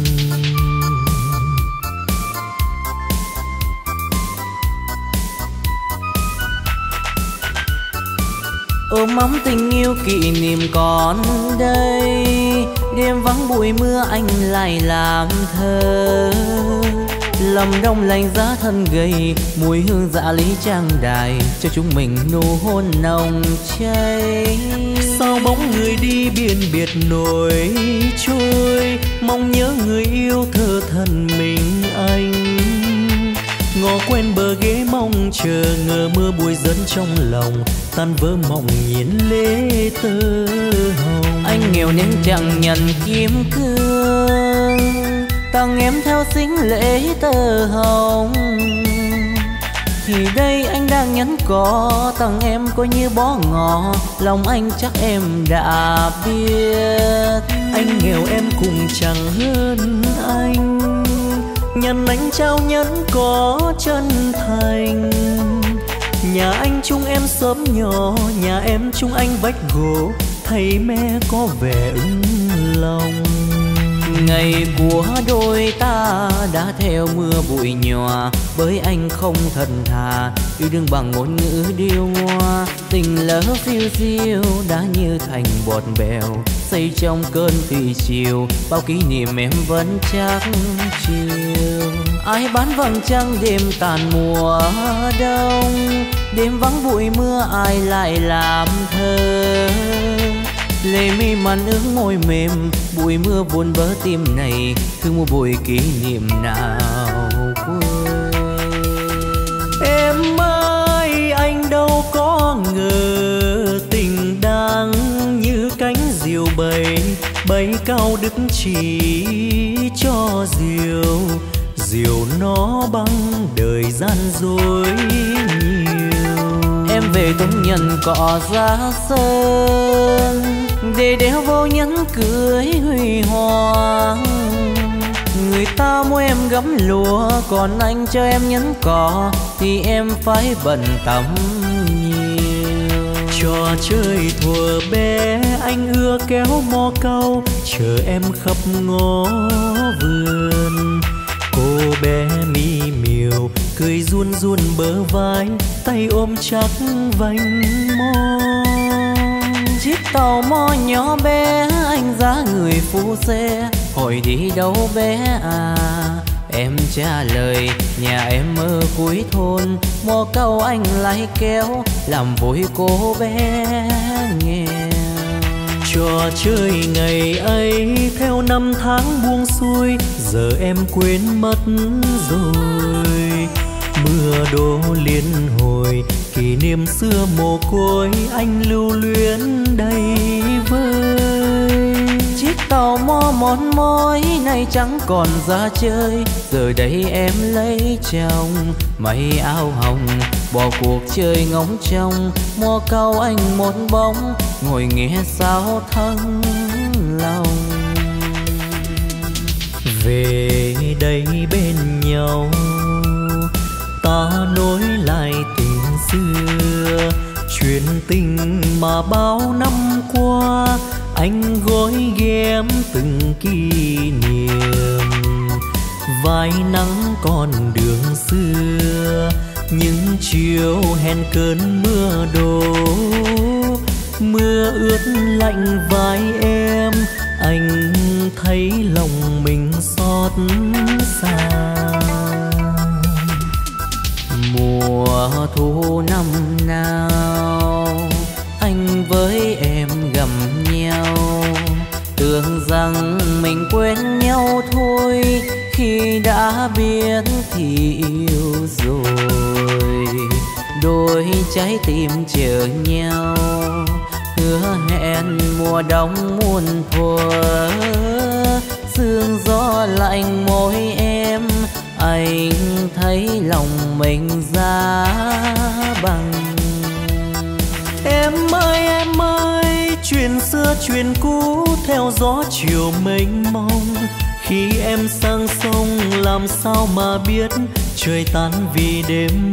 Ôm ấm tình yêu kỷ niệm còn đây, đêm vắng bụi mưa anh lại làm thơ. Lòng đông lạnh giá thân gầy, mùi hương dạ lý trang đài, cho chúng mình nụ hôn nồng cháy. Sao bóng người đi biên biệt nổi trôi, mong nhớ người yêu thơ thần mình anh. Ngõ quen bờ ghế mong chờ, ngờ mưa bụi dẫn trong lòng, tan vỡ mộng nhìn lễ tơ hồng. Anh nghèo nên chẳng nhận kim cương, tặng em theo xính lễ tơ hồng. Thì đây anh đang nhắn có, tặng em coi như bó ngỏ, lòng anh chắc em đã biết. Anh nghèo em cũng chẳng hơn anh, nhân anh trao nhẫn có chân thành. Nhà anh chung em sớm nhỏ, nhà em chung anh vách gỗ, thấy mẹ có vẻ ưng lòng. Ngày của đôi ta đã theo mưa bụi nhòa, bởi anh không thần thà yêu đương bằng ngôn ngữ điêu ngoa. Tình lỡ phiêu diêu đã như thành bọt bèo, xây trong cơn thủy triều, bao kỷ niệm em vẫn chắc chiều. Ai bán vầng trăng đêm tàn mùa đông, đêm vắng bụi mưa ai lại làm thơ. Lệ mi màn ướt môi mềm, bụi mưa buồn bỡ tim này, thương một buổi kỷ niệm nào quên. Em ơi anh đâu có ngờ, tình đang như cánh diều bay, bay cao đức chỉ cho diều. Diều nó băng đời gian dối nhiều. Em về công nhân cỏ ra sơn, để đeo vô nhẫn cưới huy hoàng. Người ta mua em gấm lúa, còn anh cho em nhẫn cỏ, thì em phải bận tâm nhiều. Trò chơi thuở bé anh ưa kéo mò câu, chờ em khắp ngõ vườn. Cô bé mi miều cười run run bờ vai, tay ôm chắc vành môi. Chiếc tàu mò nhỏ bé anh giá người phụ xe, hỏi đi đâu bé à. Em trả lời nhà em ở cuối thôn, mò câu anh lại kéo làm vui cô bé nghèo. Trò chơi ngày ấy theo năm tháng buông xuôi, giờ em quên mất rồi. Mưa đổ liên hồi, kỷ niệm xưa mồ côi anh lưu luyến đầy vơi. tàu mò mòn mỏi nay chẳng còn ra chơi, giờ đây em lấy chồng mây áo hồng, bỏ cuộc chơi ngóng trông mò cao anh một bóng, ngồi nghe sao thăng lòng. Về đây bên nhau ta nối lại tình xưa, chuyện tình mà bao năm qua anh gói ghém từng kỷ niệm. Vai nắng con đường xưa, những chiều hẹn cơn mưa đổ, mưa ướt lạnh vai em, anh thấy lòng mình xót xa. Mùa thu năm nào anh với em gặp nhau, tưởng rằng mình quên nhau thôi, khi đã biết thì yêu rồi. Đôi trái tim chờ nhau, hứa hẹn mùa đông muôn thuở, sương gió lạnh môi em, anh thấy lòng mình giá băng. Em ơi em ơi, chuyện xưa chuyện cũ theo gió chiều mênh mông, khi em sang sông làm sao mà biết trời tan vì đêm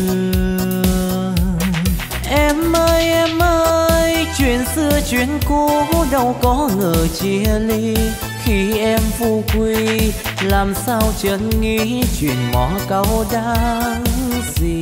mưa. Em ơi em ơi, chuyện xưa chuyện cũ đâu có ngờ chia ly, khi em phù quy làm sao chợt nghĩ chuyện mò câu đáng gì.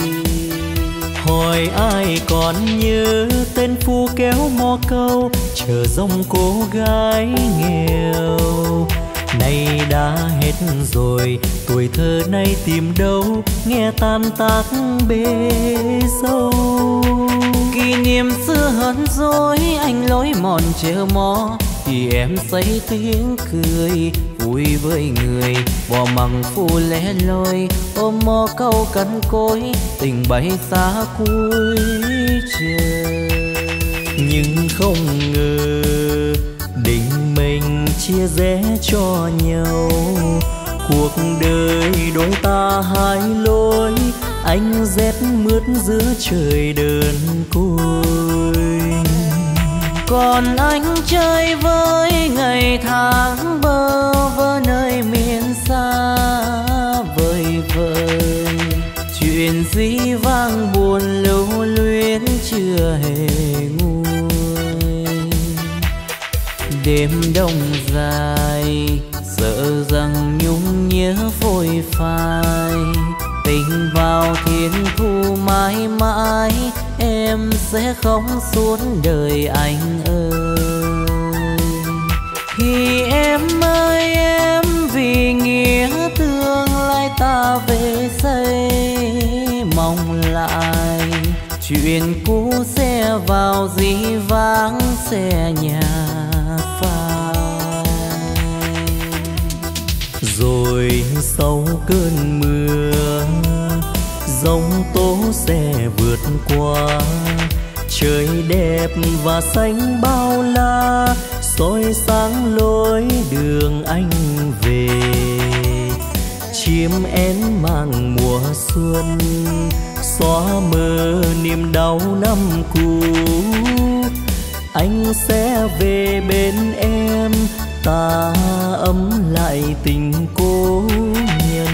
Hỏi ai còn nhớ tên phu kéo mò câu, chờ dòng cô gái nghèo. Nay đã hết rồi, tuổi thơ nay tìm đâu, nghe tan tác bê dâu. Kỷ niệm xưa hờn dỗi, anh lối mòn chờ mò, thì em say tiếng cười vui với người, bỏ măng phu lẻ loi ôm mò câu cằn cối, tình bay xa cuối trời. Nhưng không ngờ định mình chia rẽ cho nhau, cuộc đời đôi ta hai lối, anh rét mướt giữa trời đơn côi. Còn anh chơi với ngày tháng bơ vơ nơi miền xa vời vời, chuyện dĩ vang buồn lưu luyến chưa hề nguôi. Đêm đông dài sợ rằng nhung nhớ phôi phai, tình vào thiên thu mãi mãi, em sẽ không suốt đời anh ơi. Thì em ơi em, vì nghĩa tương lai ta về xây mong lại, chuyện cũ sẽ vào dĩ vãng sẽ nhà phai. Rồi sau cơn mưa giông tố sẽ vượt qua, trời đẹp và xanh bao la, soi sáng lối đường anh về. Chim én mang mùa xuân, xóa mờ niềm đau năm cũ, anh sẽ về bên em, ta ấm lại tình cố nhân.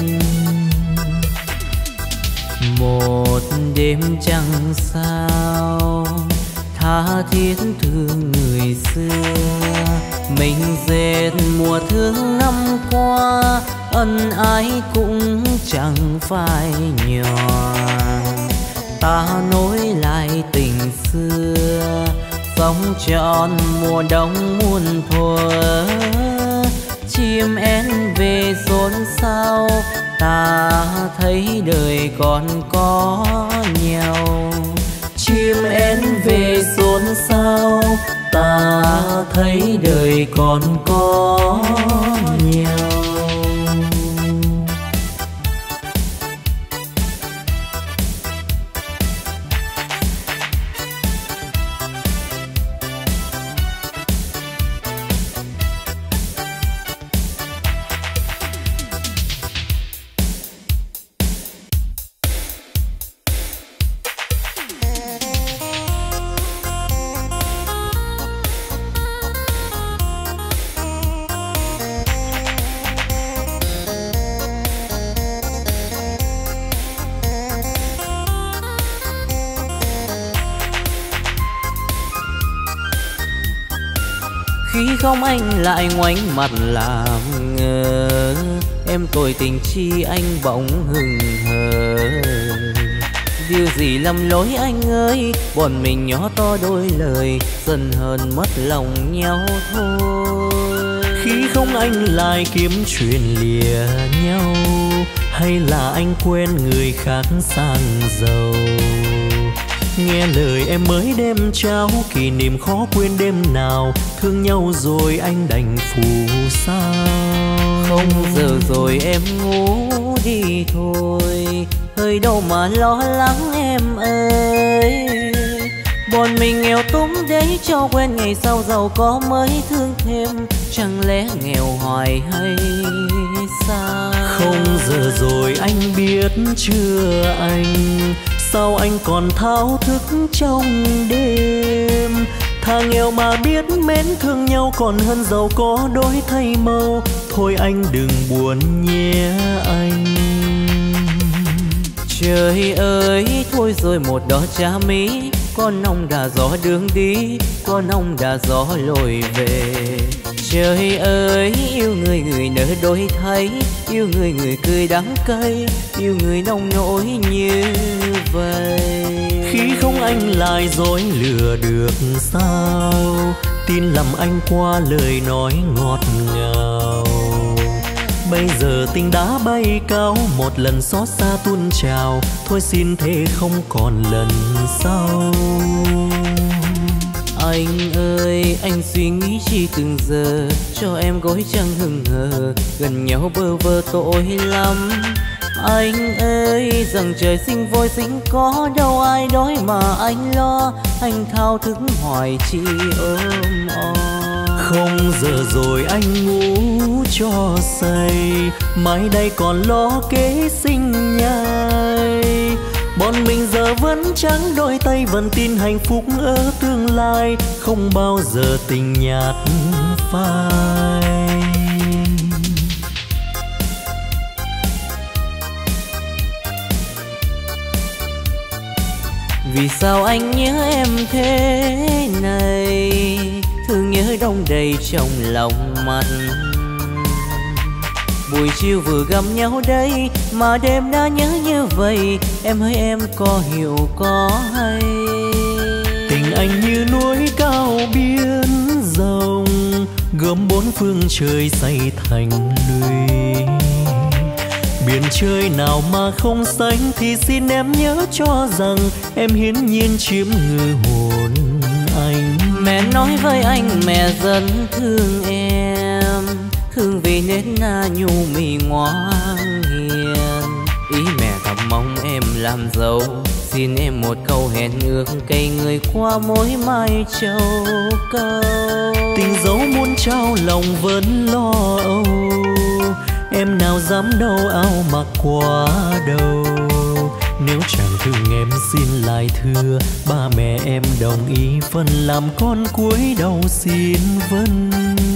Một đêm trăng sao tha thiết thương người xưa, mình dệt mùa thương năm qua, ân ái cũng chẳng phai nhòa. Ta nối lại tình xưa, sống trọn mùa đông muôn thuở, chim én về xôn xao, ta thấy đời còn có nhau. Chim én về xôn xao, ta thấy đời còn có nhau. không anh lại ngoảnh mặt làm ngơ. Em tội tình chi anh bỗng hừng hờ. Điều gì lầm lỗi anh ơi, bọn mình nhỏ to đôi lời, dần hờn mất lòng nhau thôi. Khi không anh lại kiếm chuyện lìa nhau, hay là anh quen người khác sang giàu. Nghe lời em mới đem trao, kỷ niệm khó quên đêm nào, thương nhau rồi anh đành phù sao. Không giờ rồi em ngủ đi thôi, hơi đâu mà lo lắng em ơi. Bọn mình nghèo túng để cho quen ngày sau giàu có mới thương thêm, chẳng lẽ nghèo hoài hay sao? Không giờ rồi anh biết chưa anh, sao anh còn thao thức trong đêm. Thà nghèo mà biết mến thương nhau còn hơn giàu có đổi thay màu. Thôi anh đừng buồn nhé anh. Trời ơi thôi rồi một đó cha mỹ, con ông đã gió đường đi, con ông đã gió lội về. Trời ơi yêu người người nỡ đôi thay, yêu người người cười đắng cay, yêu người nông nỗi như vậy. Khi không anh lại dối lừa được sao, tin lầm anh qua lời nói ngọt ngào. Bây giờ tình đã bay cao, một lần xót xa tuôn trào, thôi xin thế không còn lần sau. Anh ơi anh suy nghĩ chi từng giờ, cho em gối trăng hừng hờ, gần nhau bơ vơ tội lắm. Anh ơi rằng trời sinh vội sinh có đâu ai đói mà anh lo, anh thao thức hoài chi ôm o. Không giờ rồi anh ngủ cho say, mai đây còn lo kế sinh nhai. Bọn mình giờ vẫn trắng đôi tay, vẫn tin hạnh phúc ở tương lai, không bao giờ tình nhạt phai. Vì sao anh nhớ em thế này, thương nhớ đông đầy trong lòng mắt. Buổi chiều vừa gặp nhau đây mà đêm đã nhớ như vậy, em hỡi em có hiểu có hay. Tình anh như núi cao biển rộng, gom bốn phương trời xây thành lũy. Biển trời nào mà không xanh thì xin em nhớ cho rằng em hiến nhiên chiếm ngự hồn anh. Mẹ nói với anh mẹ rất thương em, thương vì nết na nhu mì ngoan hiền. Ý mẹ thầm mong em làm giàu, xin em một câu hẹn ước cây người qua mối mai châu câu. Tình dấu muốn trao lòng vẫn lo âu, em nào dám đâu áo mặc quá đầu. Nếu chẳng thương em xin lại thưa, ba mẹ em đồng ý phần làm con cuối đầu xin vâng.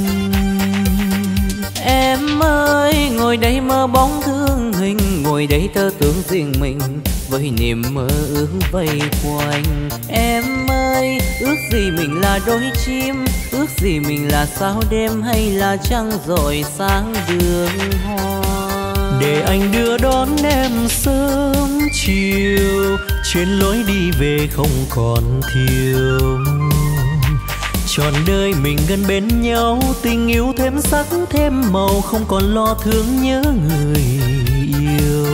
Em ơi ngồi đây mơ bóng thương hình, ngồi đây tơ tưởng riêng mình với niềm mơ ước vây quanh. Em ơi ước gì mình là đôi chim, ước gì mình là sao đêm hay là trăng rọi sáng đường hoa. Để anh đưa đón em sớm chiều, trên lối đi về không còn thiếu. Trọn đời mình gần bên nhau, tình yêu thêm sắc thêm màu, không còn lo thương nhớ người yêu.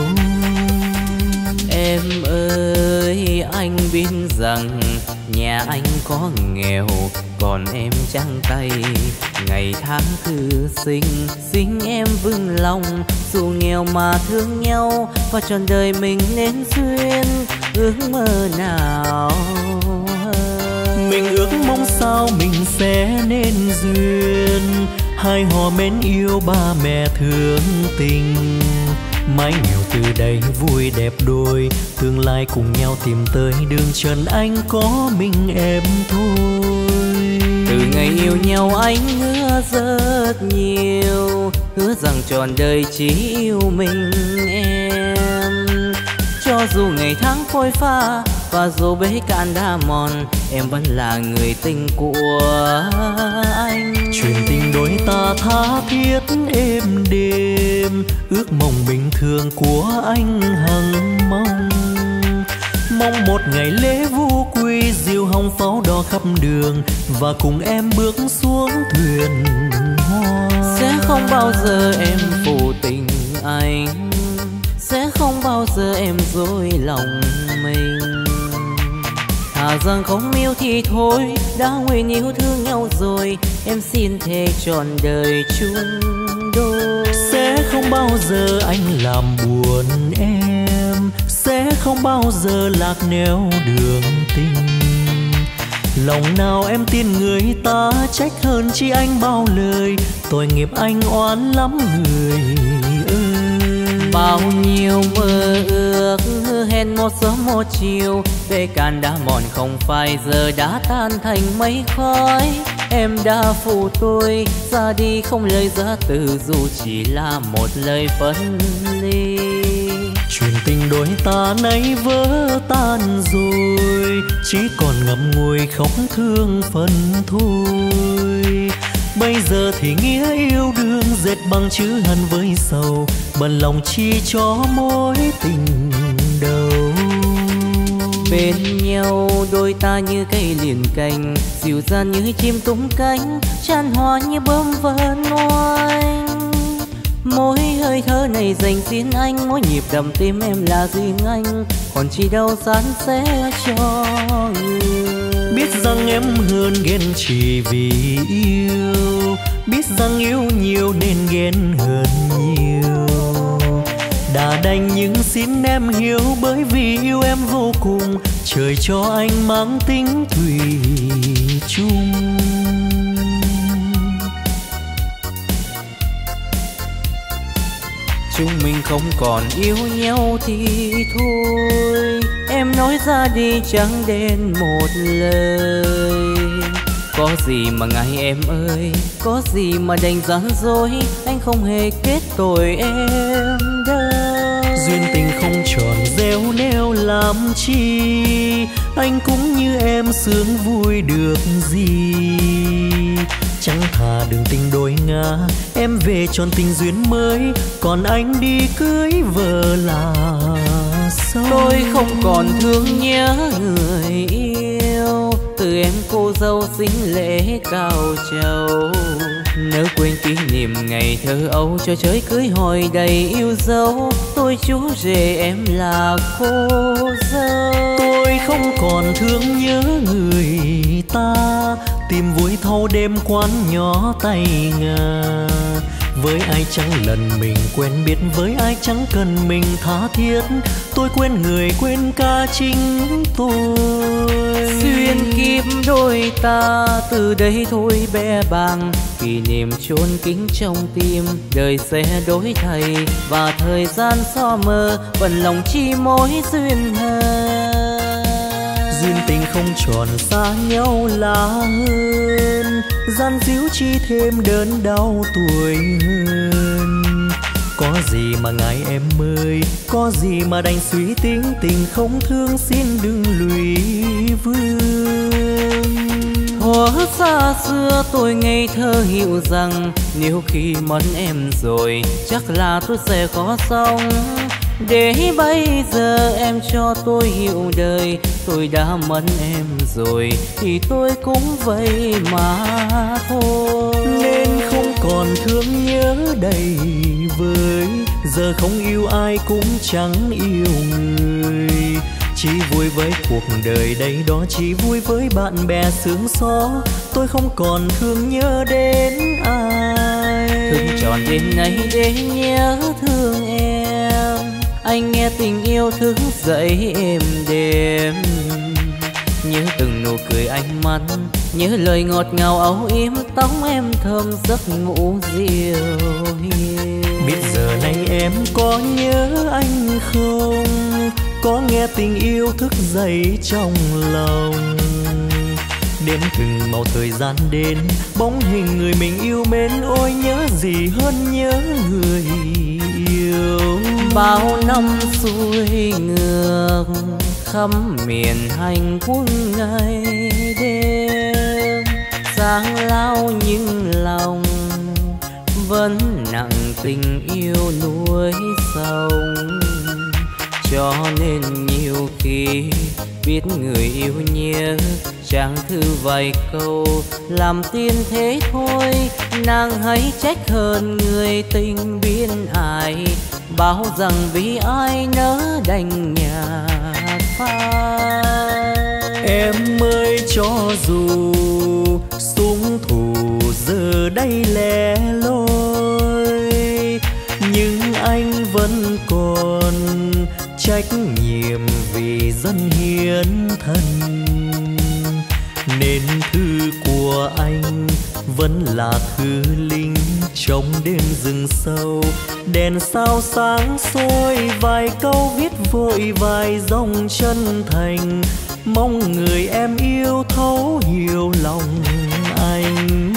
Em ơi anh biết rằng nhà anh có nghèo, còn em trắng tay. Ngày tháng thư sinh, xin em vững lòng, dù nghèo mà thương nhau, và trọn đời mình nên duyên ước mơ nào. Mình ước mong sao mình sẽ nên duyên, hai họ mến yêu ba mẹ thương tình. Mái nghèo từ đây vui đẹp đôi, tương lai cùng nhau tìm tới đường trần anh có mình em thôi. Từ ngày yêu nhau anh hứa rất nhiều, hứa rằng trọn đời chỉ yêu mình em. Cho dù ngày tháng phôi pha, và dù bể cạn đã mòn, em vẫn là người tình của anh. Chuyện tình đôi ta tha thiết êm đềm, ước mong bình thường của anh hằng mong. Mong một ngày lễ vu quy, diều hồng pháo đỏ khắp đường, và cùng em bước xuống thuyền hoa. Sẽ không bao giờ em phụ tình anh, sẽ không bao giờ em dối lòng mình. Thà rằng không yêu thì thôi, đã nguyện yêu thương nhau rồi, em xin thề trọn đời chung đôi. Sẽ không bao giờ anh làm buồn em, sẽ không bao giờ lạc nẻo đường tình. Lòng nào em tin người ta, trách hơn chi anh bao lời, tội nghiệp anh oán lắm người ơi. Bao nhiêu mơ ước hẹn một sớm một chiều, bể cạn đã mòn không phải giờ đã tan thành mây khói. Em đã phụ tôi, ra đi không lời giá từ, dù chỉ là một lời phân ly. Chuyện tình đôi ta nay vỡ tan rồi, chỉ còn ngậm ngùi khóc thương phần thôi. Bây giờ thì nghĩa yêu đương dệt bằng chữ hằn với sầu, bận lòng chi cho mối tình đầu. Bên nhau đôi ta như cây liền cành, dịu dàng như chim tung cánh, tràn hoa như bướm vờn oanh. Mỗi hơi thở này dành riêng anh, mỗi nhịp đập tim em là riêng anh, còn chi đâu san sẻ cho người. Biết rằng em hơn ghen chỉ vì yêu, biết rằng yêu nhiều nên ghen hơn nhiều. Đã đành nhưng xin em hiểu, bởi vì yêu em vô cùng, trời cho anh mang tính thủy chung. Chúng mình không còn yêu nhau thì thôi, em nói ra đi chẳng đến một lời. Có gì mà ngại em ơi, có gì mà đành gian dối, anh không hề kết tội em đâu. Duyên tình không tròn gieo neo làm chi, anh cũng như em sướng vui được gì. Chẳng thà đường tình đôi ngã, em về tròn tình duyên mới, còn anh đi cưới vợ là xong. Tôi không còn thương nhớ người yêu, từ em cô dâu xinh lễ cao trầu. Nếu quên kỷ niệm ngày thơ ấu, cho trời cưới hỏi đầy yêu dấu, tôi chú rể em là cô dâu. Tôi không còn thương nhớ người ta, tìm vui thâu đêm quán nhỏ tay ngà. Với ai chẳng lần mình quen biết, với ai chẳng cần mình tha thiết, tôi quên người quên cả chính tôi. Duyên kiếp đôi ta từ đây thôi bé bàng, kỷ niệm chôn kín trong tim, đời sẽ đổi thay và thời gian xóa mờ, bận lòng chi mối duyên hờ. Duyên tình không tròn xa nhau là hơn, gian díu chi thêm đớn đau tuổi hơn. Có gì mà ngại em ơi, có gì mà đành suy tính, tình không thương xin đừng lụy vương. Thuở xa xưa tôi ngây thơ hiểu rằng, nếu khi mất em rồi chắc là tôi sẽ khó sống. Để bây giờ em cho tôi hiểu đời, tôi đã mất em rồi thì tôi cũng vậy mà thôi. Nên không còn thương nhớ đầy vơi, giờ không yêu ai cũng chẳng yêu người. Chỉ vui với cuộc đời đây đó, chỉ vui với bạn bè sướng xó, tôi không còn thương nhớ đến ai. Thức tròn đêm nay để nhớ thương em, anh nghe tình yêu thức dậy êm đêm. Nhớ từng nụ cười ánh mắt, nhớ lời ngọt ngào âu yếm, tóc em thơm giấc ngủ dịu hiền. Biết giờ này em có nhớ anh không, có nghe tình yêu thức dậy trong lòng. Đếm từng màu thời gian đến, bóng hình người mình yêu mến, ôi nhớ gì hơn nhớ người yêu. Bao năm xuôi ngược khắp miền hành quân ngày đêm. Sáng lao nhưng lòng vẫn nặng tình yêu núi sông, cho nên nhiều khi biết người yêu nhớ chẳng thư vài câu làm tin thế thôi. Nàng hãy trách hơn người tình biên ai, bảo rằng vì ai nỡ đành nhạt phai. Em ơi cho dù súng thủ giờ đây lẻ loi, nhưng anh vẫn còn trách nhiệm vì dân hiến thân, nên thư của anh vẫn là thư linh trong đêm rừng sâu. Đèn sao sáng soi vài câu viết vội vài dòng chân thành, mong người em yêu thấu hiểu lòng anh.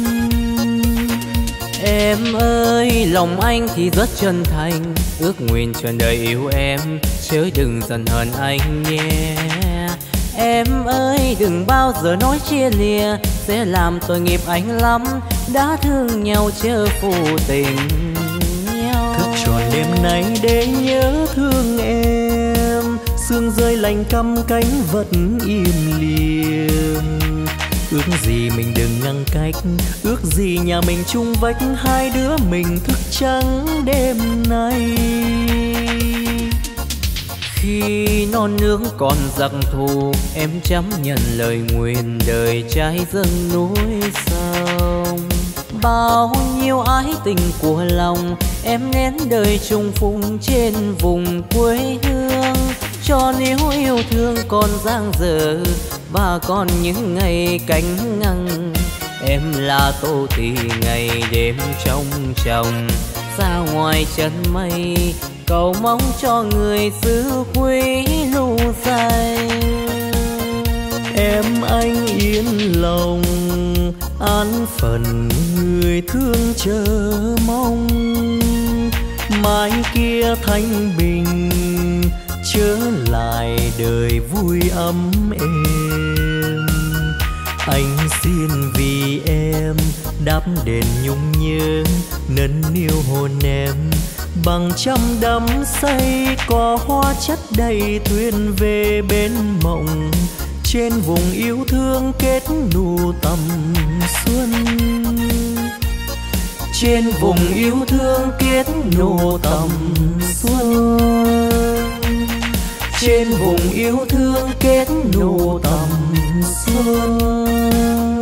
Em ơi lòng anh thì rất chân thành, ước nguyện trọn đời yêu em, chớ đừng giận hờn anh nhé. Em ơi đừng bao giờ nói chia lìa, sẽ làm tội nghiệp anh lắm, đã thương nhau chớ phụ tình nhau. Thức tròn đêm nay để nhớ thương em, sương rơi lạnh căm cánh vẫn im liềm. Ước gì mình đừng ngăn cách, ước gì nhà mình chung vách, hai đứa mình thức trắng đêm nay. Khi non nước còn giặc thù, em chấp nhận lời nguyền đời trái dâng núi sông. Bao nhiêu ái tình của lòng em nén đời trùng phùng trên vùng quê hương. Cho nếu yêu thương còn dang dở và còn những ngày cánh ngăng, em là tô thì ngày đêm trong chồng ra ngoài chân mây, cầu mong cho người xứ quý lưu danh. Em anh yên lòng an phận người thương chờ mong, mai kia thanh bình trở lại đời vui ấm êm. Anh xin vì em đáp đền nhung nhớ, nâng niu hồn em bằng trăm đắm say. Có hoa chất đầy thuyền về bên mộng, trên vùng yêu thương kết nụ tầm xuân. Trên vùng yêu thương kết nụ tầm xuân, trên vùng yêu thương kết nụ tầm xuân.